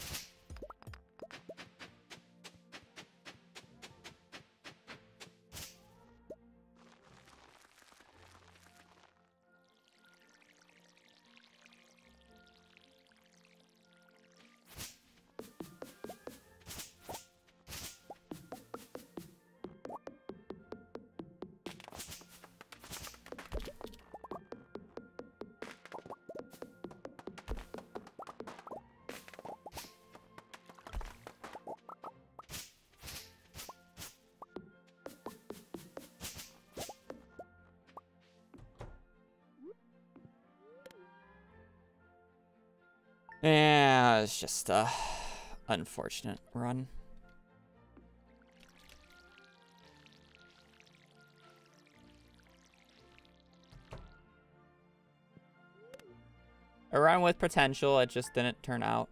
Yeah, it's just a unfortunate run. A run with potential, it just didn't turn out.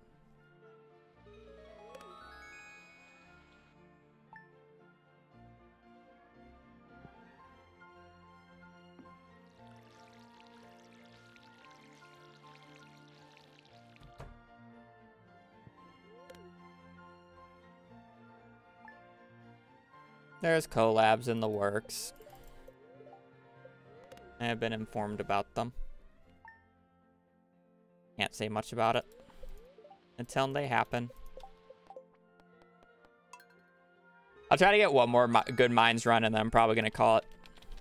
There's collabs in the works. I have been informed about them. Can't say much about it until they happen. I'll try to get one more good mines run and then I'm probably going to call it.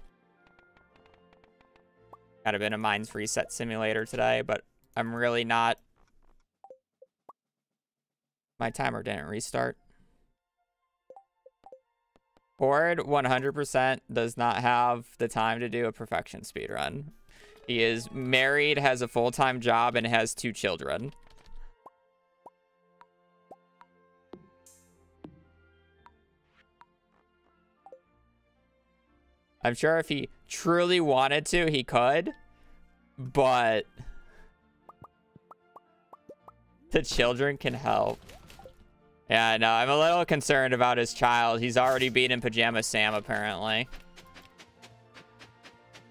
Got a bit of mines reset simulator today, but I'm really not. My timer didn't restart. Horde 100% does not have the time to do a perfection speedrun. He is married, has a full-time job, and has 2 children. I'm sure if he truly wanted to, he could, but the children can help. Yeah, no, I'm a little concerned about his child. He's already beaten Pajama Sam, apparently.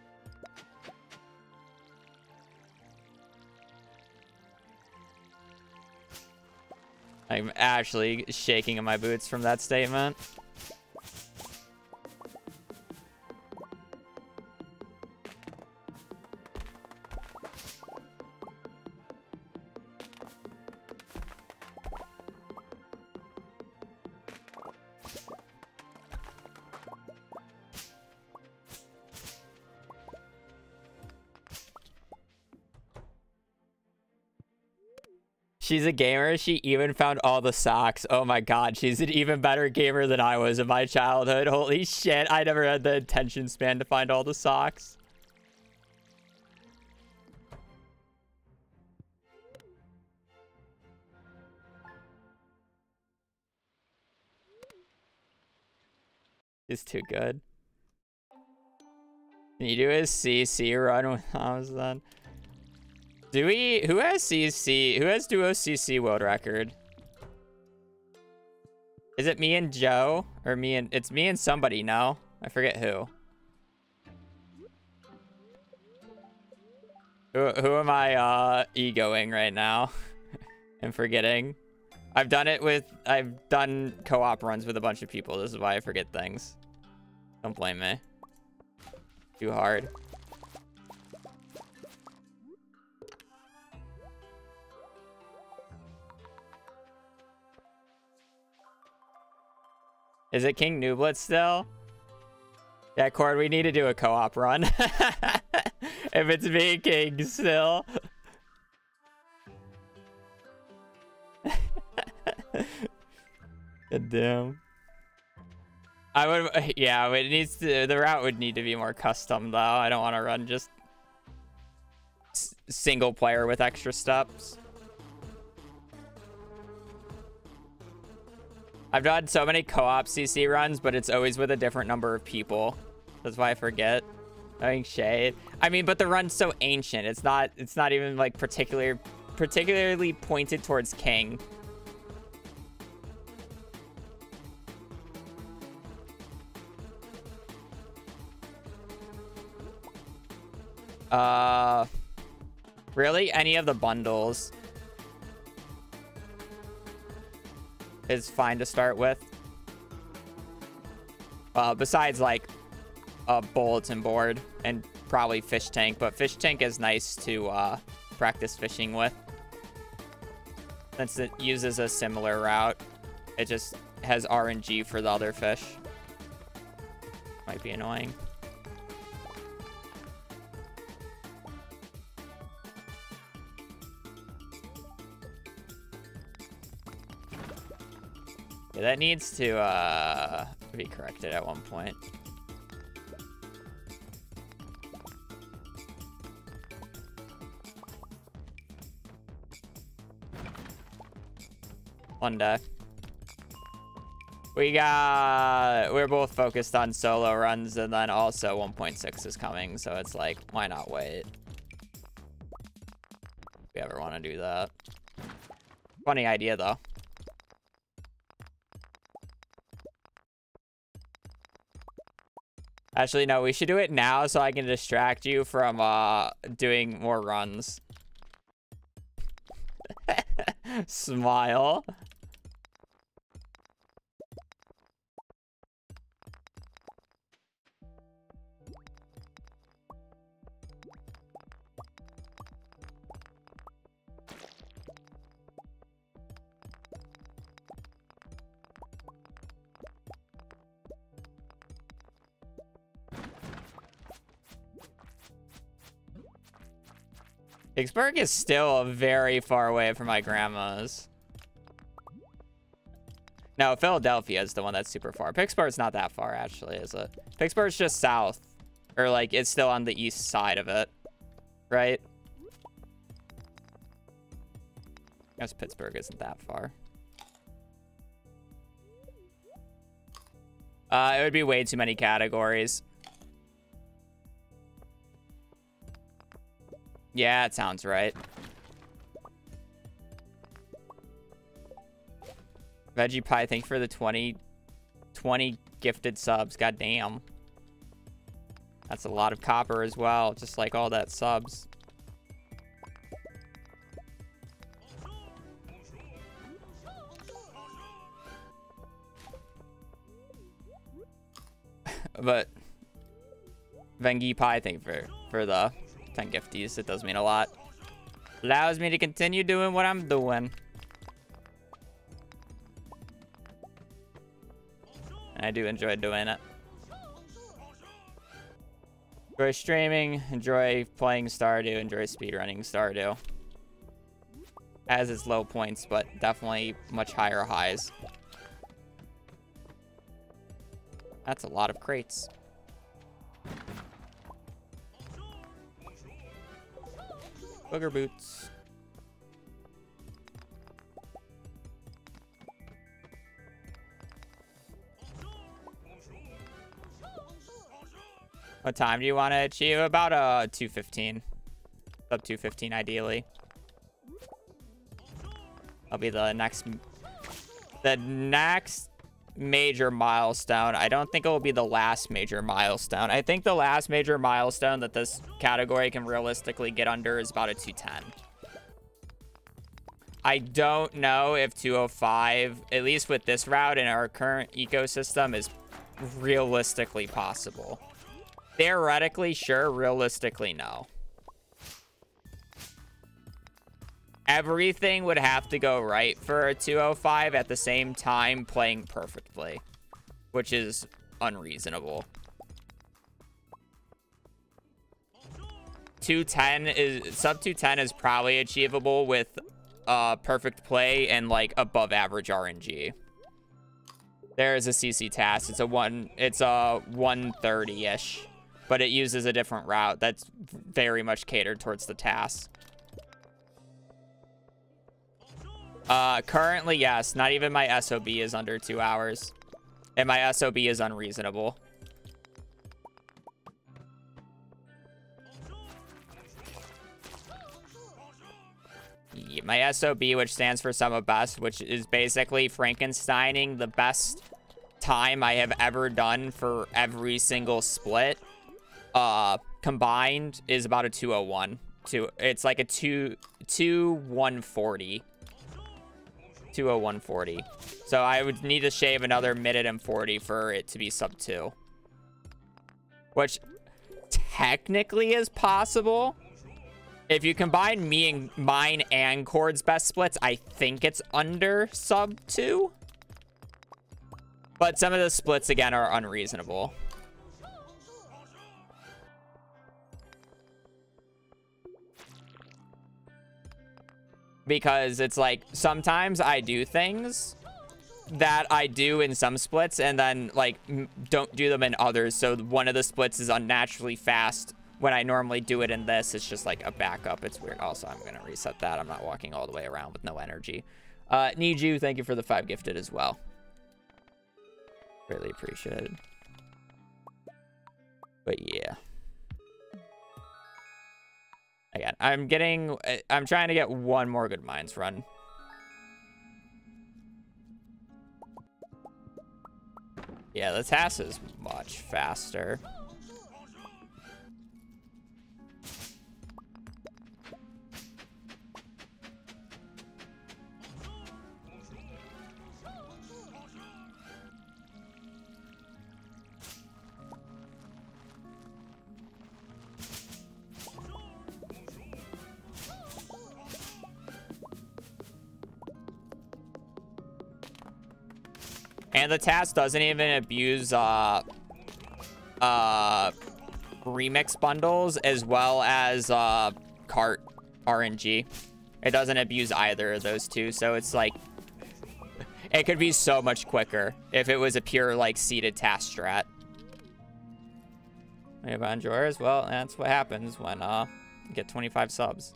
I'm actually shaking in my boots from that statement. She's a gamer. She even found all the socks. Oh my god, she's an even better gamer than I was in my childhood. Holy shit, I never had the attention span to find all the socks. It's too good. Can you do a CC run with Amazon? Do we? Who has CC? Who has duo CC world record? Is it me and Joe? Or me and... It's me and somebody, no? I forget who. Who am I egoing right now? And forgetting? I've done co-op runs with a bunch of people. This is why I forget things. Don't blame me. Too hard. Is it King Nublet still? Yeah, Cord, we need to do a co-op run. If it's me, King, still. God damn. I would, yeah, it needs to, the route would need to be more custom though. I don't want to run just single player with extra steps. I've done so many co-op CC runs, but it's always with a different number of people. That's why I forget. I think shade. I mean, but the run's so ancient. It's not even like particularly pointed towards King. Really? Any of the bundles is fine to start with. Besides like a bulletin board and probably fish tank, but fish tank is nice to practice fishing with. Since it uses a similar route, it just has RNG for the other fish. Might be annoying. Yeah, that needs to be corrected at one point. One day. We're both focused on solo runs, and then also 1.6 is coming, so it's like, why not wait? If we ever want to do that. Funny idea, though. Actually, no, we should do it now so I can distract you from doing more runs. Smile. Vicksburg is still very far away from my grandma's. No, Philadelphia is the one that's super far. Pittsburgh's not that far, actually, is it? Pittsburgh's just south. Or, like, it's still on the east side of it. Right? I guess Pittsburgh isn't that far. It would be way too many categories. Yeah, it sounds right. Veggie Pie, thank you for the 20 gifted subs. God damn. That's a lot of copper as well, just like all that subs. Vengi Pie, thank you for the 10 gifties. It does mean a lot. Allows me to continue doing what I'm doing. And I do enjoy doing it. Enjoy streaming, enjoy playing Stardew, enjoy speedrunning Stardew. Has its low points, but definitely much higher highs. That's a lot of crates. Booger boots. What time do you want to achieve? About 2:15. Sub 2:15 ideally. That'll be the next major milestone. I don't think it will be the last major milestone. I think the last major milestone that this category can realistically get under is about a 210. I don't know if 205, at least with this route in our current ecosystem, is realistically possible. Theoretically, sure. Realistically, no. Everything would have to go right for a 205 at the same time playing perfectly, which is unreasonable. 210 is sub 210 is probably achievable with perfect play and like above average RNG. There is a CC task. It's a 130-ish, but it uses a different route that's very much catered towards the task. Currently, yes. Not even my SOB is under 2 hours. And my SOB is unreasonable. Yeah, my SOB, which stands for Sum of Best, which is basically Frankensteining the best time I have ever done for every single split, combined, is about a 201. It's like a 20140. 20140. So I would need to shave another minute and 40 for it to be sub 2. Which technically is possible. If you combine mine and Cord's best splits, I think it's under sub 2. But some of the splits, again, are unreasonable. Because it's like, sometimes I do things that I do in some splits and then, like, don't do them in others. So one of the splits is unnaturally fast when I normally do it in this. It's just like a backup. It's weird. Also, I'm going to reset that. I'm not walking all the way around with no energy. Need you. Thank you for the 5 gifted as well. Really appreciated. But yeah. Again, I'm trying to get one more good mines run. Yeah, the task is much faster. And the task doesn't even abuse remix bundles as well as cart RNG. It doesn't abuse either of those two, so it's like it could be so much quicker if it was a pure like seeded task strat. We have enjoyers. Well, that's what happens when you get 25 subs.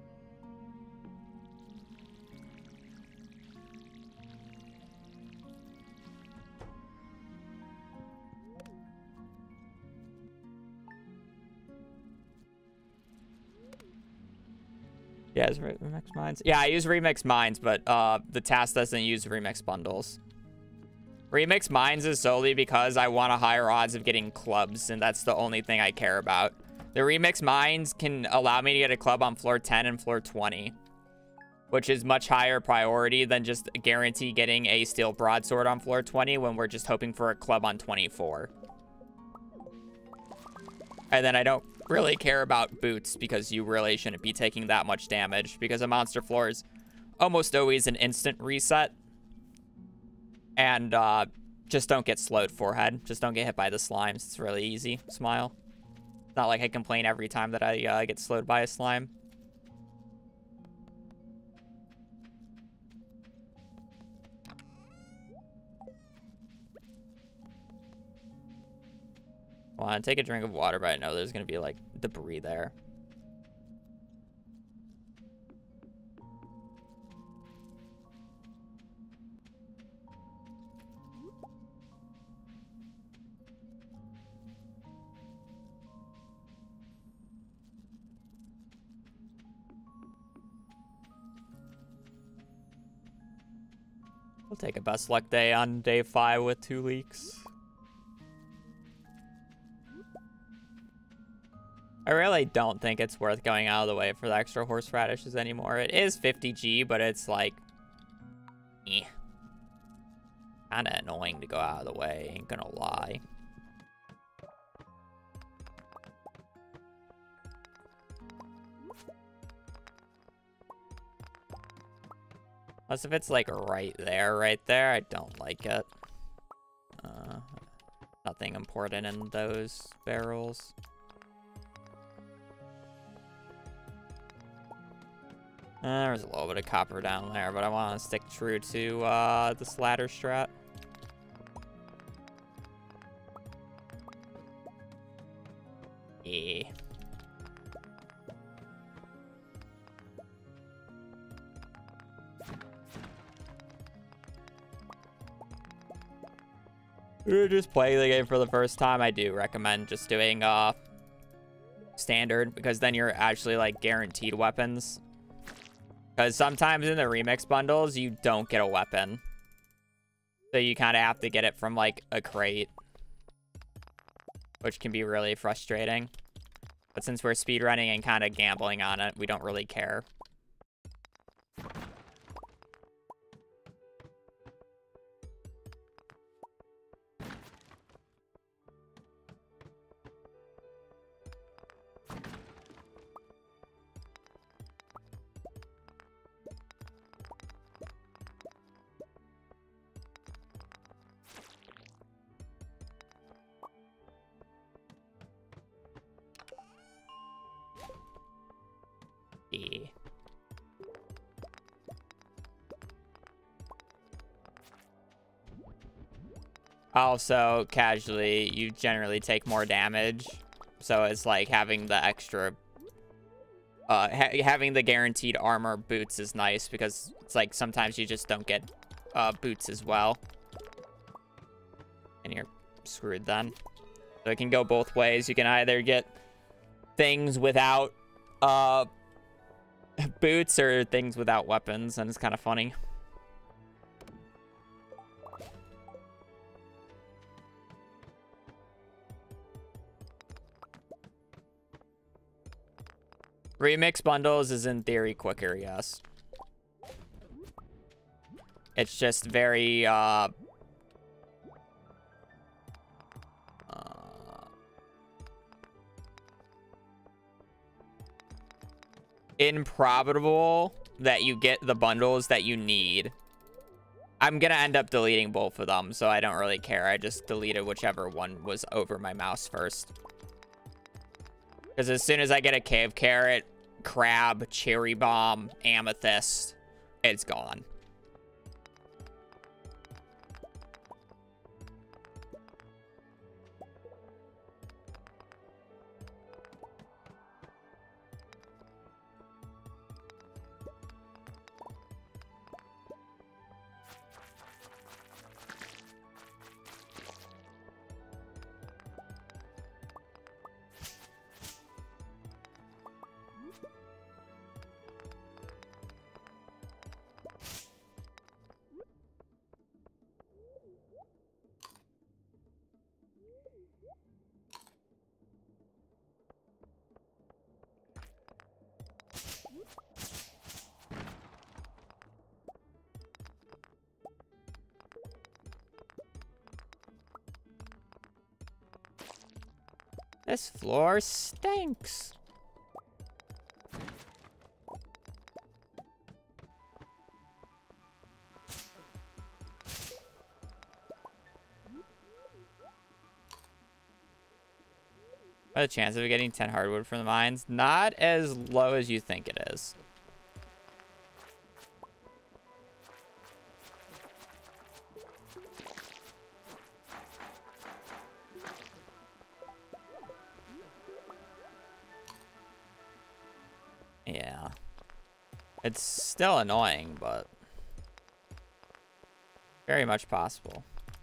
Yeah, it's Remix Mines. Yeah, I use Remix Mines, but the task doesn't use Remix Bundles. Remix Mines is solely because I want a higher odds of getting clubs, and that's the only thing I care about. The Remix Mines can allow me to get a club on floor 10 and floor 20, which is much higher priority than just guarantee getting a steel broadsword on floor 20 when we're just hoping for a club on 24. And then I don't really care about boots because you really shouldn't be taking that much damage because a monster floor is almost always an instant reset. And just don't get slowed forehead. Just don't get hit by the slimes. It's really easy. Smile. It's not like I complain every time that I get slowed by a slime. Well, I take a drink of water, but I know there's going to be, like, debris there. We'll take a best luck day on day 5 with 2 leaks. I really don't think it's worth going out of the way for the extra horseradishes anymore. It is 50G, but it's like, eh. Kinda annoying to go out of the way, ain't gonna lie. Unless if it's like right there, I don't like it. Nothing important in those barrels. There's a little bit of copper down there, but I want to stick true to this ladder strat. Yeah. You're just playing the game for the first time. I do recommend just doing standard, because then you're actually like guaranteed weapons. Because sometimes in the remix bundles, you don't get a weapon. So you kind of have to get it from, like, a crate. Which can be really frustrating. But since we're speedrunning and kind of gambling on it, we don't really care. Yeah. Also, casually, you generally take more damage. So it's like having the extra... having the guaranteed armor boots is nice, because it's like sometimes you just don't get boots as well. And you're screwed then. So it can go both ways. You can either get things without... boots or things without weapons, and it's kind of funny. Remix bundles is in theory quicker, yes. It's just very improbable that you get the bundles that you need. I'm gonna end up deleting both of them, so I don't really care. I just deleted whichever one was over my mouse first. Because as soon as I get a cave carrot, crab, cherry bomb, amethyst, it's gone. This floor stinks. What are the chances of getting 10 hardwood from the mines? Not as low as you think it is. Yeah. It's still annoying, but very much possible.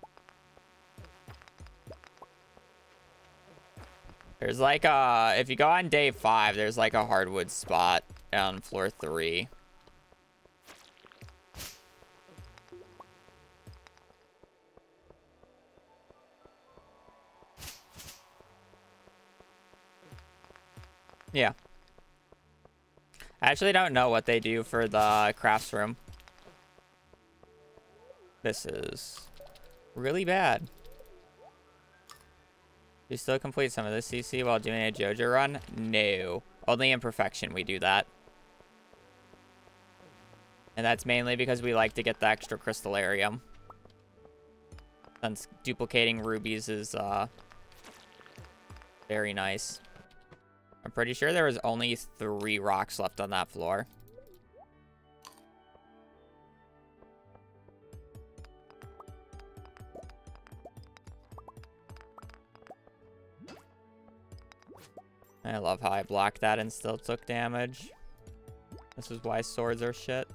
There's like if you go on day 5, there's like a hardwood spot on floor 3. Yeah. I actually don't know what they do for the crafts room. This is really bad. You still complete some of this CC while doing a JoJo run? No. Only in Perfection we do that. And that's mainly because we like to get the extra Crystallarium. Since duplicating rubies is very nice. I'm pretty sure there was only 3 rocks left on that floor. I love how I blocked that and still took damage. This is why swords are shit.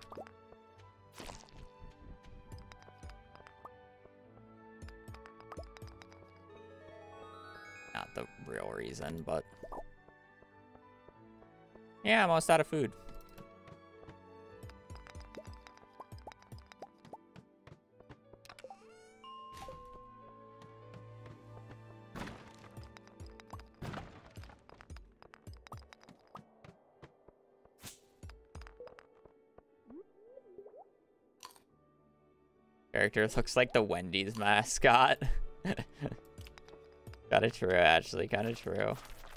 Not the real reason, but... yeah, I'm almost out of food. Character looks like the Wendy's mascot. Kinda true, actually. Kinda true.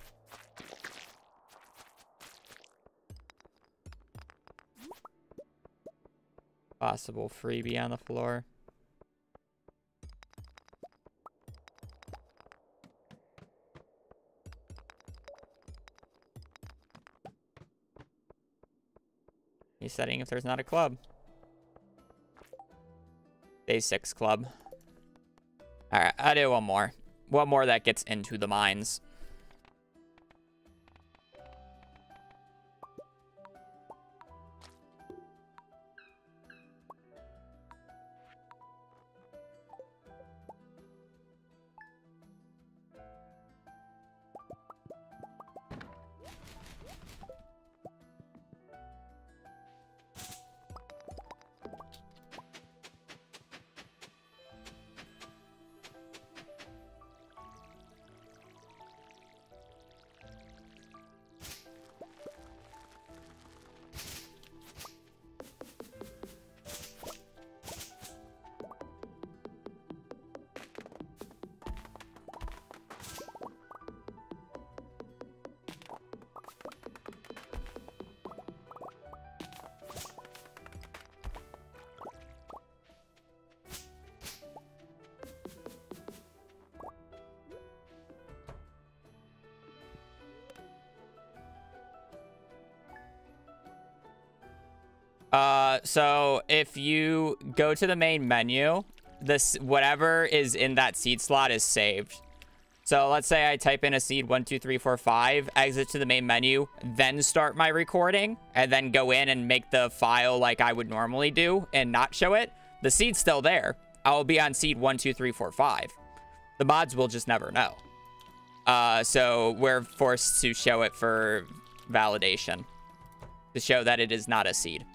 Possible freebie on the floor. He's setting if there's not a club. Day 6 club. Alright, I'll do one more. One more that gets into the mines. So if you go to the main menu, this whatever is in that seed slot is saved. So let's say I type in a seed 1, 2, 3, 4, 5, exit to the main menu, then start my recording, and then go in and make the file like I would normally do and not show it. The seed's still there. I'll be on seed 1, 2, 3, 4, 5. The mods will just never know. So we're forced to show it for validation to show that it is not a seed.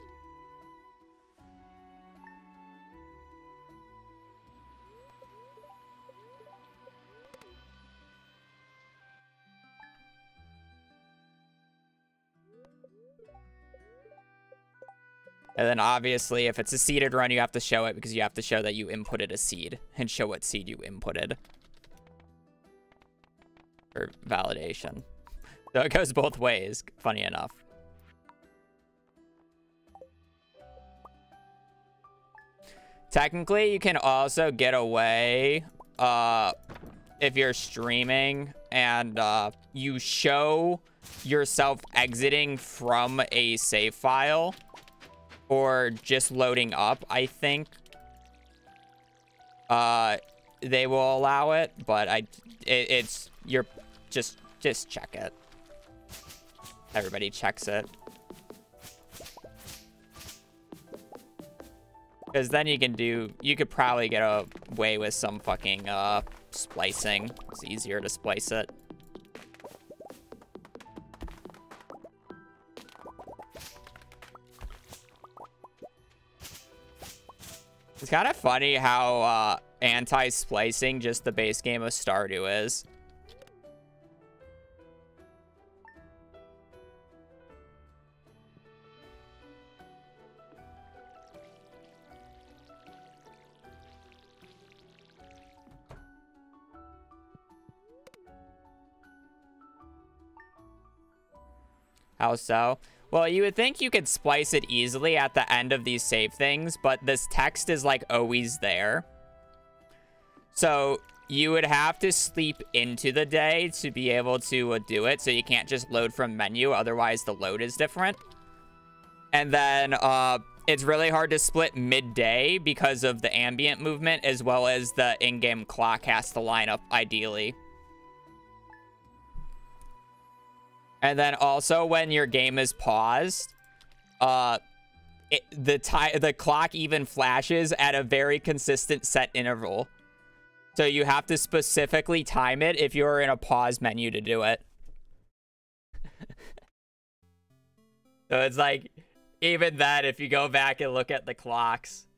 And then obviously, if it's a seeded run, you have to show it because you have to show that you inputted a seed and show what seed you inputted. for validation. So it goes both ways, funny enough. Technically, you can also get away if you're streaming and you show yourself exiting from a save file or just loading up, I think they will allow it, but you're just check it. Everybody checks it. Because then you could probably get away with some fucking splicing. It's easier to splice it. It's kind of funny how anti-splicing just the base game of Stardew is. How so? Well, you would think you could splice it easily at the end of these save things, but this text is like always there. So you would have to sleep into the day to be able to do it. So you can't just load from menu. Otherwise, the load is different. And then it's really hard to split midday because of the ambient movement, as well as the in-game clock has to line up ideally. And then also when your game is paused, the clock even flashes at a very consistent set interval. So you have to specifically time it if you're in a pause menu to do it. So it's like, even that, if you go back and look at the clocks.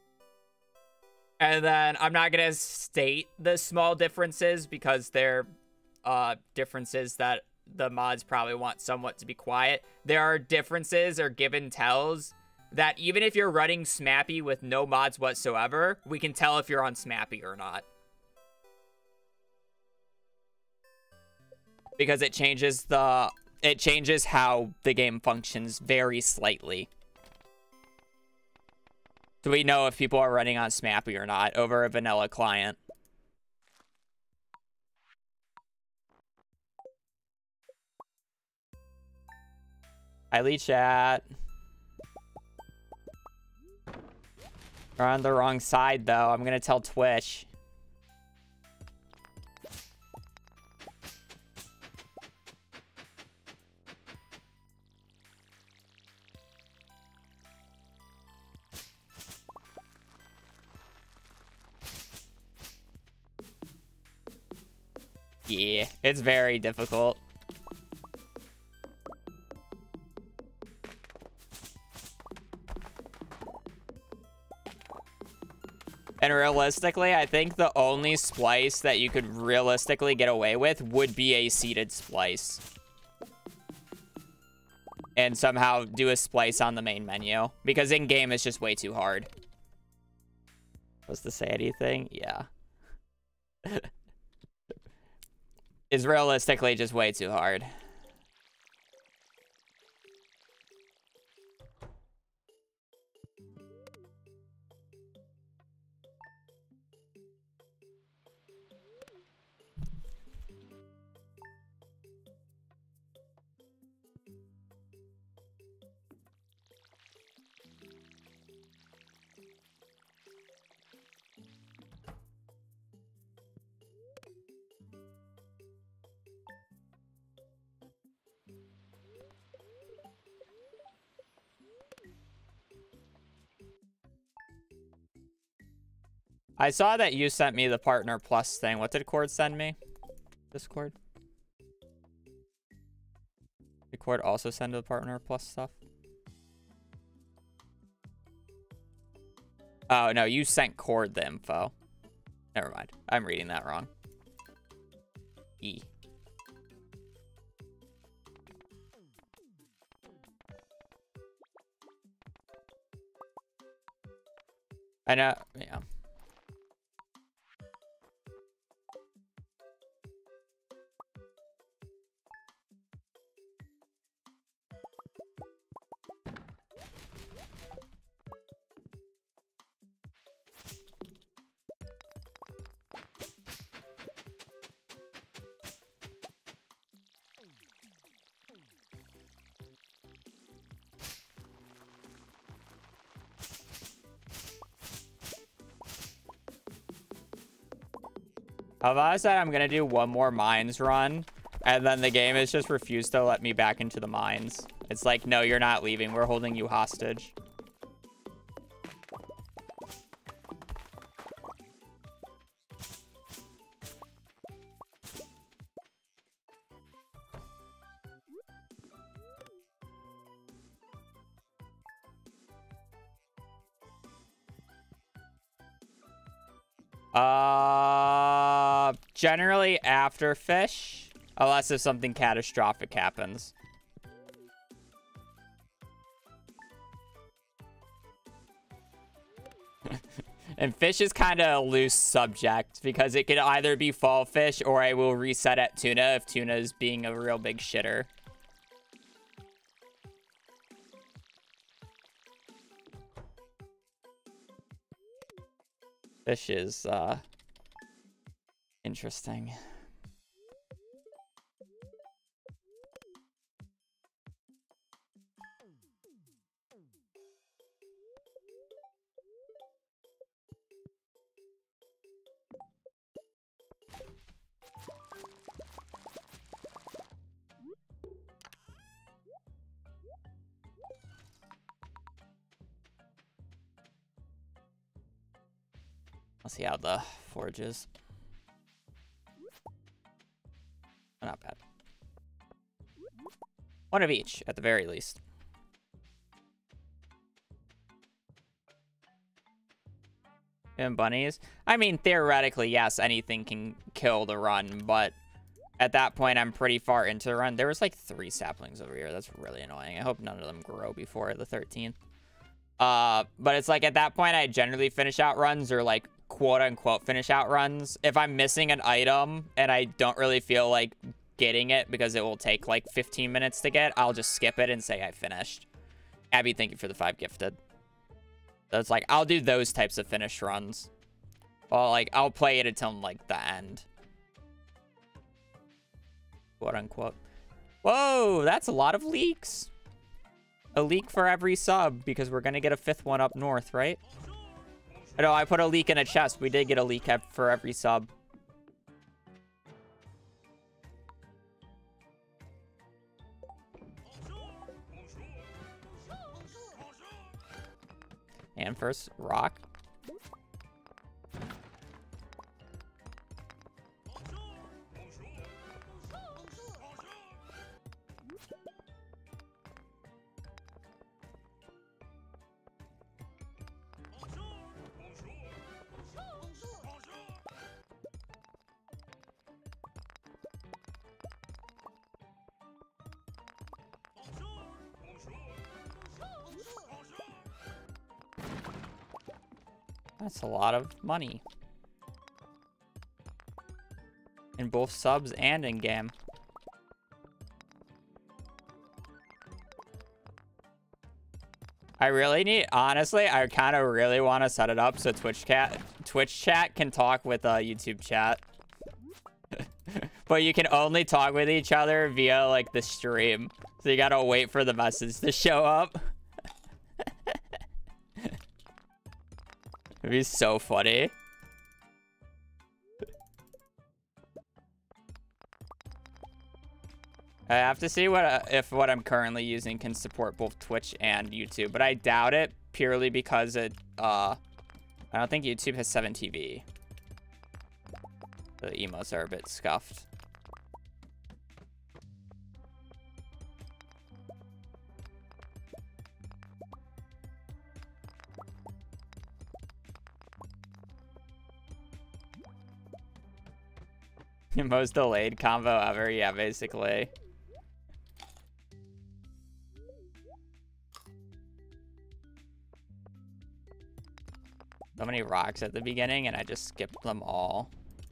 And then I'm not going to state the small differences because they're differences that the mods probably want somewhat to be quiet. There are differences or given tells that even if you're running Smappy with no mods whatsoever, we can tell if you're on Smappy or not. Because it changes how the game functions very slightly. So we know if people are running on Smappy or not over a vanilla client. Highly chat. We're on the wrong side, though. I'm gonna tell Twitch. Yeah, it's very difficult. And realistically, I think the only splice that you could realistically get away with would be a seated splice. And somehow do a splice on the main menu. Because in-game, it's just way too hard. Was to say anything? Yeah. It's realistically just way too hard. I saw that you sent me the Partner Plus thing. What did Cord send me? Discord? Did Cord also send the Partner Plus stuff? Oh, no, you sent Cord the info. Never mind. I'm reading that wrong. E. I know, yeah. I've always said I'm gonna do one more mines run, and then the game has just refused to let me back into the mines. It's like, no, you're not leaving. We're holding you hostage. Generally after fish, unless if something catastrophic happens. And fish is kind of a loose subject because it could either be fall fish or I will reset at tuna if tuna is being a real big shitter. Fish is interesting. Let's see how the forge is. Not bad. One of each, at the very least. And bunnies? I mean, theoretically, yes, anything can kill the run, but at that point, I'm pretty far into the run. There was like 3 saplings over here. That's really annoying. I hope none of them grow before the 13th. But it's like at that point, I generally finish out runs or like quote-unquote finish out runs. If I'm missing an item and I don't really feel like getting it because it will take like 15 minutes to get, I'll just skip it and say I finished. Abby, thank you for the 5 gifted. So it's like, I'll do those types of finish runs. Well, like, I'll play it until like the end. Quote-unquote. Whoa, that's a lot of leaks. A leak for every sub because we're going to get a 5th one up north, right? No, I put a leak in a chest. We did get a leak for every sub. And first, rock. That's a lot of money. In both subs and in game. I really need, honestly, I kind of really want to set it up so Twitch chat can talk with YouTube chat. But you can only talk with each other via like the stream. So you gotta wait for the message to show up. It'd be so funny. I have to see if what I'm currently using can support both Twitch and YouTube, but I doubt it purely because I don't think YouTube has 7TV. The emotes are a bit scuffed. Most delayed combo ever, yeah, basically. So many rocks at the beginning, and I just skipped them all.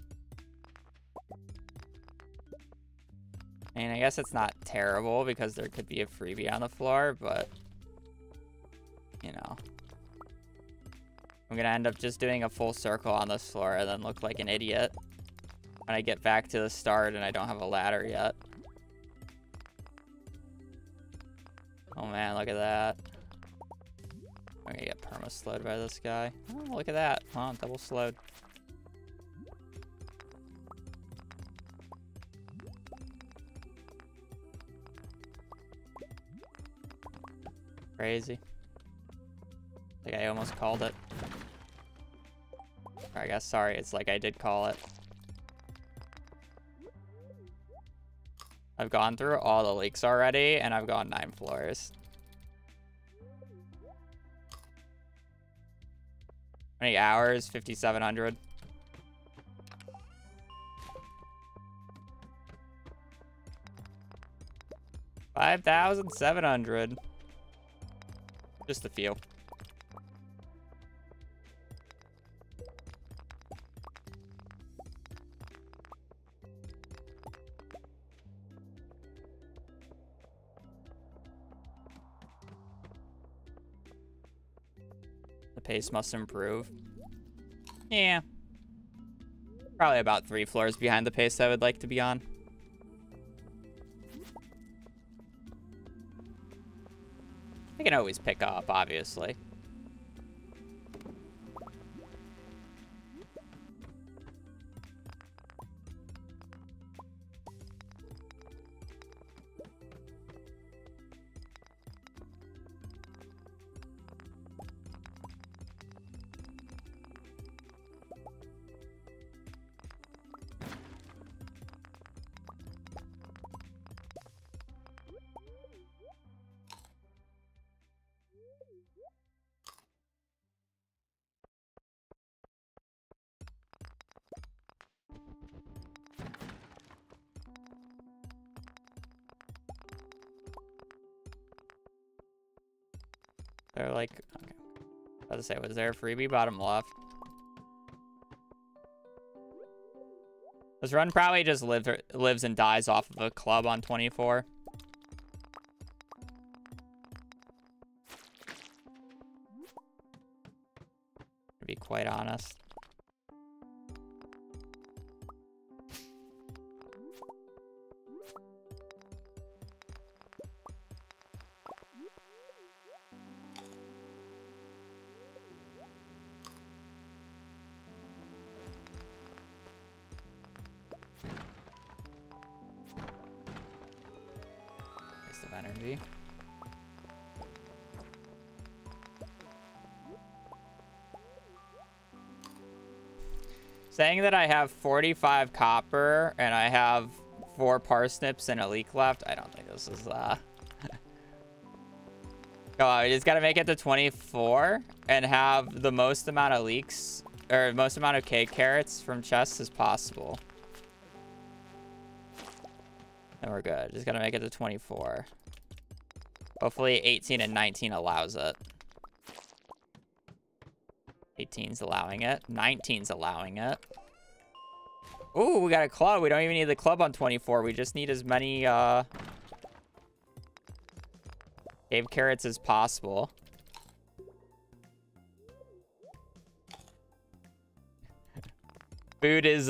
And I guess it's not terrible because there could be a freebie on the floor, but you know. I'm gonna end up just doing a full circle on this floor and then look like an idiot when I get back to the start and I don't have a ladder yet. Oh man, look at that. I'm gonna get perma-slowed by this guy. Oh, look at that. Oh, double slowed. crazy. Like I almost called it. Or I guess, sorry, it's like I did call it. I've gone through all the leaks already, and I've gone 9 floors. How many hours? 5,700. $5,700. Just a few. The pace must improve. Yeah. Probably about 3 floors behind the pace I would like to be on. I can always pick up, obviously. They're like, okay. I was about to say, was there a freebie bottom left? This run probably just lives and dies off of a club on 24. To be quite honest. Waste of energy. Saying that I have 45 copper and I have 4 parsnips and a leek left, I don't think this is, Come on, we just gotta make it to 24 and have the most amount of leeks, or most amount of cake carrots from chests as possible. And we're good. Just gotta make it to 24. Hopefully 18 and 19 allows it. 18's allowing it. 19's allowing it. Ooh, we got a club. We don't even need the club on 24. We just need as many cave carrots as possible. Food is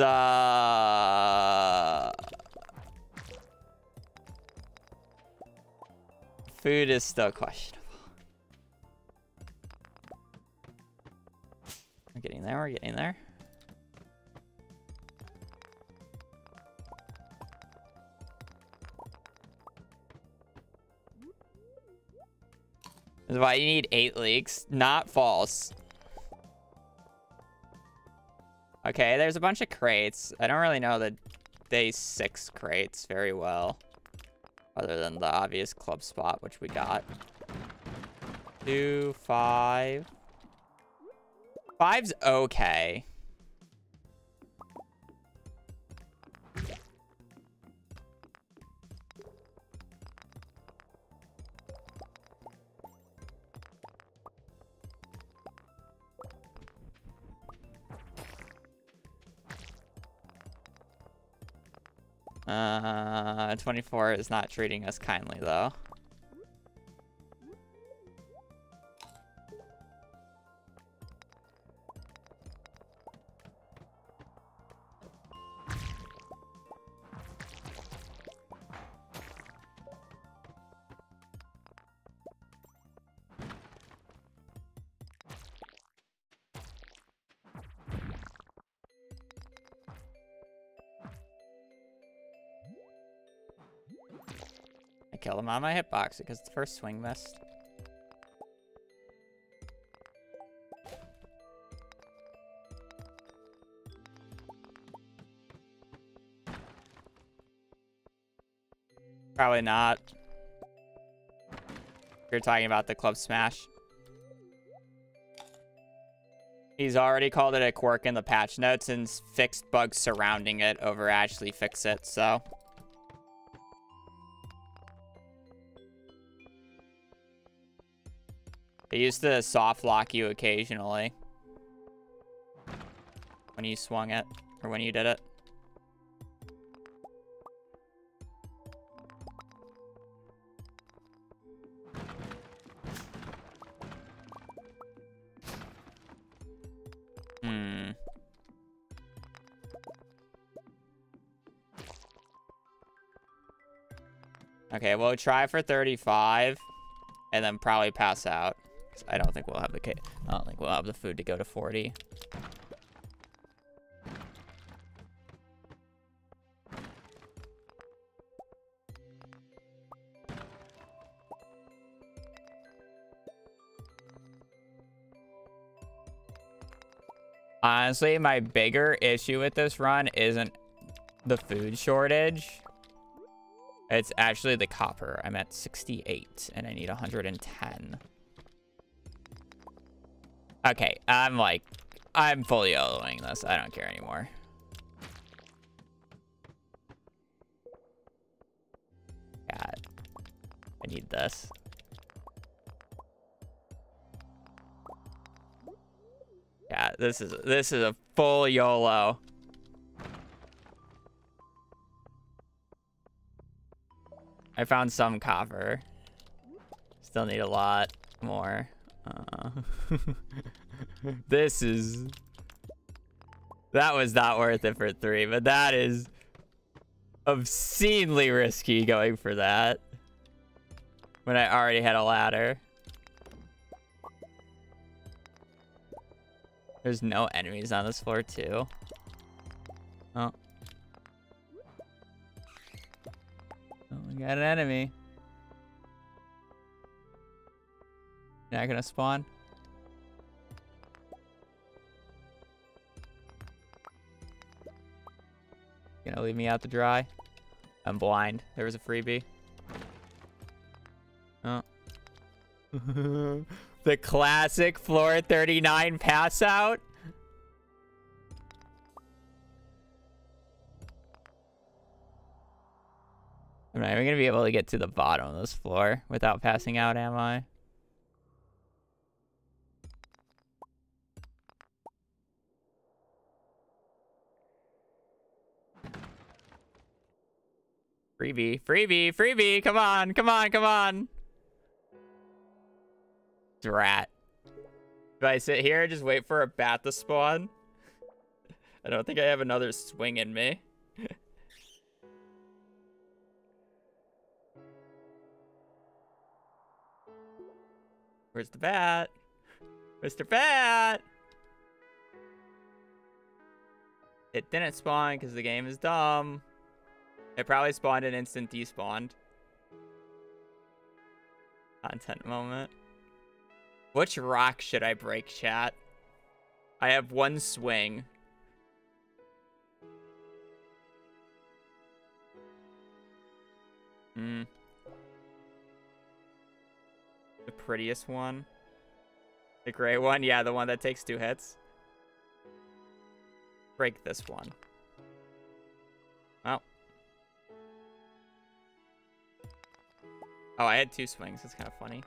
food is still questionable. We're getting there, we're getting there. This is why you need 8 leeks. Not false. Okay, there's a bunch of crates. I don't really know the day 6 crates very well. Other than the obvious club spot, which we got. 2, 5. 5's okay. Uh, 24 is not treating us kindly, though. I killed him on my hitbox because the first swing missed. Probably not. You're talking about the Club Smash. He's already called it a quirk in the patch notes and fixed bugs surrounding it over actually fix it, so. They used to soft lock you occasionally when you swung it, or when you did it. Okay, we'll try for 35 and then probably pass out. I don't think we'll have the food to go to 40. Honestly, my bigger issue with this run isn't the food shortage. It's actually the copper. I'm at 68 and I need 110. Okay, I'm fully YOLOing this. I don't care anymore. God, I need this. Yeah, this is a full YOLO. I found some copper. Still need a lot more. That was not worth it for 3, but that is obscenely risky going for that when I already had a ladder. There's no enemies on this floor too. Oh. Oh, we got an enemy. You're not gonna spawn? Gonna leave me out to dry? I'm blind. There was a freebie. Oh. The classic floor 39 pass out. I'm not even gonna be able to get to the bottom of this floor without passing out, am I? Freebie, freebie, freebie, come on, come on, come on. Drat. Do I sit here and just wait for a bat to spawn? I don't think I have another swing in me. Where's the bat? Mr. Bat! It didn't spawn because the game is dumb. It probably spawned an instant despawned. Content moment. Which rock should I break, chat? I have one swing. The prettiest one. The gray one? Yeah, the one that takes 2 hits. Break this one. Oh. Oh, I had 2 swings. That's kind of funny.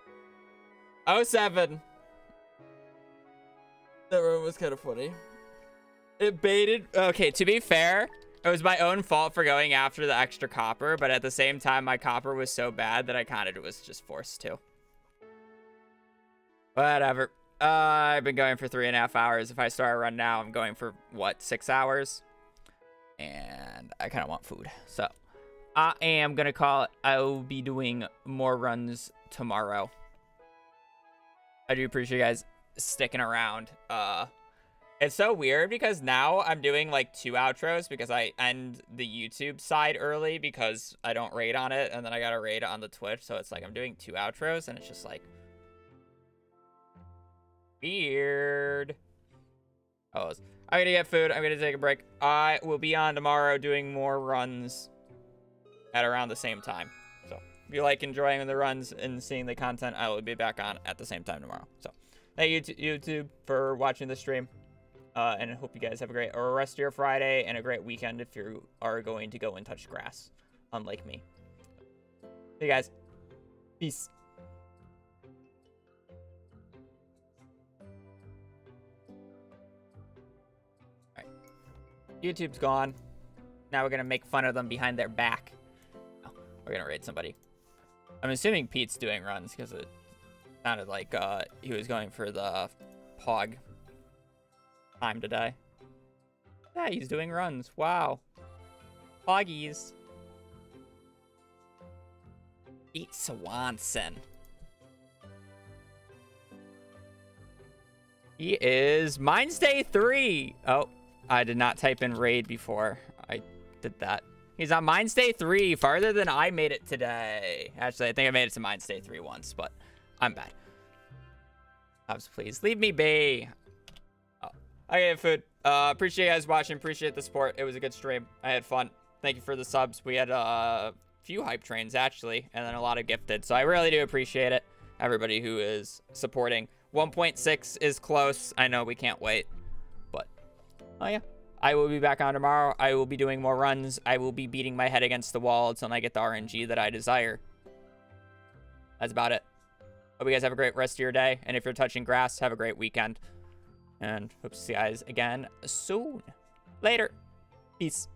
07. That one was kind of funny. It baited. Okay, to be fair, it was my own fault for going after the extra copper, but at the same time, my copper was so bad that I kind of was just forced to. Whatever. I've been going for 3.5 hours. If I start a run now, I'm going for, what, 6 hours? And I kind of want food. So I am going to call it. I'll be doing more runs tomorrow. I do appreciate you guys sticking around. It's so weird because now I'm doing like 2 outros because I end the YouTube side early because I don't raid on it, and then I got to raid on the Twitch, so it's like I'm doing 2 outros, and it's just like weird. Oh, I'm gonna get food. I'm gonna take a break. I will be on tomorrow doing more runs. at around the same time. So if you like enjoying the runs and seeing the content, I will be back on at the same time tomorrow. So thank you to YouTube for watching the stream. And I hope you guys have a great rest of your Friday and a great weekend if you are going to go and touch grass, unlike me. See you guys. Peace. All right. YouTube's gone. Now we're going to make fun of them behind their back. Oh, we're going to raid somebody. I'm assuming Pete's doing runs because it sounded like he was going for the Pog time today. Yeah, he's doing runs. Wow. Poggies. Pete Swanson. He is Mine's Day 3. Oh, I did not type in raid before I did that. He's on Mine's Day 3, farther than I made it today. Actually, I think I made it to Mine's Day 3 once, but I'm bad. Please leave me be. I got food. Appreciate you guys watching. Appreciate the support. It was a good stream. I had fun. Thank you for the subs. We had a few hype trains, actually, and then a lot of gifted. So I really do appreciate it. Everybody who is supporting. 1.6 is close. I know we can't wait. But, oh yeah. I will be back on tomorrow. I will be doing more runs. I will be beating my head against the wall until I get the RNG that I desire. That's about it. Hope you guys have a great rest of your day. And if you're touching grass, have a great weekend. And hope to see you guys again soon. Later. Peace.